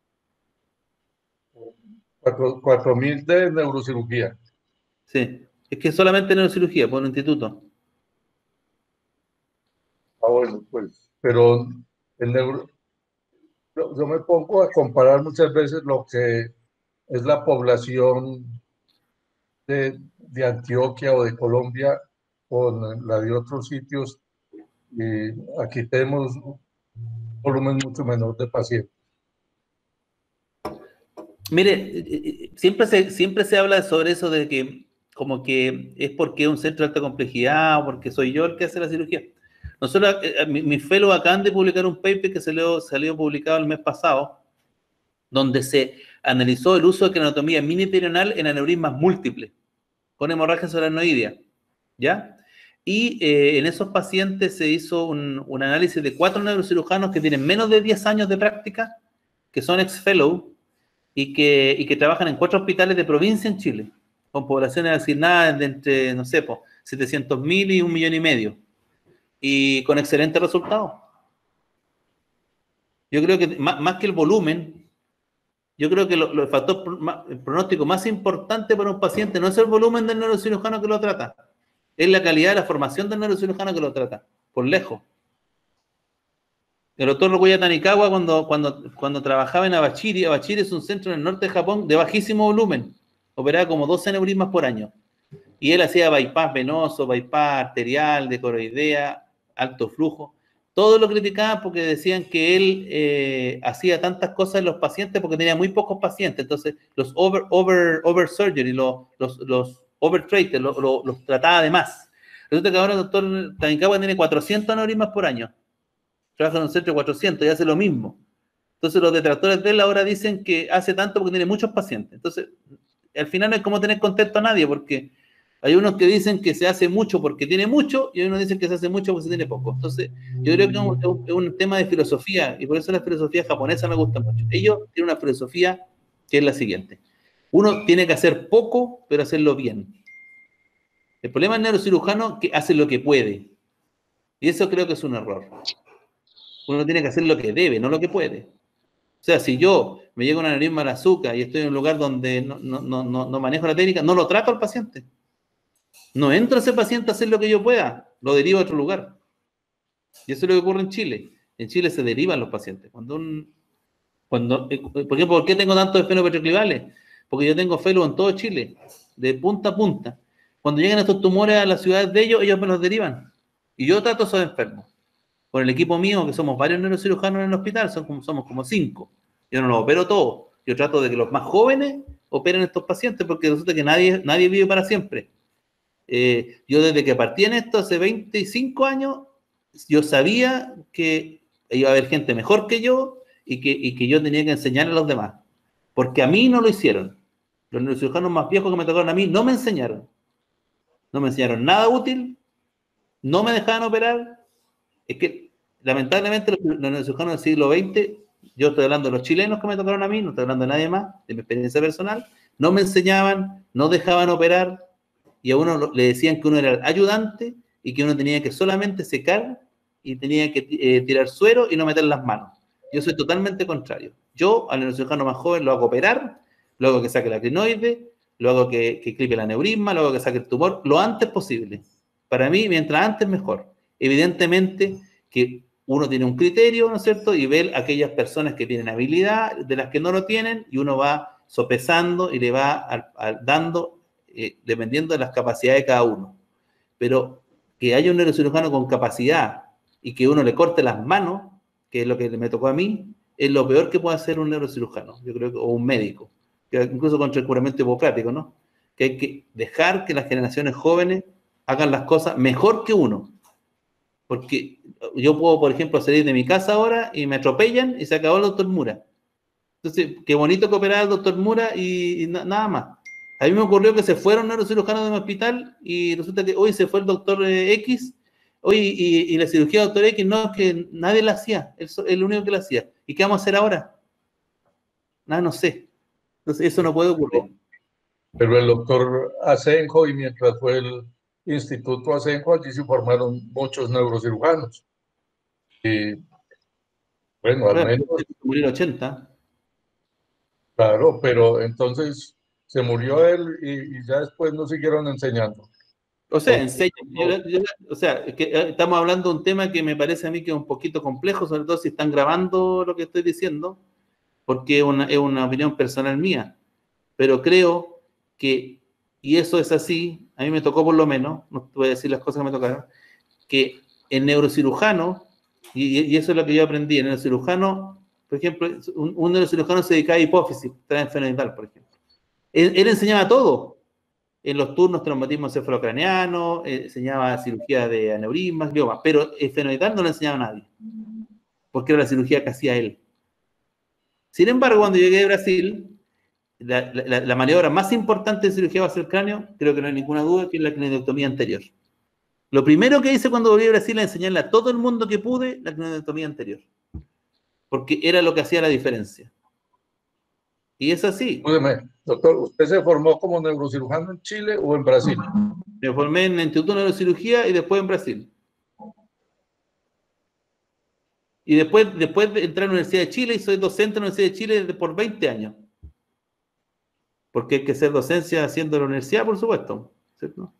4.000 de neurocirugía. Sí, es que solamente neurocirugía por un instituto. Bueno, pues, pero yo me pongo a comparar muchas veces lo que es la población de Antioquia o de Colombia con la de otros sitios. Y aquí tenemos un volumen mucho menor de pacientes. Mire, siempre se habla sobre eso de que como que es porque es un centro de alta complejidad o porque soy yo el que hace la cirugía. Nosotros, mis fellows acaban de publicar un paper que salió publicado el mes pasado, donde se analizó el uso de craniostomía miniperineal en aneurismas múltiples, con hemorragia subaracnoidea, ¿ya? Y en esos pacientes se hizo un análisis de 4 neurocirujanos que tienen menos de 10 años de práctica, que son ex-fellow, y que trabajan en 4 hospitales de provincia en Chile, con poblaciones asignadas de entre, no sé, 700.000 y 1,5 millones, y con excelentes resultados. Yo creo que más que el volumen, yo creo que el factor el pronóstico más importante para un paciente no es el volumen del neurocirujano que lo trata, es la calidad de la formación del neurocirujano que lo trata, por lejos. El doctor Rokuya Tanikawa, cuando trabajaba en Abachiri es un centro en el norte de Japón de bajísimo volumen, operaba como 12 aneurismas por año, y él hacía bypass venoso, bypass arterial, de coroidea, alto flujo. Todos lo criticaban porque decían que él hacía tantas cosas en los pacientes porque tenía muy pocos pacientes, entonces los over surgery, los overtreated, los trataba de más. Resulta que ahora el doctor Tanikawa tiene 400 aneurismas por año. Trabaja en un centro de 400 y hace lo mismo. Entonces los detractores de él ahora dicen que hace tanto porque tiene muchos pacientes. Entonces, al final no es como tener contento a nadie, porque hay unos que dicen que se hace mucho porque tiene mucho, y hay unos que dicen que se hace mucho porque se tiene poco. Entonces, yo creo que es un tema de filosofía, y por eso la filosofía japonesa me gusta mucho. Ellos tienen una filosofía que es la siguiente. Uno tiene que hacer poco, pero hacerlo bien. El problema del neurocirujano es que hace lo que puede. Y eso creo que es un error. Uno tiene que hacer lo que debe, no lo que puede. O sea, si yo me llega un aneurisma al azúcar y estoy en un lugar donde no manejo la técnica, no lo trato al paciente. No entro a ese paciente a hacer lo que yo pueda, lo derivo a otro lugar. Y eso es lo que ocurre en Chile. En Chile se derivan los pacientes. Por ejemplo, ¿por qué tengo tantos esfenopetroclivales? Porque yo tengo fellow en todo Chile, de punta a punta. Cuando llegan estos tumores a las ciudades de ellos me los derivan. Y yo trato a esos enfermos. Con el equipo mío, que somos varios neurocirujanos en el hospital, somos como 5. Yo no los opero todos. Yo trato de que los más jóvenes operen estos pacientes, porque resulta que nadie vive para siempre. Yo desde que partí en esto, hace 25 años, yo sabía que iba a haber gente mejor que yo y que yo tenía que enseñarle a los demás. Porque a mí no lo hicieron. Los neurocirujanos más viejos que me tocaron a mí no me enseñaron. No me enseñaron nada útil, no me dejaban operar. Es que, lamentablemente, los neurocirujanos del siglo XX, yo estoy hablando de los chilenos que me tocaron a mí, no estoy hablando de nadie más, de mi experiencia personal, no me enseñaban, no dejaban operar, y a uno le decían que uno era el ayudante y que uno tenía que solamente secar y tenía que tirar suero y no meter las manos. Yo soy totalmente contrario. Yo, al neurocirujano más joven, lo hago operar, lo hago que saque la crinoide, lo hago que clipe el aneurisma, lo hago que saque el tumor, lo antes posible. Para mí, mientras antes, mejor. Evidentemente que uno tiene un criterio, ¿no es cierto? Y ve a aquellas personas que tienen habilidad, de las que no lo tienen, y uno va sopesando y le va dando, dependiendo de las capacidades de cada uno. Pero que haya un neurocirujano con capacidad y que uno le corte las manos, que es lo que me tocó a mí, es lo peor que puede hacer un neurocirujano, yo creo, o un médico, que incluso contra el juramento hipocrático, ¿no? Que hay que dejar que las generaciones jóvenes hagan las cosas mejor que uno. Porque yo puedo, por ejemplo, salir de mi casa ahora y me atropellan y se acabó el doctor Mura. Entonces, qué bonito que operara el doctor Mura y nada más. A mí me ocurrió que se fueron neurocirujanos de mi hospital y resulta que hoy se fue el doctor X, hoy y la cirugía del doctor X no, es que nadie la hacía, él es el único que la hacía. ¿Y qué vamos a hacer ahora? Nada, no sé. Entonces, eso no puede ocurrir. Pero el doctor Asenjo, y mientras fue el Instituto Asenjo, allí se formaron muchos neurocirujanos. Y bueno, al menos, Murió en 80. claro, pero entonces se murió él y ya después no siguieron enseñando. O sea, o sea, es que estamos hablando de un tema que me parece a mí que es un poquito complejo, sobre todo si están grabando lo que estoy diciendo, porque es una opinión personal mía. Pero creo que, y eso es así, a mí me tocó por lo menos, no te voy a decir las cosas que me tocaron, que el neurocirujano, y eso es lo que yo aprendí, el neurocirujano Por ejemplo, un neurocirujano se dedicaba a hipófisis transfenoidal, por ejemplo. Él enseñaba todo. En los turnos, traumatismo encefalocraneano, enseñaba cirugía de aneurismas, gliomas, pero el fenoidal no lo enseñaba a nadie, porque era la cirugía que hacía él. Sin embargo, cuando llegué de Brasil, la maniobra más importante de cirugía base del cráneo, creo que no hay ninguna duda, que es la craniotomía anterior. Lo primero que hice cuando volví a Brasil es enseñarle a todo el mundo que pude la craniotomía anterior, porque era lo que hacía la diferencia. Y es así. Escúcheme, doctor, ¿usted se formó como neurocirujano en Chile o en Brasil? Me formé en el Instituto de Neurocirugía y después en Brasil. Y después de entrar a la Universidad de Chile, y soy docente en la Universidad de Chile por 20 años. Porque hay que hacer docencia haciendo la universidad, por supuesto. ¿Cierto?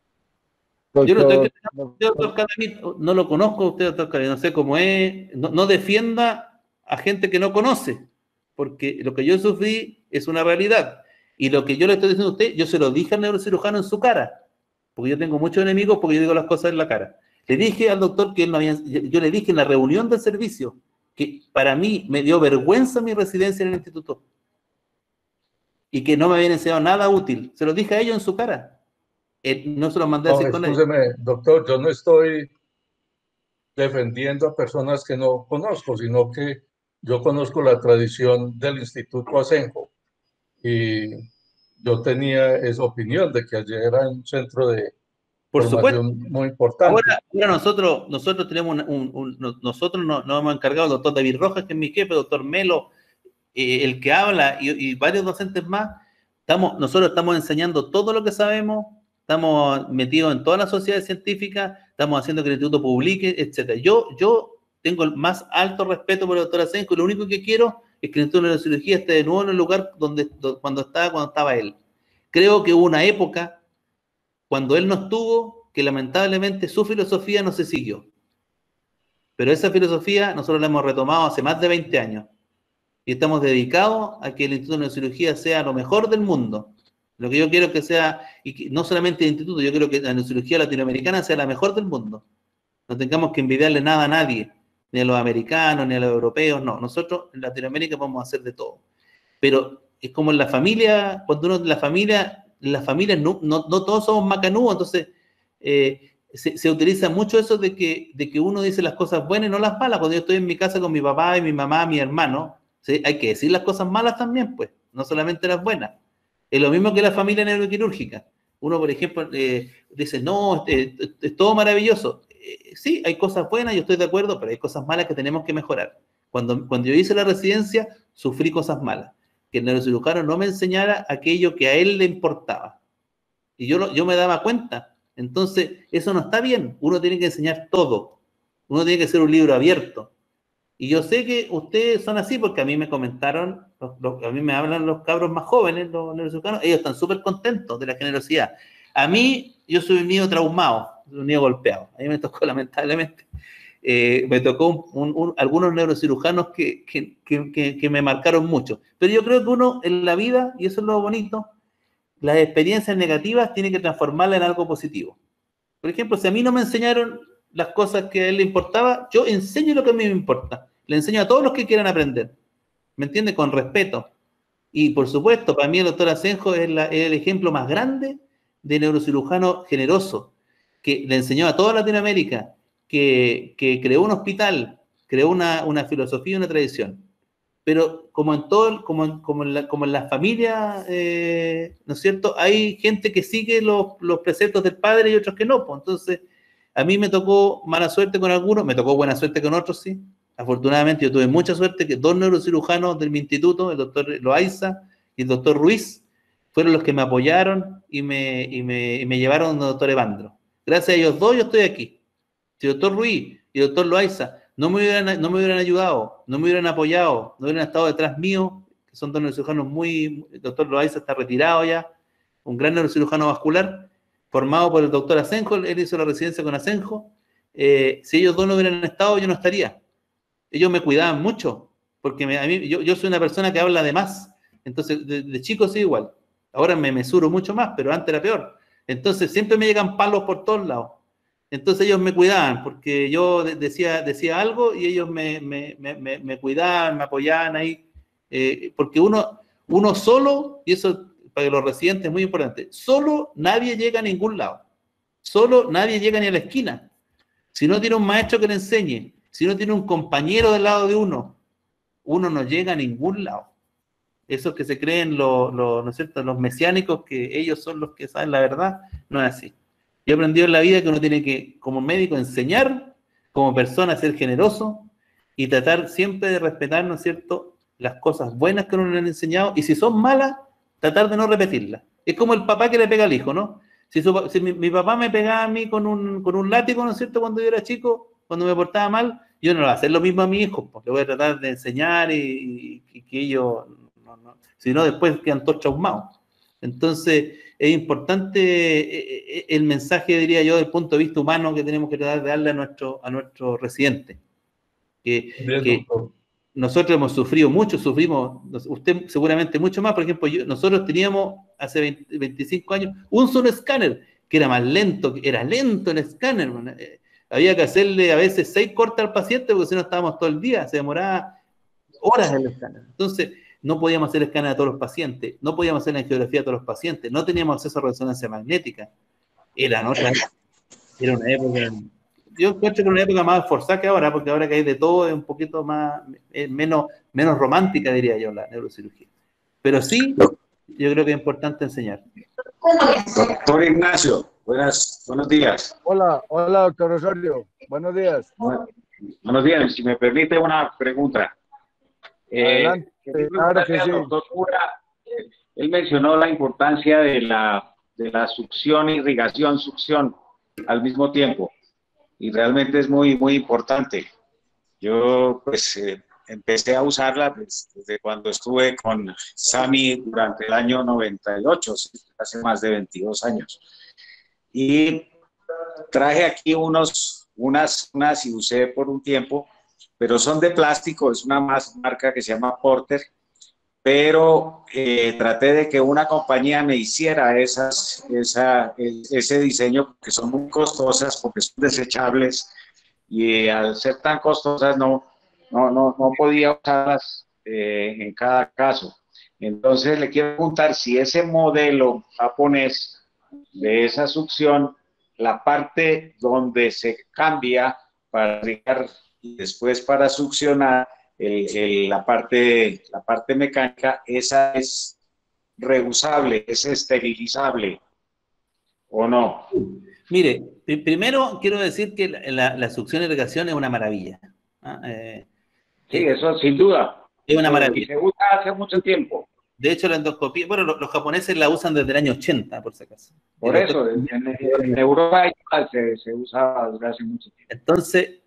Yo no estoy doctor Cadavid, no lo conozco a usted, doctor Cadavid, no sé cómo es. No defienda a gente que no conoce, porque lo que yo sufrí es una realidad. Y lo que yo le estoy diciendo a usted, yo se lo dije al neurocirujano en su cara, porque yo tengo muchos enemigos porque yo digo las cosas en la cara. Le dije al doctor que él no había, yo le dije en la reunión del servicio que para mí me dio vergüenza mi residencia en el instituto y que no me habían enseñado nada útil. Se lo dije a ellos en su cara. No se lo mandé a decir con ellos. Escúcheme, doctor, yo no estoy defendiendo a personas que no conozco, sino que yo conozco la tradición del Instituto Asenjo y yo tenía esa opinión de que allí era un centro de por supuesto, muy importante. Ahora nosotros tenemos nosotros nos hemos encargado, el doctor David Rojas, que es mi jefe, el doctor Melo, el que habla, y varios docentes más. Nosotros estamos enseñando todo lo que sabemos, estamos metidos en todas las sociedades científicas, estamos haciendo que el instituto publique, etc. Yo tengo el más alto respeto por el doctor Asenjo, y lo único que quiero es que el Instituto de Neurocirugía esté de nuevo en el lugar cuando estaba él. Creo que hubo una época cuando él no estuvo, que lamentablemente su filosofía no se siguió. Pero esa filosofía nosotros la hemos retomado hace más de 20 años. Y estamos dedicados a que el Instituto de Neurocirugía sea lo mejor del mundo. Lo que yo quiero que sea, y que no solamente el instituto, yo quiero que la neurocirugía latinoamericana sea la mejor del mundo. No tengamos que envidiarle nada a nadie, ni a los americanos, ni a los europeos, no. Nosotros en Latinoamérica vamos a hacer de todo. Pero es como en la familia, cuando uno en la familia no todos somos macanudos, entonces se utiliza mucho eso de que uno dice las cosas buenas y no las malas. Cuando yo estoy en mi casa con mi papá y mi mamá, mi hermano, ¿sí? Hay que decir las cosas malas también, pues, no solamente las buenas. Es lo mismo que la familia neuroquirúrgica. Uno, por ejemplo, dice, no, es todo maravilloso. Sí, hay cosas buenas, yo estoy de acuerdo, pero hay cosas malas que tenemos que mejorar. Cuando yo hice la residencia, sufrí cosas malas. Que el neurocirujano no me enseñara aquello que a él le importaba. Y yo me daba cuenta. Entonces, eso no está bien. Uno tiene que enseñar todo. Uno tiene que ser un libro abierto. Y yo sé que ustedes son así porque a mí me comentaron, a mí me hablan los cabros más jóvenes, los neurocirujanos, ellos están súper contentos de la generosidad. A mí, yo soy un niño traumado, un niño golpeado. A mí me tocó, lamentablemente, me tocó algunos neurocirujanos que me marcaron mucho. Pero yo creo que uno en la vida, y eso es lo bonito, las experiencias negativas tiene que transformarlas en algo positivo. Por ejemplo, si a mí no me enseñaron las cosas que a él le importaba, yo enseño lo que a mí me importa. Le enseño a todos los que quieran aprender. ¿Me entiende? Con respeto. Y por supuesto, para mí el doctor Asenjo es el ejemplo más grande de neurocirujano generoso, que le enseñó a toda Latinoamérica, que creó un hospital, creó una filosofía y una tradición. Pero como en todo, como en la familia, ¿no es cierto? Hay gente que sigue los preceptos del padre y otros que no. Pues. Entonces, a mí me tocó mala suerte con algunos, me tocó buena suerte con otros, sí. Afortunadamente yo tuve mucha suerte que 2 neurocirujanos de mi instituto, el doctor Loaiza y el doctor Ruiz, fueron los que me apoyaron y me llevaron al doctor Evandro. Gracias a ellos 2 yo estoy aquí. Si el doctor Ruiz y el doctor Loaiza no me hubieran ayudado, no me hubieran apoyado, no hubieran estado detrás mío, que son 2 neurocirujanos el doctor Loaiza está retirado ya, un gran neurocirujano vascular, formado por el doctor Asenjo, él hizo la residencia con Asenjo. Si ellos 2 no hubieran estado, yo no estaría. Ellos me cuidaban mucho, porque yo soy una persona que habla de más. Entonces, de chico soy igual. Ahora me mesuro mucho más, pero antes era peor. Entonces, siempre me llegan palos por todos lados. Entonces ellos me cuidaban, porque yo decía algo y ellos me cuidaban, me apoyaban ahí, porque uno solo, y eso para los residentes es muy importante, solo nadie llega a ningún lado, solo nadie llega ni a la esquina. Si no tiene un maestro que le enseñe, si no tiene un compañero del lado de uno no llega a ningún lado. Esos que se creen ¿no es cierto?, los mesiánicos, que ellos son los que saben la verdad, no es así. Yo he aprendido en la vida que uno tiene que, como médico, enseñar, como persona, ser generoso y tratar siempre de respetar, ¿no es cierto?, las cosas buenas que uno le han enseñado, y si son malas, tratar de no repetirlas. Es como el papá que le pega al hijo, ¿no? Si mi papá me pegaba a mí con un látigo, ¿no es cierto?, cuando yo era chico, cuando me portaba mal, yo no le voy a hacer lo mismo a mi hijo, pues le voy a tratar de enseñar y que ellos, si no, después quedan todos traumados. Entonces, es importante el mensaje, diría yo, desde el punto de vista humano, que tenemos que tratar de darle a nuestros residentes. Que nosotros hemos sufrido mucho, sufrimos, usted seguramente mucho más. Por ejemplo, nosotros teníamos hace 25 años un solo escáner, que era más lento, era lento el escáner. Había que hacerle a veces 6 cortes al paciente, porque si no estábamos todo el día, se demoraba horas el escáner. Entonces, no podíamos hacer escáner a todos los pacientes, no podíamos hacer la angiografía a todos los pacientes, no teníamos acceso a resonancia magnética. Era una época, yo encuentro que era una época más forzada que ahora, porque ahora que hay de todo es un poquito más, menos romántica, diría yo, la neurocirugía. Pero sí, yo creo que es importante enseñar. Doctor Ignacio, buenos días. Hola, doctor Osorio. Buenos días. Buenos días. Si me permite una pregunta. Adelante, claro que sí. Doctor Cura, él mencionó la importancia de la succión, irrigación, succión al mismo tiempo. Y realmente es muy, muy importante. Yo, pues, empecé a usarla desde cuando estuve con Sami durante el año 98, hace más de 22 años. Y traje aquí unas y usé por un tiempo, pero son de plástico, es una marca que se llama Porter, pero traté de que una compañía me hiciera ese diseño, porque son muy costosas, porque son desechables, y al ser tan costosas no podía usarlas en cada caso. Entonces le quiero preguntar si ese modelo japonés de esa succión, la parte donde se cambia para irrigar y después para succionar, la parte mecánica, esa es reusable, es esterilizable, ¿o no? Mire, primero quiero decir que la succión y irrigación es una maravilla. Sí, eso sin duda. Es una maravilla. Se usa hace mucho tiempo. De hecho, la endoscopía, bueno, los japoneses la usan desde el año 80, por si acaso. Por eso, en Europa se usa desde hace mucho tiempo. Entonces,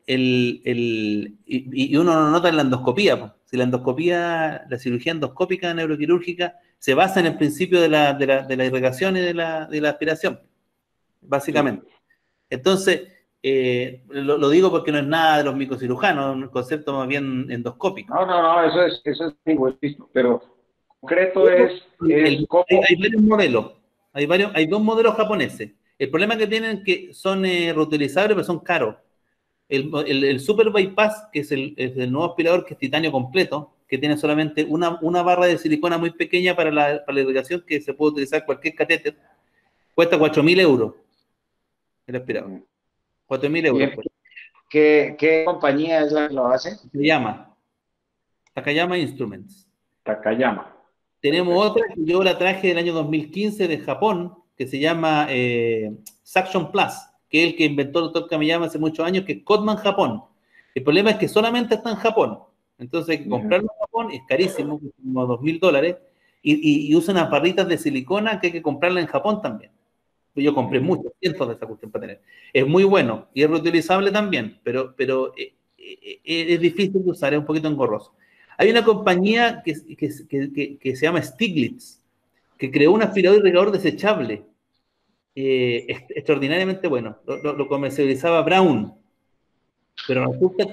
y uno lo nota en la endoscopía, pues. Si la cirugía endoscópica neuroquirúrgica se basa en el principio de la irrigación y de la aspiración, básicamente. Entonces, lo digo porque no es nada de los microcirujanos, es un concepto más bien endoscópico. No, eso es listo, pero concreto es hay varios modelos, hay 2 modelos japoneses. El problema que tienen es que son reutilizables, pero son caros. El Super Bypass, que es el nuevo aspirador, que es titanio completo, que tiene solamente una barra de silicona muy pequeña para la irrigación, que se puede utilizar cualquier catéter, cuesta 4.000 euros el aspirador. 4.000 euros. ¿Qué compañía es la que lo hace? Takayama Instruments. Takayama. Tenemos otra que yo la traje del año 2015 de Japón, que se llama Suction Plus, que es el que inventó el doctor Kamiyama hace muchos años, que es Codman Japón. El problema es que solamente está en Japón. Entonces hay que comprarlo en Japón, es carísimo, como $2.000, y usa unas barritas de silicona que hay que comprarla en Japón también. Yo compré muchos, cientos de esa cuestión para tener. Es muy bueno y es reutilizable también, pero es difícil de usar, es un poquito engorroso. Hay una compañía que se llama Stiglitz, que creó un aspirador irrigador desechable, extraordinariamente bueno. Lo comercializaba Braun, pero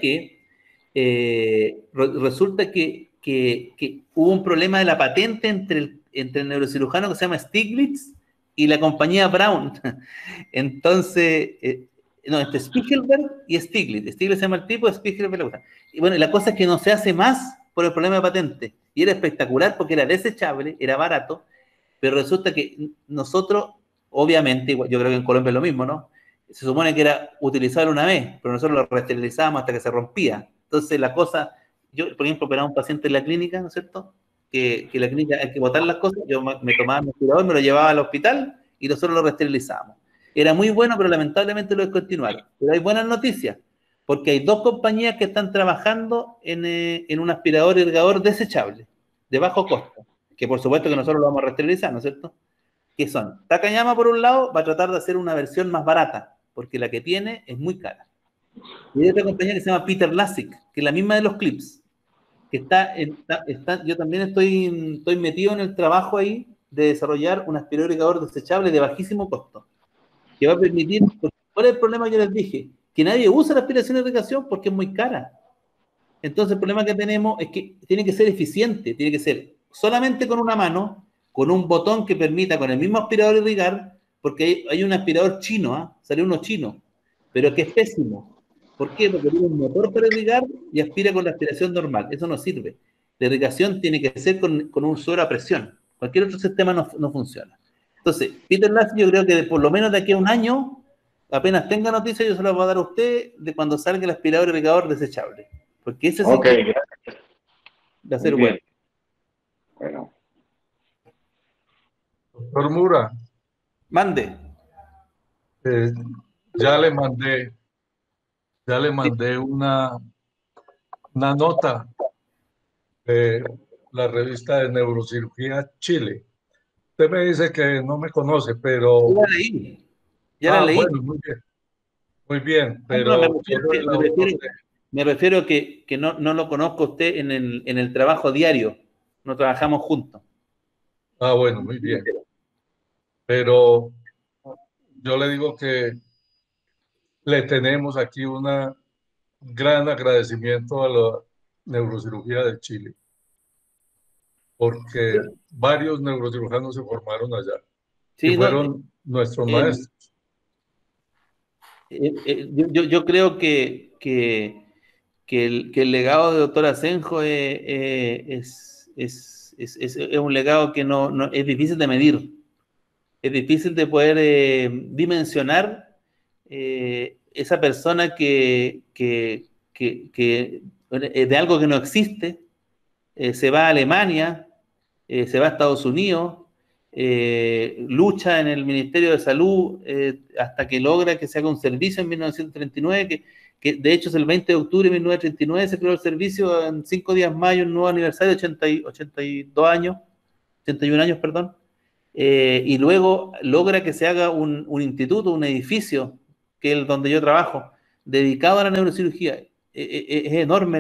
resulta que hubo un problema de la patente entre el neurocirujano que se llama Stiglitz y la compañía Braun. Entonces, No, entre Spiegelberg y Stiglitz. Stiglitz se llama el tipo, Spiegelberg le gusta. Y bueno, la cosa es que no se hace más por el problema de patente. Y era espectacular porque era desechable, era barato, pero resulta que nosotros, obviamente, igual, yo creo que en Colombia es lo mismo, ¿no? Se supone que era utilizable una vez, pero nosotros lo reesterilizábamos hasta que se rompía. Entonces la cosa, yo por ejemplo operaba a un paciente en la clínica, ¿no es cierto? Que la clínica hay que botar las cosas, yo me tomaba mi aspirador, me lo llevaba al hospital y nosotros lo reesterilizábamos. Era muy bueno, pero lamentablemente lo descontinuaron. Pero hay buenas noticias, porque hay 2 compañías que están trabajando en un aspirador irrigador desechable, de bajo costo, que por supuesto que nosotros lo vamos a reesterilizar, ¿no es cierto? Que son, Takayama por un lado va a tratar de hacer una versión más barata, porque la que tiene es muy cara. Y hay otra compañía que se llama Peter Lasik, que es la misma de los clips, que yo también estoy metido en el trabajo ahí de desarrollar un aspirador irrigador desechable de bajísimo costo, que va a permitir, ¿cuál es el problema que yo les dije? Que nadie usa la aspiración de irrigación porque es muy cara. Entonces el problema que tenemos es que tiene que ser eficiente, tiene que ser solamente con una mano, con un botón que permita con el mismo aspirador irrigar, porque hay un aspirador chino, ¿eh? Salió uno chino, pero que es pésimo. ¿Por qué? Porque tiene un motor para irrigar y aspira con la aspiración normal. Eso no sirve. La irrigación tiene que ser con un suero a presión. Cualquier otro sistema no funciona. Entonces, Peter Lasky, yo creo que por lo menos de aquí a un año, apenas tenga noticias, yo se la voy a dar a usted de cuando salga el aspirador irrigador desechable. Porque ese sí Okay, va a ser muy bueno. bien. Bueno, Doctor Mura, Mande. ya le mandé una nota de la revista de Neurocirugía Chile. Usted me dice que no me conoce, pero... Ya la leí. Ya la leí. Bueno, muy bien, pero me refiero que no lo conozco a usted en el trabajo diario. No trabajamos juntos. bueno, muy bien. Pero yo le digo que le tenemos aquí un gran agradecimiento a la Neurocirugía de Chile, porque varios neurocirujanos se formaron allá Sí, y fueron nuestros maestros. Yo creo que el legado de doctor Asenjo es un legado que no es difícil de medir. Es difícil de poder dimensionar esa persona que de algo que no existe, se va a Alemania, se va a Estados Unidos, lucha en el Ministerio de Salud hasta que logra que se haga un servicio en 1939, que de hecho es el 20 de octubre de 1939, se creó el servicio, en 5 días más, un nuevo aniversario, 82 años, 81 años, perdón, y luego logra que se haga un instituto, un edificio, que es donde yo trabajo, dedicado a la neurocirugía. Es enorme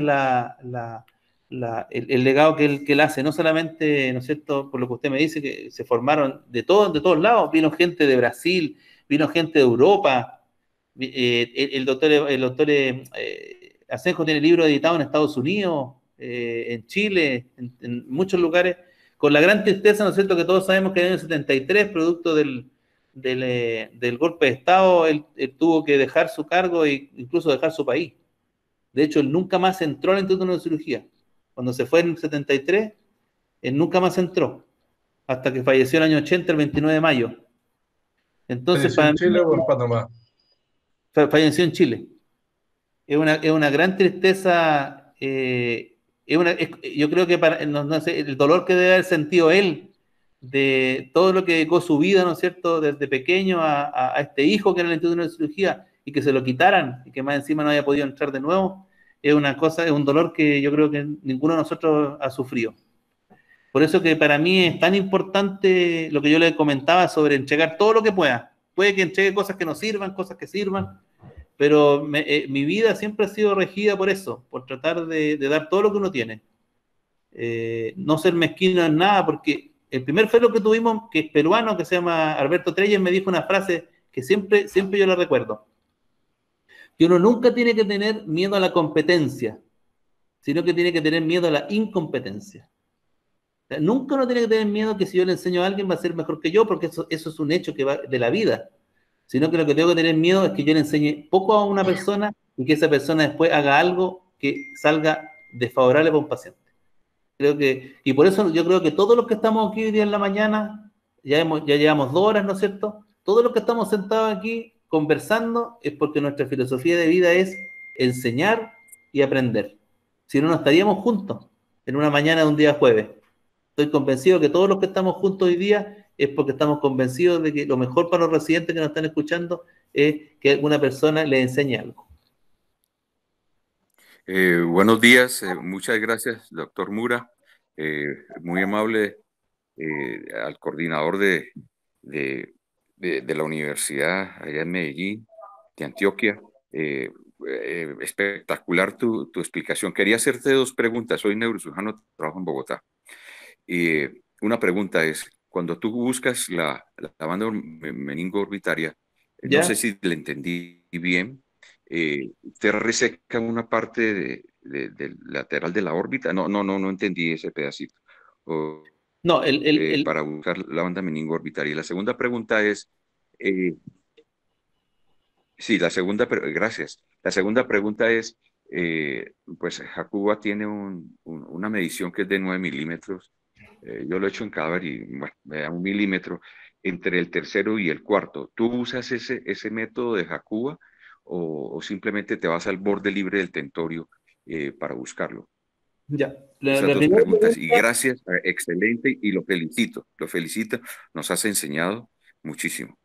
el legado que él hace, no solamente, ¿no es cierto?, por lo que usted me dice, que se formaron de todos lados, vino gente de Brasil, vino gente de Europa, el doctor Asenjo tiene libros editados en Estados Unidos, en Chile, en muchos lugares, con la gran tristeza, ¿no es cierto?, que todos sabemos que en el 73, producto del golpe de Estado, él tuvo que dejar su cargo e incluso dejar su país. De hecho, él nunca más entró al Instituto de Neurocirugía. Cuando se fue en el 73, él nunca más entró, hasta que falleció el año 80, el 29 de mayo. Entonces, ¿Falleció en Chile o en Panamá? Falleció en Chile. Es una gran tristeza. Yo creo que no sé, el dolor que debe haber sentido él de todo lo que dedicó su vida, ¿no es cierto?, desde pequeño a este hijo que era el Instituto de Neurocirugía, y que se lo quitaran y que más encima no haya podido entrar de nuevo, es un dolor que yo creo que ninguno de nosotros ha sufrido. Por eso que para mí es tan importante lo que yo le comentaba sobre entregar todo lo que pueda. Puede que entregue cosas que no sirvan, cosas que sirvan, pero mi vida siempre ha sido regida por eso, por tratar de dar todo lo que uno tiene. No ser mezquino en nada, porque el primer fellow que tuvimos, que es peruano, que se llama Alberto Treyes, me dijo una frase que siempre yo la recuerdo: que uno nunca tiene que tener miedo a la competencia, sino que tiene que tener miedo a la incompetencia. O sea, nunca uno tiene que tener miedo que si yo le enseño a alguien va a ser mejor que yo, porque eso es un hecho que va de la vida. sino que lo que tengo que tener miedo es que yo le enseñe poco a una persona y que esa persona después haga algo que salga desfavorable para un paciente. Y por eso yo creo que todos los que estamos aquí hoy día en la mañana, ya llevamos 2 horas, ¿no es cierto? Todos los que estamos sentados aquí conversando es porque nuestra filosofía de vida es enseñar y aprender. Si no, no estaríamos juntos en una mañana de un día jueves. Estoy convencido que todos los que estamos juntos hoy día es porque estamos convencidos de que lo mejor para los residentes que nos están escuchando es que alguna persona les enseñe algo. Buenos días, muchas gracias, doctor Mura. Muy amable al coordinador de la universidad allá en Medellín, de Antioquia. Espectacular tu explicación. Quería hacerte 2 preguntas. Soy neurocirujano, trabajo en Bogotá. Una pregunta es, cuando tú buscas la banda meningo-orbitaria, no sé si le entendí bien, te reseca una parte del lateral de la órbita. No entendí ese pedacito. No, para buscar la banda meningo-orbitaria. Y la segunda pregunta es, sí, gracias. La segunda pregunta es, pues Jacuba tiene una medición que es de 9 milímetros. Yo lo he hecho en cadáver y bueno, me da 1 milímetro entre el tercero y el cuarto. ¿Tú usas ese método de Jacuba o simplemente te vas al borde libre del tentorio para buscarlo? Ya. Esas 2 preguntas. Y gracias, excelente, y lo felicito, nos has enseñado muchísimo.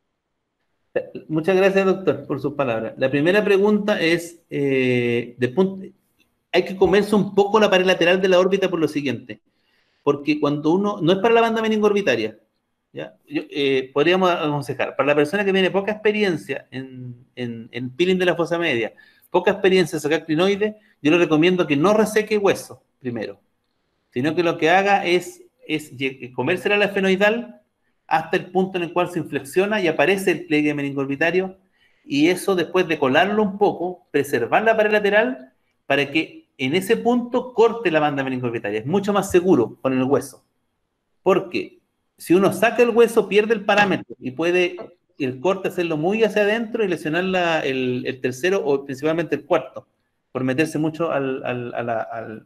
Muchas gracias, doctor, por sus palabras. La primera pregunta es, hay que comerse un poco la pared lateral de la órbita por lo siguiente, porque cuando no es para la banda meningo-orbitaria, ¿ya? Podríamos aconsejar, para la persona que tiene poca experiencia en peeling de la fosa media, poca experiencia en sacar clinoides, yo le recomiendo que no reseque hueso primero, sino que lo que haga es comérsela la esfenoidal hasta el punto en el cual se inflexiona y aparece el pliegue meningo-orbitario, y eso después de colarlo un poco, preservar la pared lateral para que en ese punto corte la banda meningo-orbitaria. Es mucho más seguro con el hueso, porque si uno saca el hueso pierde el parámetro y puede el corte hacerlo muy hacia adentro y lesionar el tercero o principalmente el cuarto, por meterse mucho a la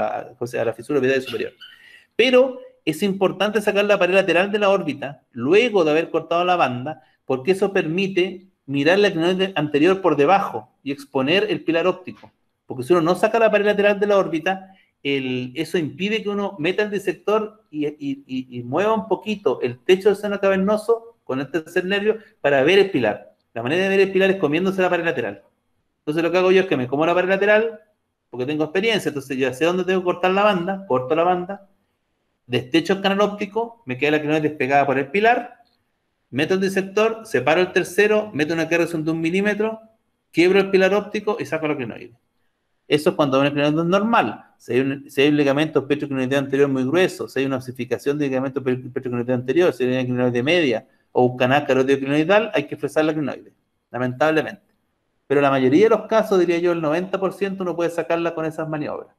fisura orbitaria superior. Pero es importante sacar la pared lateral de la órbita luego de haber cortado la banda, porque eso permite mirar la clinoide anterior por debajo y exponer el pilar óptico. Porque si uno no saca la pared lateral de la órbita, eso impide que uno meta el disector y mueva un poquito el techo del seno cavernoso con el tercer nervio para ver el pilar. La manera de ver el pilar es comiéndose la pared lateral. Entonces lo que hago yo es que me como la pared lateral, porque tengo experiencia, entonces yo sé dónde tengo que cortar la banda, corto la banda, destecho el canal óptico, me queda la clinoide despegada por el pilar, meto el disector, separo el tercero, meto una carga de 1 milímetro, quiebro el pilar óptico y saco la clinoide. Eso es cuando una clinoide es normal. Si hay un ligamento petroclinoideo anterior muy grueso, si hay una osificación de ligamento petroclinoideo anterior, si hay una clinoide media o un canal carotido-clinoidal, hay que fresar la clinoide, lamentablemente. Pero la mayoría de los casos, diría yo, el 90% uno puede sacarla con esas maniobras.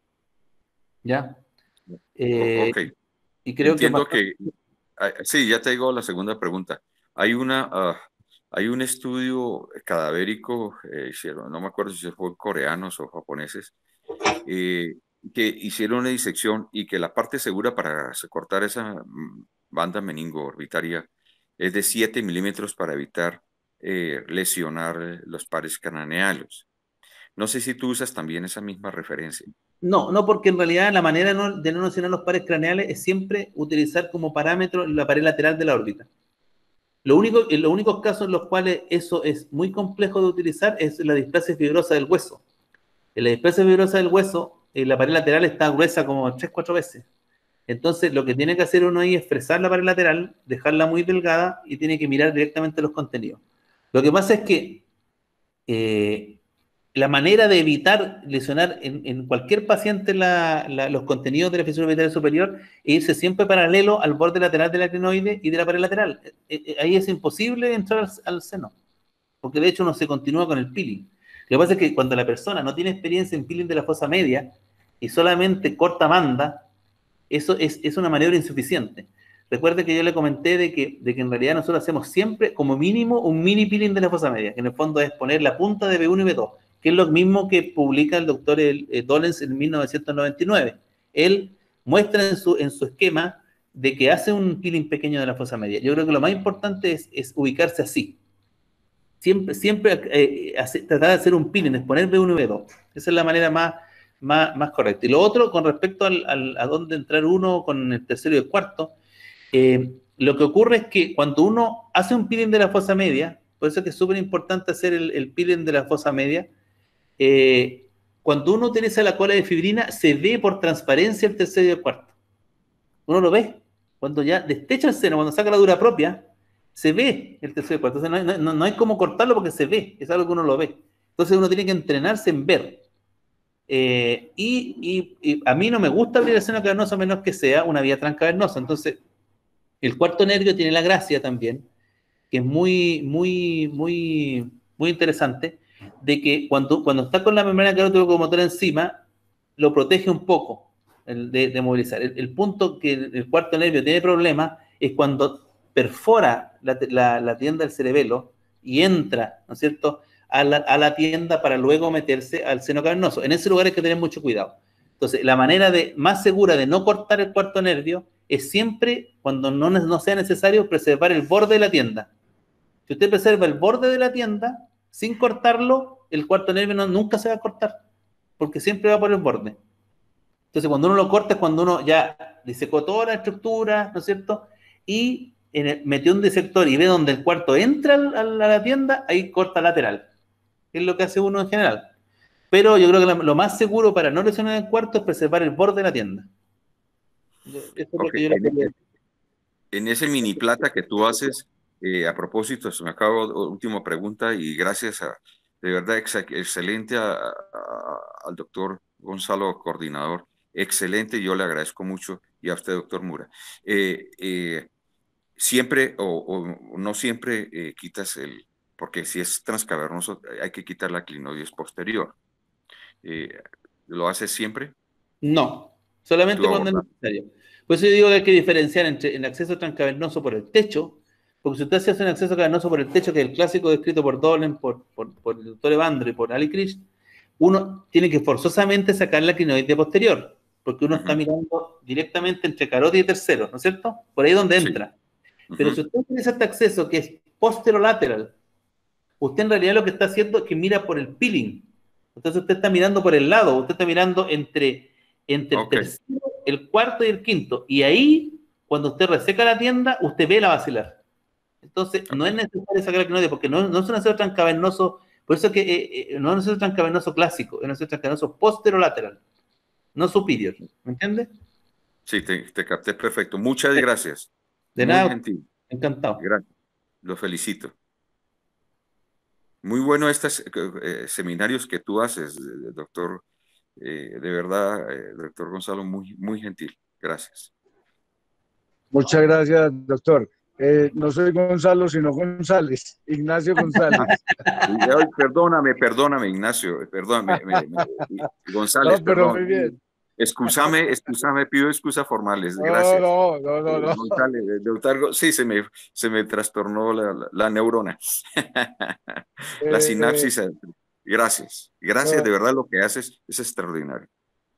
¿Ya? Ok. Y creo Entiendo que sí, ya te digo la segunda pregunta. Hay un estudio cadavérico, hicieron, no me acuerdo si fue coreanos o japoneses, que hicieron una disección y que la parte segura para cortar esa banda meningo-orbitaria es de 7 milímetros para evitar lesionar los pares craneales. No sé si tú usas también esa misma referencia. No, porque en realidad la manera de no lesionar los pares craneales es siempre utilizar como parámetro la pared lateral de la órbita. Los únicos casos en los cuales eso es muy complejo de utilizar es la displasia fibrosa del hueso. En la displasia fibrosa del hueso, la pared lateral está gruesa como 3-4 veces. Entonces, lo que tiene que hacer uno ahí es fresar la pared lateral, dejarla muy delgada y tiene que mirar directamente los contenidos. Lo que pasa es que la manera de evitar lesionar en cualquier paciente los contenidos de la fisura orbitaria superior es irse siempre paralelo al borde lateral de la clinoide y de la pared lateral. Ahí es imposible entrar al seno, porque de hecho uno se continúa con el peeling. Lo que pasa es que cuando la persona no tiene experiencia en peeling de la fosa media y solamente corta banda, eso es una maniobra insuficiente. Recuerde que yo le comenté de que en realidad nosotros hacemos siempre como mínimo un mini peeling de la fosa media, que en el fondo es poner la punta de B1 y B2, que es lo mismo que publica el doctor Dollens en 1999. Él muestra en su esquema de que hace un peeling pequeño de la fosa media. Yo creo que lo más importante es ubicarse así. Siempre tratar de hacer un peeling, es poner B1 y B2. Esa es la manera más correcta. Y lo otro, con respecto a dónde entrar uno con el tercero y el cuarto, lo que ocurre es que cuando uno hace un peeling de la fosa media, por eso es que es súper importante hacer el peeling de la fosa media, cuando uno utiliza la cola de fibrina, se ve por transparencia el tercero y el cuarto. Uno lo ve. Cuando ya destecha el seno, cuando saca la dura propia, se ve el tercero y el cuarto. Entonces no hay cómo cortarlo porque se ve, es algo que uno lo ve. Entonces uno tiene que entrenarse en ver. Y a mí no me gusta abrir el seno cavernoso a menos que sea una vía transcavernosa. Entonces, el cuarto nervio tiene la gracia también, que es muy interesante, de que cuando está con la membrana carótido-locomotora encima, lo protege un poco de movilizar. El punto que el cuarto nervio tiene problema es cuando perfora la tienda del cerebelo y entra, ¿no es cierto?, a la tienda para luego meterse al seno cavernoso. En ese lugar hay que tener mucho cuidado. Entonces, la manera más segura de no cortar el cuarto nervio es siempre, cuando no sea necesario, preservar el borde de la tienda. Si usted preserva el borde de la tienda, sin cortarlo, el cuarto nervio nunca se va a cortar, porque siempre va por el borde. Entonces, cuando uno lo corta es cuando uno ya disecó toda la estructura, ¿no es cierto? Y metió un disector y ve donde el cuarto entra a la tienda, ahí corta lateral. Es lo que hace uno en general. Pero yo creo que lo más seguro para no lesionar el cuarto es preservar el borde de la tienda. Eso es lo que yo le puedo... En ese mini plata que tú haces, a propósito, se me acaba última pregunta y gracias de verdad, excelente al doctor Gonzalo, coordinador, excelente, yo le agradezco mucho, y a usted, doctor Mura. Siempre o no siempre quitas porque si es transcavernoso hay que quitar la clinoides posterior. ¿Lo haces siempre? No, solamente cuando es necesario. Por eso yo digo que hay que diferenciar entre el acceso transcavernoso por el techo, porque si usted hace un acceso cavernoso por el techo, que es el clásico descrito por Dolan, por el doctor Evandro y por Ali Krish, uno tiene que forzosamente sacar la clinoide posterior, porque uno está mirando directamente entre carótida y tercero, ¿no es cierto? Por ahí es donde entra. Pero si usted utiliza este acceso que es posterolateral, usted en realidad lo que está haciendo es que mira por el peeling. Entonces usted está mirando por el lado, usted está mirando entre el tercero, el cuarto y el quinto. Y ahí, cuando usted reseca la tienda, usted ve la basilar. Entonces, no es necesario sacar la clinoide, porque no es un acceso transcavernoso, por eso es que no es un acceso transcavernoso clásico, es un acceso transcavernoso posterolateral, no superior. ¿Me entiende? Sí, te capté perfecto. Muchas gracias. De muy nada, gentil. Encantado. Gracias. Lo felicito. Muy bueno estos seminarios que tú haces, doctor. De verdad, doctor Gonzalo, muy gentil. Gracias. Muchas gracias, doctor. No soy Gonzalo, sino González, Ignacio González. Perdóname, Ignacio, perdóname, González, No, pero perdón. muy bien. Excúsame, pido excusas formales, gracias. No. González, doctor, sí, se me trastornó la neurona, la sinapsis. Gracias, de verdad lo que haces es extraordinario.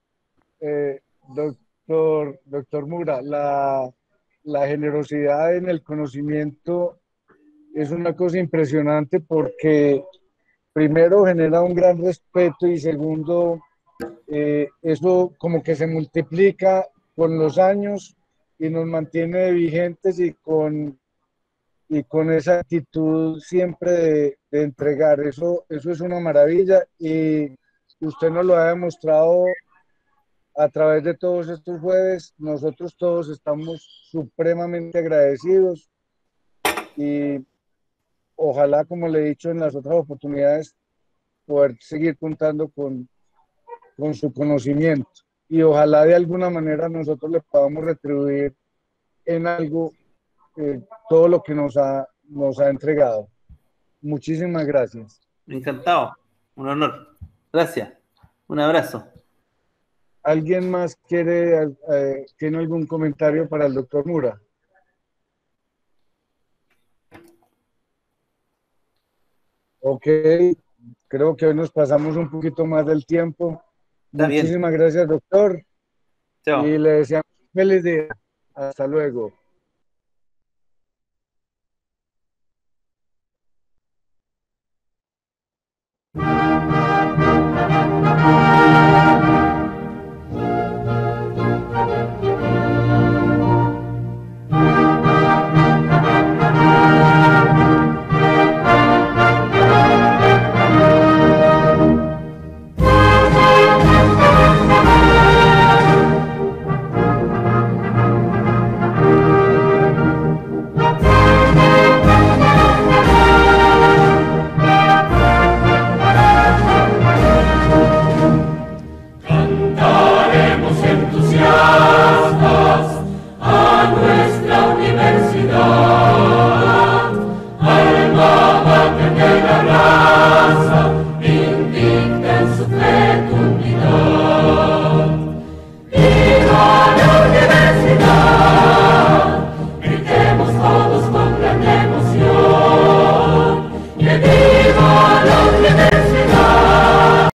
Doctor Mura, la generosidad en el conocimiento es una cosa impresionante porque primero genera un gran respeto y segundo, eso como que se multiplica con los años y nos mantiene vigentes y con esa actitud siempre de entregar. Eso es una maravilla y usted nos lo ha demostrado a través de todos estos jueves. Nosotros todos estamos supremamente agradecidos y ojalá, como le he dicho en las otras oportunidades, poder seguir contando con su conocimiento y ojalá de alguna manera nosotros le podamos retribuir en algo todo lo que nos ha entregado. Muchísimas gracias. Encantado, un honor. Gracias, un abrazo. ¿Alguien más tiene algún comentario para el doctor Mura? Ok, creo que hoy nos pasamos un poquito más del tiempo. Está bien. Muchísimas gracias, doctor. Chao. Y le deseamos un feliz día. Hasta luego.